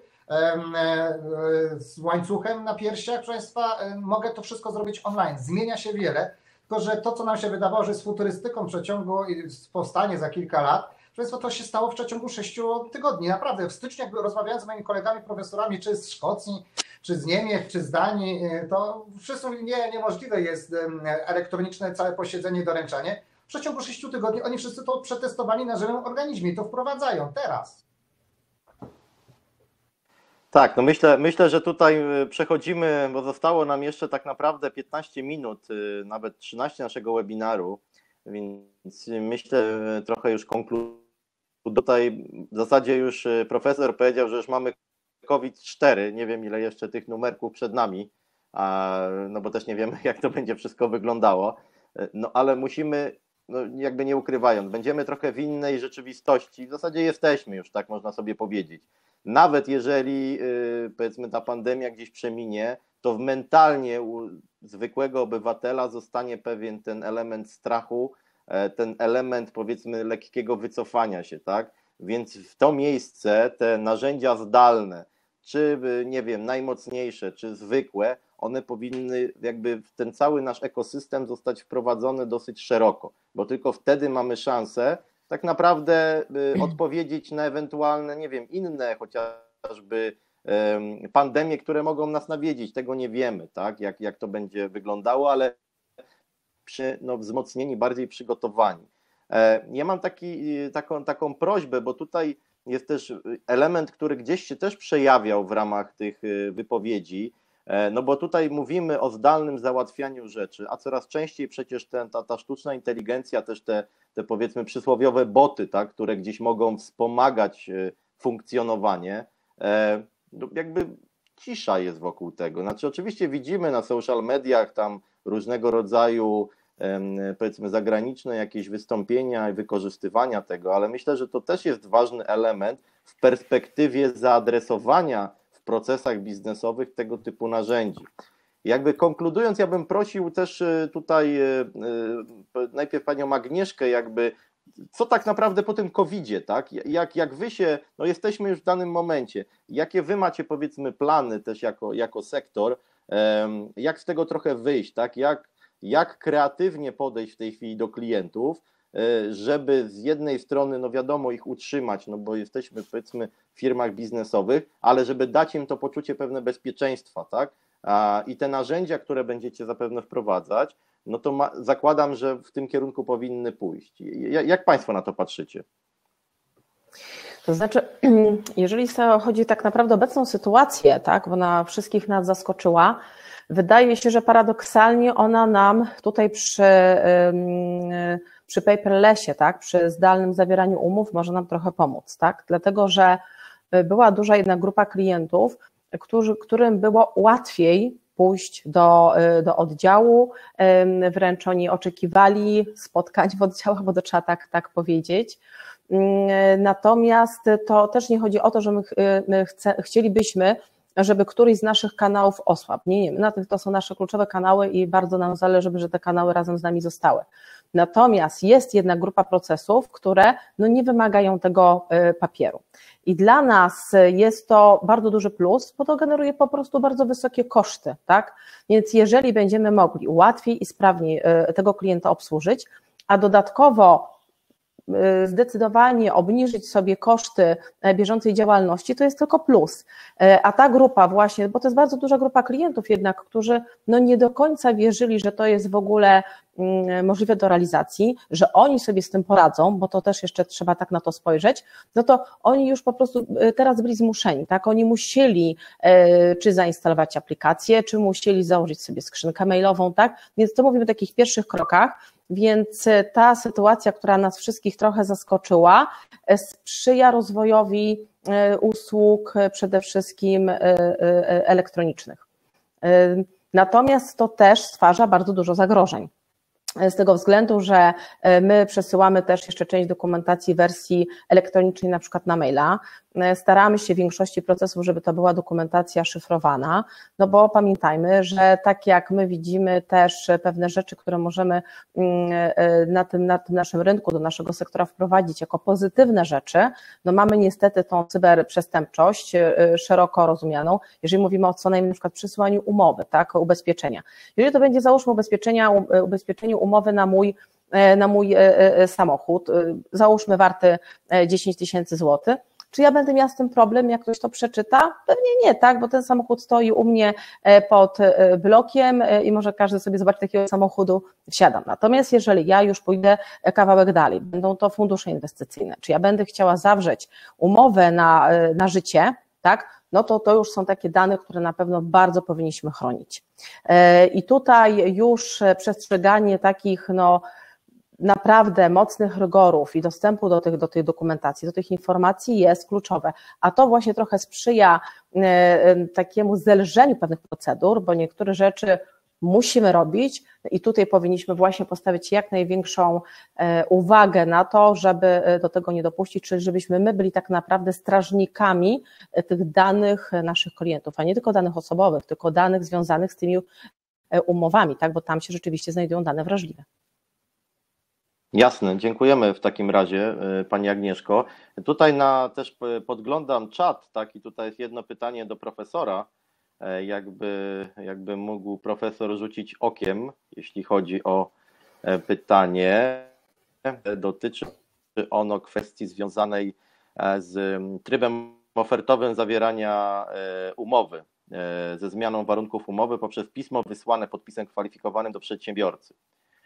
z łańcuchem na piersiach? Proszę Państwa, mogę to wszystko zrobić online. Zmienia się wiele. Tylko że to, co nam się wydawało, że jest futurystyką w przeciągu i powstanie za kilka lat, Państwo, to się stało w przeciągu sześciu tygodni. Naprawdę, w styczniu, jak rozmawiałem z moimi kolegami profesorami, czy z Szkocji, czy z Niemiec, czy z Danii, to wszyscy mówili, nie, niemożliwe jest elektroniczne całe posiedzenie, doręczanie. W przeciągu sześciu tygodni oni wszyscy to przetestowali na żywym organizmie i to wprowadzają teraz. Tak, no myślę, myślę, że tutaj przechodzimy, bo zostało nam jeszcze tak naprawdę piętnaście minut, nawet trzynaście naszego webinaru, więc myślę, trochę już konkluduję. Tutaj w zasadzie już profesor powiedział, że już mamy COVID cztery, nie wiem ile jeszcze tych numerków przed nami, no bo też nie wiemy jak to będzie wszystko wyglądało, no ale musimy, no jakby nie ukrywając, będziemy trochę w innej rzeczywistości, w zasadzie jesteśmy już, tak można sobie powiedzieć. Nawet jeżeli powiedzmy ta pandemia gdzieś przeminie, to mentalnie u zwykłego obywatela zostanie pewien ten element strachu, ten element powiedzmy lekkiego wycofania się, tak? Więc w to miejsce te narzędzia zdalne, czy nie wiem, najmocniejsze, czy zwykłe, one powinny jakby w ten cały nasz ekosystem zostać wprowadzone dosyć szeroko, bo tylko wtedy mamy szansę tak naprawdę odpowiedzieć na ewentualne, nie wiem, inne chociażby pandemie, które mogą nas nawiedzić. Tego nie wiemy, tak, jak, jak to będzie wyglądało, ale przy, no, wzmocnieni, bardziej przygotowani. Ja mam taki, taką, taką prośbę, bo tutaj jest też element, który gdzieś się też przejawiał w ramach tych wypowiedzi, no bo tutaj mówimy o zdalnym załatwianiu rzeczy, a coraz częściej przecież ten, ta, ta sztuczna inteligencja, też te, te powiedzmy przysłowiowe boty, tak, które gdzieś mogą wspomagać funkcjonowanie, no jakby cisza jest wokół tego. Znaczy oczywiście widzimy na social mediach tam różnego rodzaju powiedzmy zagraniczne jakieś wystąpienia i wykorzystywania tego, ale myślę, że to też jest ważny element w perspektywie zaadresowania w procesach biznesowych tego typu narzędzi. Jakby konkludując, ja bym prosił też tutaj najpierw panią Agnieszkę, jakby co tak naprawdę po tym kowidzie, tak? Jak, jak wy się, no jesteśmy już w danym momencie, jakie wy macie powiedzmy plany też jako, jako sektor, jak z tego trochę wyjść, tak? Jak, jak kreatywnie podejść w tej chwili do klientów, żeby z jednej strony, no wiadomo, ich utrzymać, no bo jesteśmy powiedzmy w firmach biznesowych, ale żeby dać im to poczucie pewne bezpieczeństwa, tak? I te narzędzia, które będziecie zapewne wprowadzać, no to ma, zakładam, że w tym kierunku powinny pójść. Jak Państwo na to patrzycie? To znaczy, jeżeli chodzi tak naprawdę o obecną sytuację, tak, bo ona wszystkich nas zaskoczyła, wydaje się, że paradoksalnie ona nam tutaj przy, przy paperlessie, tak, przy zdalnym zawieraniu umów może nam trochę pomóc, tak, dlatego że była duża jedna grupa klientów, którzy, którym było łatwiej pójść do, do oddziału, wręcz oni oczekiwali spotkań w oddziałach, bo to trzeba tak, tak powiedzieć. Natomiast to też nie chodzi o to, że my, my chce, chcielibyśmy, żeby któryś z naszych kanałów osłabł. Nie, nie, to są nasze kluczowe kanały i bardzo nam zależy, żeby te kanały razem z nami zostały. Natomiast jest jedna grupa procesów, które no nie wymagają tego papieru. I dla nas jest to bardzo duży plus, bo to generuje po prostu bardzo wysokie koszty, tak? Więc jeżeli będziemy mogli łatwiej i sprawniej tego klienta obsłużyć, a dodatkowo zdecydowanie obniżyć sobie koszty bieżącej działalności, to jest tylko plus. A ta grupa właśnie, bo to jest bardzo duża grupa klientów jednak, którzy no nie do końca wierzyli, że to jest w ogóle możliwe do realizacji, że oni sobie z tym poradzą, bo to też jeszcze trzeba tak na to spojrzeć, no to oni już po prostu teraz byli zmuszeni, tak? Oni musieli czy zainstalować aplikację, czy musieli założyć sobie skrzynkę mailową, tak? Więc to mówimy o takich pierwszych krokach, więc ta sytuacja, która nas wszystkich trochę zaskoczyła, sprzyja rozwojowi usług przede wszystkim elektronicznych. Natomiast to też stwarza bardzo dużo zagrożeń. Z tego względu, że my przesyłamy też jeszcze część dokumentacji w wersji elektronicznej, na przykład na maila. Staramy się w większości procesów, żeby to była dokumentacja szyfrowana, no bo pamiętajmy, że tak jak my widzimy też pewne rzeczy, które możemy na tym, na tym naszym rynku, do naszego sektora wprowadzić jako pozytywne rzeczy, no mamy niestety tą cyberprzestępczość szeroko rozumianą, jeżeli mówimy o co najmniej na przykład przesyłaniu umowy, tak, ubezpieczenia. Jeżeli to będzie, załóżmy, ubezpieczenia, ubezpieczeniu umowy na mój na mój samochód, załóżmy warty dziesięć tysięcy złotych, czy ja będę miała z tym problem, jak ktoś to przeczyta? Pewnie nie, tak, bo ten samochód stoi u mnie pod blokiem i może każdy sobie zobaczy, takiego samochodu wsiadam. Natomiast jeżeli ja już pójdę kawałek dalej, będą to fundusze inwestycyjne, czy ja będę chciała zawrzeć umowę na, na życie, tak, no to to już są takie dane, które na pewno bardzo powinniśmy chronić. I tutaj już przestrzeganie takich, no, naprawdę mocnych rygorów i dostępu do tych, do tych dokumentacji, do tych informacji jest kluczowe, a to właśnie trochę sprzyja takiemu zelżeniu pewnych procedur, bo niektóre rzeczy musimy robić i tutaj powinniśmy właśnie postawić jak największą uwagę na to, żeby do tego nie dopuścić, czyli żebyśmy my byli tak naprawdę strażnikami tych danych naszych klientów, a nie tylko danych osobowych, tylko danych związanych z tymi umowami, tak, bo tam się rzeczywiście znajdują dane wrażliwe. Jasne, dziękujemy w takim razie, Pani Agnieszko. Tutaj na, też podglądam czat, tak, i tutaj jest jedno pytanie do profesora, jakby, jakby mógł profesor rzucić okiem, jeśli chodzi o pytanie. Dotyczy ono kwestii związanej z trybem ofertowym zawierania umowy, ze zmianą warunków umowy poprzez pismo wysłane podpisem kwalifikowanym do przedsiębiorcy.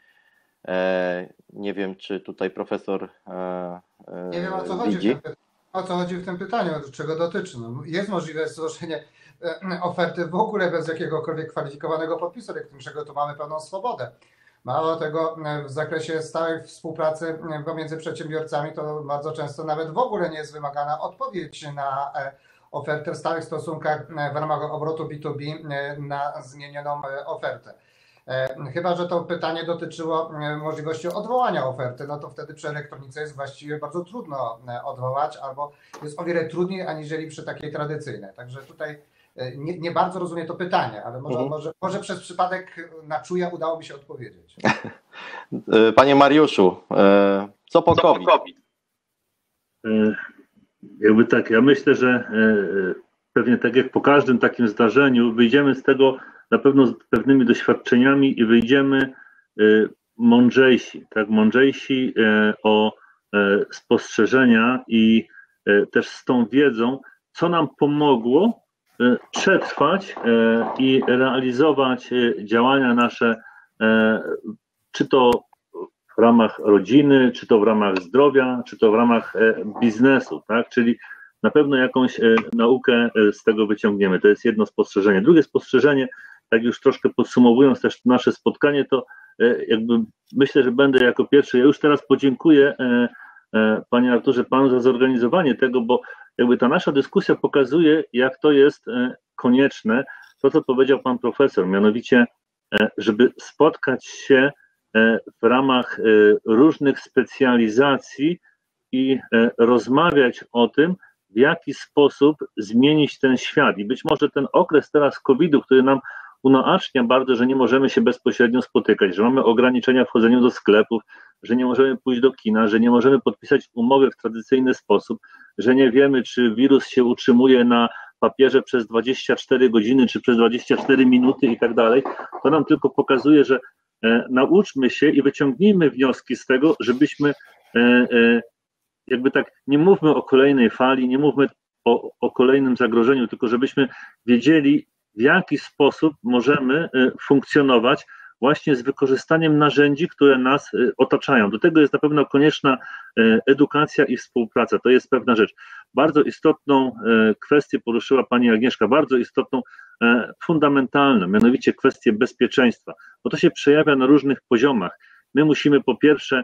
Nie wiem, czy tutaj profesor Nie wiem, o co chodzi, w tym, o co chodzi w tym pytaniu, czego dotyczy. No, jest możliwe złożenie oferty w ogóle bez jakiegokolwiek kwalifikowanego podpisu elektronicznego, tu mamy pełną swobodę. Mało tego, w zakresie stałej współpracy pomiędzy przedsiębiorcami to bardzo często nawet w ogóle nie jest wymagana odpowiedź na ofertę w stałych stosunkach w ramach obrotu B dwa B na zmienioną ofertę. Chyba że to pytanie dotyczyło możliwości odwołania oferty, no to wtedy przy elektronice jest właściwie bardzo trudno odwołać, albo jest o wiele trudniej aniżeli przy takiej tradycyjnej. Także tutaj nie, nie bardzo rozumiem to pytanie, ale może, mhm. może, może przez przypadek na czuja udało mi się odpowiedzieć. Panie Mariuszu, co po COVID? Jakby tak, ja myślę, że pewnie tak jak po każdym takim zdarzeniu wyjdziemy z tego na pewno z pewnymi doświadczeniami i wyjdziemy mądrzejsi, tak, mądrzejsi o spostrzeżenia i też z tą wiedzą, co nam pomogło przetrwać i realizować działania nasze, czy to w ramach rodziny, czy to w ramach zdrowia, czy to w ramach biznesu, tak, czyli na pewno jakąś naukę z tego wyciągniemy. To jest jedno spostrzeżenie. Drugie spostrzeżenie, tak już troszkę podsumowując też nasze spotkanie, to jakby myślę, że będę jako pierwszy. Ja już teraz podziękuję Panie Arturze, Panu za zorganizowanie tego, bo jakby ta nasza dyskusja pokazuje, jak to jest konieczne, to co powiedział Pan Profesor, mianowicie, żeby spotkać się w ramach różnych specjalizacji i rozmawiać o tym, w jaki sposób zmienić ten świat. I być może ten okres teraz kowida, który nam unaocznia bardzo, że nie możemy się bezpośrednio spotykać, że mamy ograniczenia w chodzeniu do sklepów, że nie możemy pójść do kina, że nie możemy podpisać umowy w tradycyjny sposób, że nie wiemy, czy wirus się utrzymuje na papierze przez dwadzieścia cztery godziny, czy przez dwadzieścia cztery minuty i tak dalej. To nam tylko pokazuje, że e, nauczmy się i wyciągnijmy wnioski z tego, żebyśmy jakby tak, nie mówmy o kolejnej fali, nie mówmy o, o kolejnym zagrożeniu, tylko żebyśmy wiedzieli, w jaki sposób możemy funkcjonować właśnie z wykorzystaniem narzędzi, które nas otaczają. Do tego jest na pewno konieczna edukacja i współpraca. To jest pewna rzecz. Bardzo istotną kwestię poruszyła pani Agnieszka, bardzo istotną, fundamentalną, mianowicie kwestię bezpieczeństwa, bo to się przejawia na różnych poziomach. My musimy po pierwsze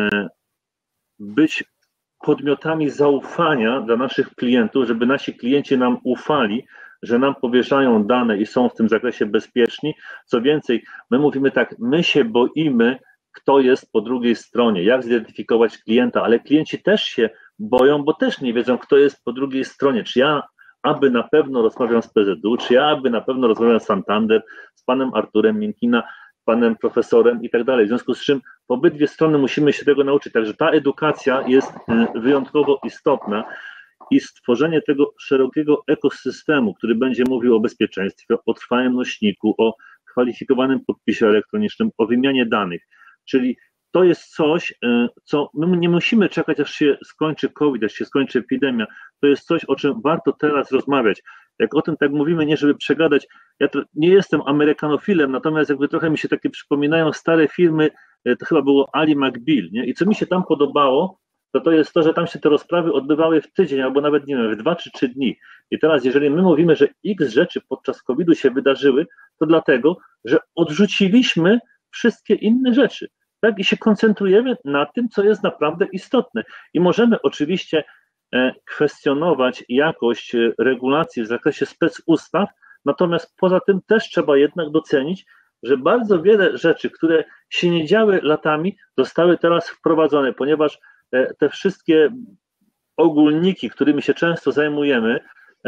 być podmiotami zaufania dla naszych klientów, żeby nasi klienci nam ufali, że nam powierzają dane i są w tym zakresie bezpieczni. Co więcej, my mówimy tak, my się boimy, kto jest po drugiej stronie, jak zidentyfikować klienta, ale klienci też się boją, bo też nie wiedzą, kto jest po drugiej stronie. Czy ja aby na pewno rozmawiam z P Z U, czy ja aby na pewno rozmawiam z Santander, z panem Arturem Miękina, panem profesorem i tak dalej. W związku z czym po obydwie strony musimy się tego nauczyć. Także ta edukacja jest wyjątkowo istotna i stworzenie tego szerokiego ekosystemu, który będzie mówił o bezpieczeństwie, o trwałym nośniku, o kwalifikowanym podpisie elektronicznym, o wymianie danych. Czyli to jest coś, co my nie musimy czekać, aż się skończy COVID, aż się skończy epidemia. To jest coś, o czym warto teraz rozmawiać. Jak o tym tak mówimy, nie żeby przegadać, ja to nie jestem amerykanofilem, natomiast jakby trochę mi się takie przypominają stare filmy, to chyba było Ali McBeal, nie? I co mi się tam podobało, to to jest to, że tam się te rozprawy odbywały w tydzień, albo nawet, nie wiem, w dwa czy trzy dni. I teraz, jeżeli my mówimy, że x rzeczy podczas kowida się wydarzyły, to dlatego, że odrzuciliśmy wszystkie inne rzeczy. Tak? I się koncentrujemy na tym, co jest naprawdę istotne. I możemy oczywiście kwestionować jakość regulacji w zakresie specustaw, natomiast poza tym też trzeba jednak docenić, że bardzo wiele rzeczy, które się nie działy latami, zostały teraz wprowadzone, ponieważ te wszystkie ogólniki, którymi się często zajmujemy,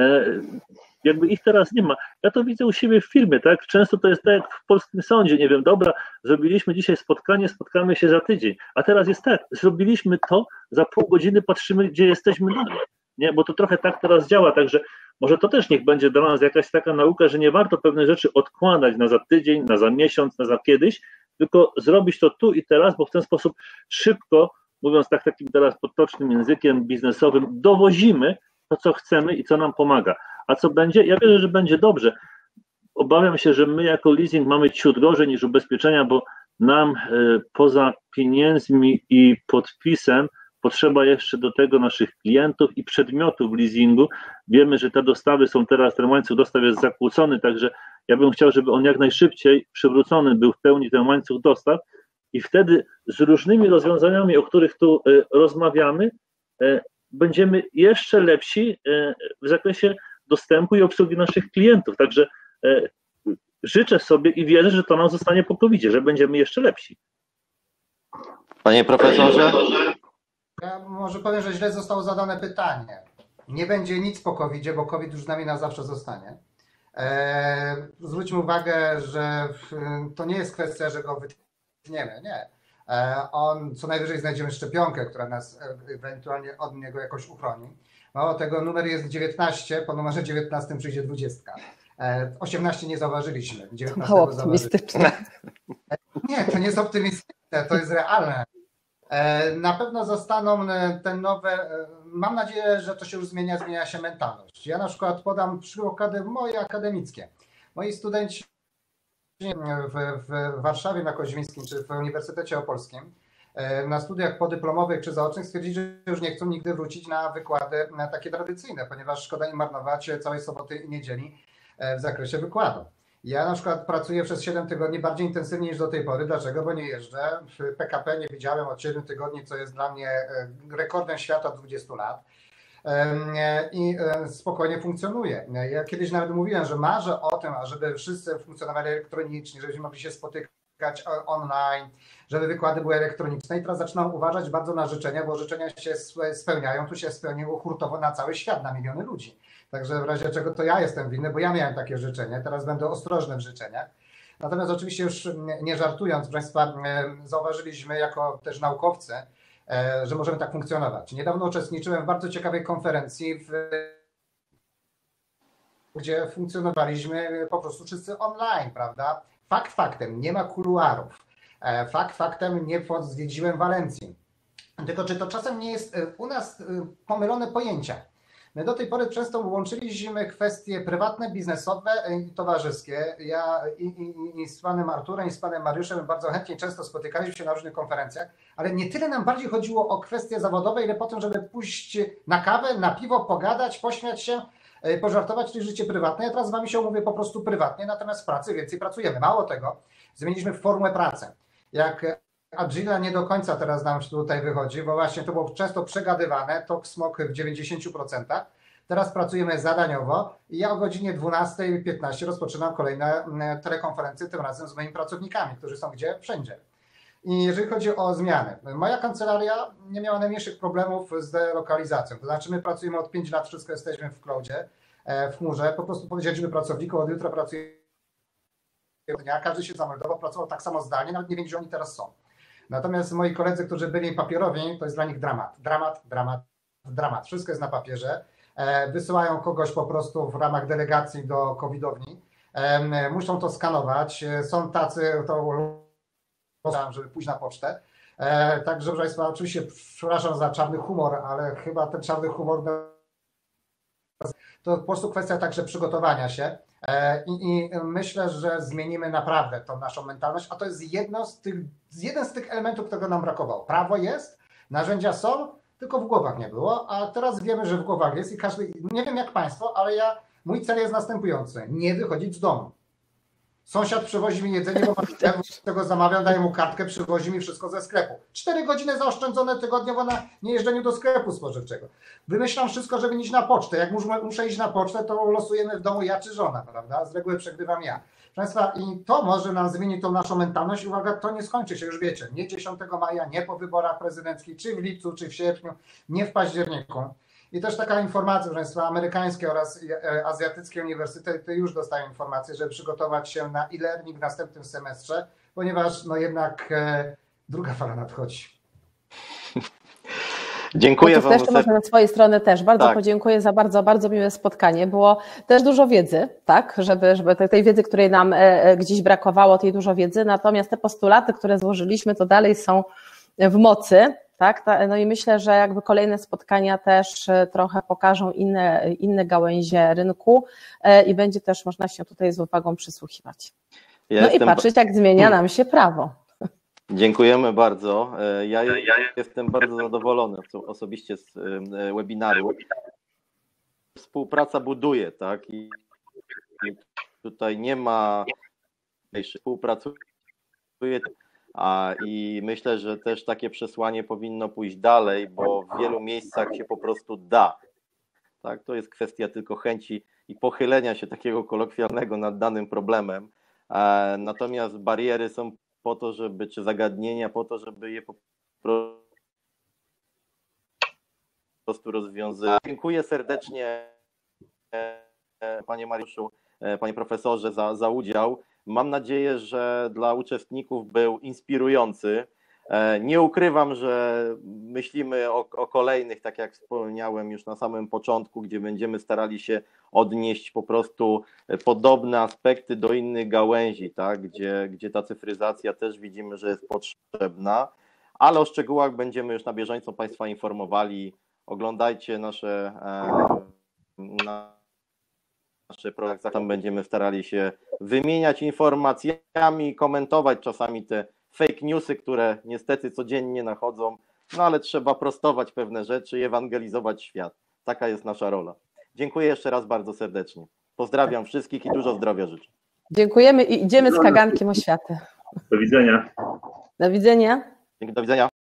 jakby ich teraz nie ma. Ja to widzę u siebie w firmie, tak? Często to jest tak jak w polskim sądzie, nie wiem, dobra, zrobiliśmy dzisiaj spotkanie, spotkamy się za tydzień, a teraz jest tak, zrobiliśmy to, za pół godziny patrzymy, gdzie jesteśmy dalej, nie? Bo to trochę tak teraz działa, także może to też niech będzie dla nas jakaś taka nauka, że nie warto pewne rzeczy odkładać na za tydzień, na za miesiąc, na za kiedyś, tylko zrobić to tu i teraz, bo w ten sposób szybko, mówiąc tak takim teraz potocznym językiem biznesowym, dowozimy to, co chcemy i co nam pomaga. A co będzie? Ja wierzę, że będzie dobrze. Obawiam się, że my jako leasing mamy ciut gorzej niż ubezpieczenia, bo nam y, poza pieniędzmi i podpisem potrzeba jeszcze do tego naszych klientów i przedmiotów leasingu. Wiemy, że te dostawy są teraz, ten łańcuch dostaw jest zakłócony, także ja bym chciał, żeby on jak najszybciej przywrócony był w pełni ten łańcuch dostaw i wtedy z różnymi rozwiązaniami, o których tu y, rozmawiamy, y, będziemy jeszcze lepsi y, w zakresie dostępu i obsługi naszych klientów. Także e, życzę sobie i wierzę, że to nam zostanie po kowidzie, że będziemy jeszcze lepsi. Panie profesorze? Ja może powiem, że źle zostało zadane pytanie. Nie będzie nic po kowidzie, bo COVID już z nami na zawsze zostanie. E, zwróćmy uwagę, że to nie jest kwestia, że go wytniemy. Nie. E, on co najwyżej znajdziemy szczepionkę, która nas ewentualnie od niego jakoś uchroni. Mało tego, numer jest dziewiętnaście, po numerze dziewiętnastym przyjdzie dwudziestka. osiemnaście nie zauważyliśmy. Mało optymistyczne. Nie, to nie jest optymistyczne, to jest realne. Na pewno zostaną te nowe, mam nadzieję, że to się już zmienia, zmienia się mentalność. Ja na przykład podam przykłady moje akademickie. Moi studenci w, w Warszawie na Koźmińskim czy w Uniwersytecie Opolskim na studiach podyplomowych czy zaocznych stwierdzili, że już nie chcą nigdy wrócić na wykłady takie tradycyjne, ponieważ szkoda im marnować całej soboty i niedzieli w zakresie wykładu. Ja na przykład pracuję przez siedem tygodni bardziej intensywnie niż do tej pory. Dlaczego? Bo nie jeżdżę. W P K P nie widziałem od siedmiu tygodni, co jest dla mnie rekordem świata od dwudziestu lat. I spokojnie funkcjonuje. Ja kiedyś nawet mówiłem, że marzę o tym, żeby wszyscy funkcjonowali elektronicznie, żebyśmy mogli się spotykać online, żeby wykłady były elektroniczne i teraz zaczynam uważać bardzo na życzenia, bo życzenia się spełniają, tu się spełniło hurtowo na cały świat, na miliony ludzi. Także w razie czego to ja jestem winny, bo ja miałem takie życzenie, teraz będę ostrożny w życzeniach. Natomiast oczywiście już nie żartując, proszę Państwa, zauważyliśmy jako też naukowcy, że możemy tak funkcjonować. Niedawno uczestniczyłem w bardzo ciekawej konferencji, w, gdzie funkcjonowaliśmy po prostu wszyscy online, prawda? Fakt faktem, nie ma kuluarów. Fakt faktem, nie zwiedziłem Walencji. Tylko czy to czasem nie jest u nas pomylone pojęcia? My do tej pory często łączyliśmy kwestie prywatne, biznesowe i towarzyskie. Ja i, i, i z panem Arturem, i z panem Mariuszem bardzo chętnie często spotykaliśmy się na różnych konferencjach, ale nie tyle nam bardziej chodziło o kwestie zawodowe, ile po to, żeby pójść na kawę, na piwo, pogadać, pośmiać się, pożartować, czyli życie prywatne. Ja teraz z wami się umówię po prostu prywatnie, natomiast w pracy więcej pracujemy. Mało tego, zmieniliśmy formę pracy. Jak Agile nie do końca teraz nam tutaj wychodzi, bo właśnie to było często przegadywane, tok smok w dziewięćdziesięciu procentach. Teraz pracujemy zadaniowo i ja o godzinie dwunastej piętnaście rozpoczynam kolejne telekonferencje, tym razem z moimi pracownikami, którzy są gdzie? Wszędzie. I jeżeli chodzi o zmiany, moja kancelaria nie miała najmniejszych problemów z delokalizacją. To znaczy my pracujemy od pięciu lat, wszystko jesteśmy w cloudzie, w chmurze, po prostu powiedzieliśmy pracownikom, od jutra pracujemy dnia, każdy się zameldował, pracował tak samo zdalnie, nawet nie wiem, gdzie oni teraz są. Natomiast moi koledzy, którzy byli papierowi, to jest dla nich dramat. Dramat, dramat, dramat. Wszystko jest na papierze. Wysyłają kogoś po prostu w ramach delegacji do covidowni. Muszą to skanować. Są tacy, to żeby pójść na pocztę. Także, proszę Państwa, oczywiście przepraszam za czarny humor, ale chyba ten czarny humor to po prostu kwestia także przygotowania się. I, I myślę, że zmienimy naprawdę tą naszą mentalność, a to jest jedno z tych, jeden z tych elementów, którego nam brakowało. Prawo jest, narzędzia są, tylko w głowach nie było, a teraz wiemy, że w głowach jest i każdy, nie wiem jak Państwo, ale ja, mój cel jest następujący, nie wychodzić z domu. Sąsiad przywozi mi jedzenie, bo z tego zamawiam, daję mu kartkę, przywozi mi wszystko ze sklepu. Cztery godziny zaoszczędzone tygodniowo na niejeżdżeniu do sklepu spożywczego. Wymyślam wszystko, żeby iść na pocztę. Jak muszę, muszę iść na pocztę, to losujemy w domu ja czy żona, prawda? Z reguły przegrywam ja. Proszę Państwa, i to może nam zmienić tą naszą mentalność. Uwaga, to nie skończy się, już wiecie, nie dziesiątego maja, nie po wyborach prezydenckich, czy w lipcu, czy w sierpniu, nie w październiku. I też taka informacja, proszę Państwa, amerykańskie oraz azjatyckie uniwersytety już dostają informację, żeby przygotować się na e-learning w następnym semestrze, ponieważ no jednak e, druga fala nadchodzi. Dziękuję no Wam. Też może na swojej strony też bardzo tak. podziękuję za bardzo, bardzo miłe spotkanie. Było też dużo wiedzy, tak, żeby, żeby tej wiedzy, której nam gdzieś brakowało, tej dużo wiedzy, natomiast te postulaty, które złożyliśmy, to dalej są w mocy. Tak, no i myślę, że jakby kolejne spotkania też trochę pokażą inne, inne gałęzie rynku i będzie też można się tutaj z uwagą przysłuchiwać. Ja no jestem... i patrzeć, jak zmienia nam się prawo. Dziękujemy bardzo. Ja jestem bardzo zadowolony osobiście z webinaru. Współpraca buduje, tak? I tutaj nie ma współpracuje. I myślę, że też takie przesłanie powinno pójść dalej, bo w wielu miejscach się po prostu da. Tak? To jest kwestia tylko chęci i pochylenia się takiego kolokwialnego nad danym problemem. Natomiast bariery są po to, żeby, czy zagadnienia po to, żeby je po prostu rozwiązywać. Dziękuję serdecznie Panie Mariuszu, Panie Profesorze za, za udział. Mam nadzieję, że dla uczestników był inspirujący. Nie ukrywam, że myślimy o, o kolejnych, tak jak wspomniałem już na samym początku, gdzie będziemy starali się odnieść po prostu podobne aspekty do innych gałęzi, tak? gdzie, gdzie ta cyfryzacja też widzimy, że jest potrzebna, ale o szczegółach będziemy już na bieżąco Państwa informowali. Oglądajcie nasze, nasze projekty, tam będziemy starali się wymieniać informacjami, komentować czasami te fake newsy, które niestety codziennie nachodzą, no ale trzeba prostować pewne rzeczy i ewangelizować świat. Taka jest nasza rola. Dziękuję jeszcze raz bardzo serdecznie. Pozdrawiam wszystkich i dużo zdrowia życzę. Dziękujemy i idziemy z kagankiem o światę. Do widzenia. Do widzenia. Do widzenia.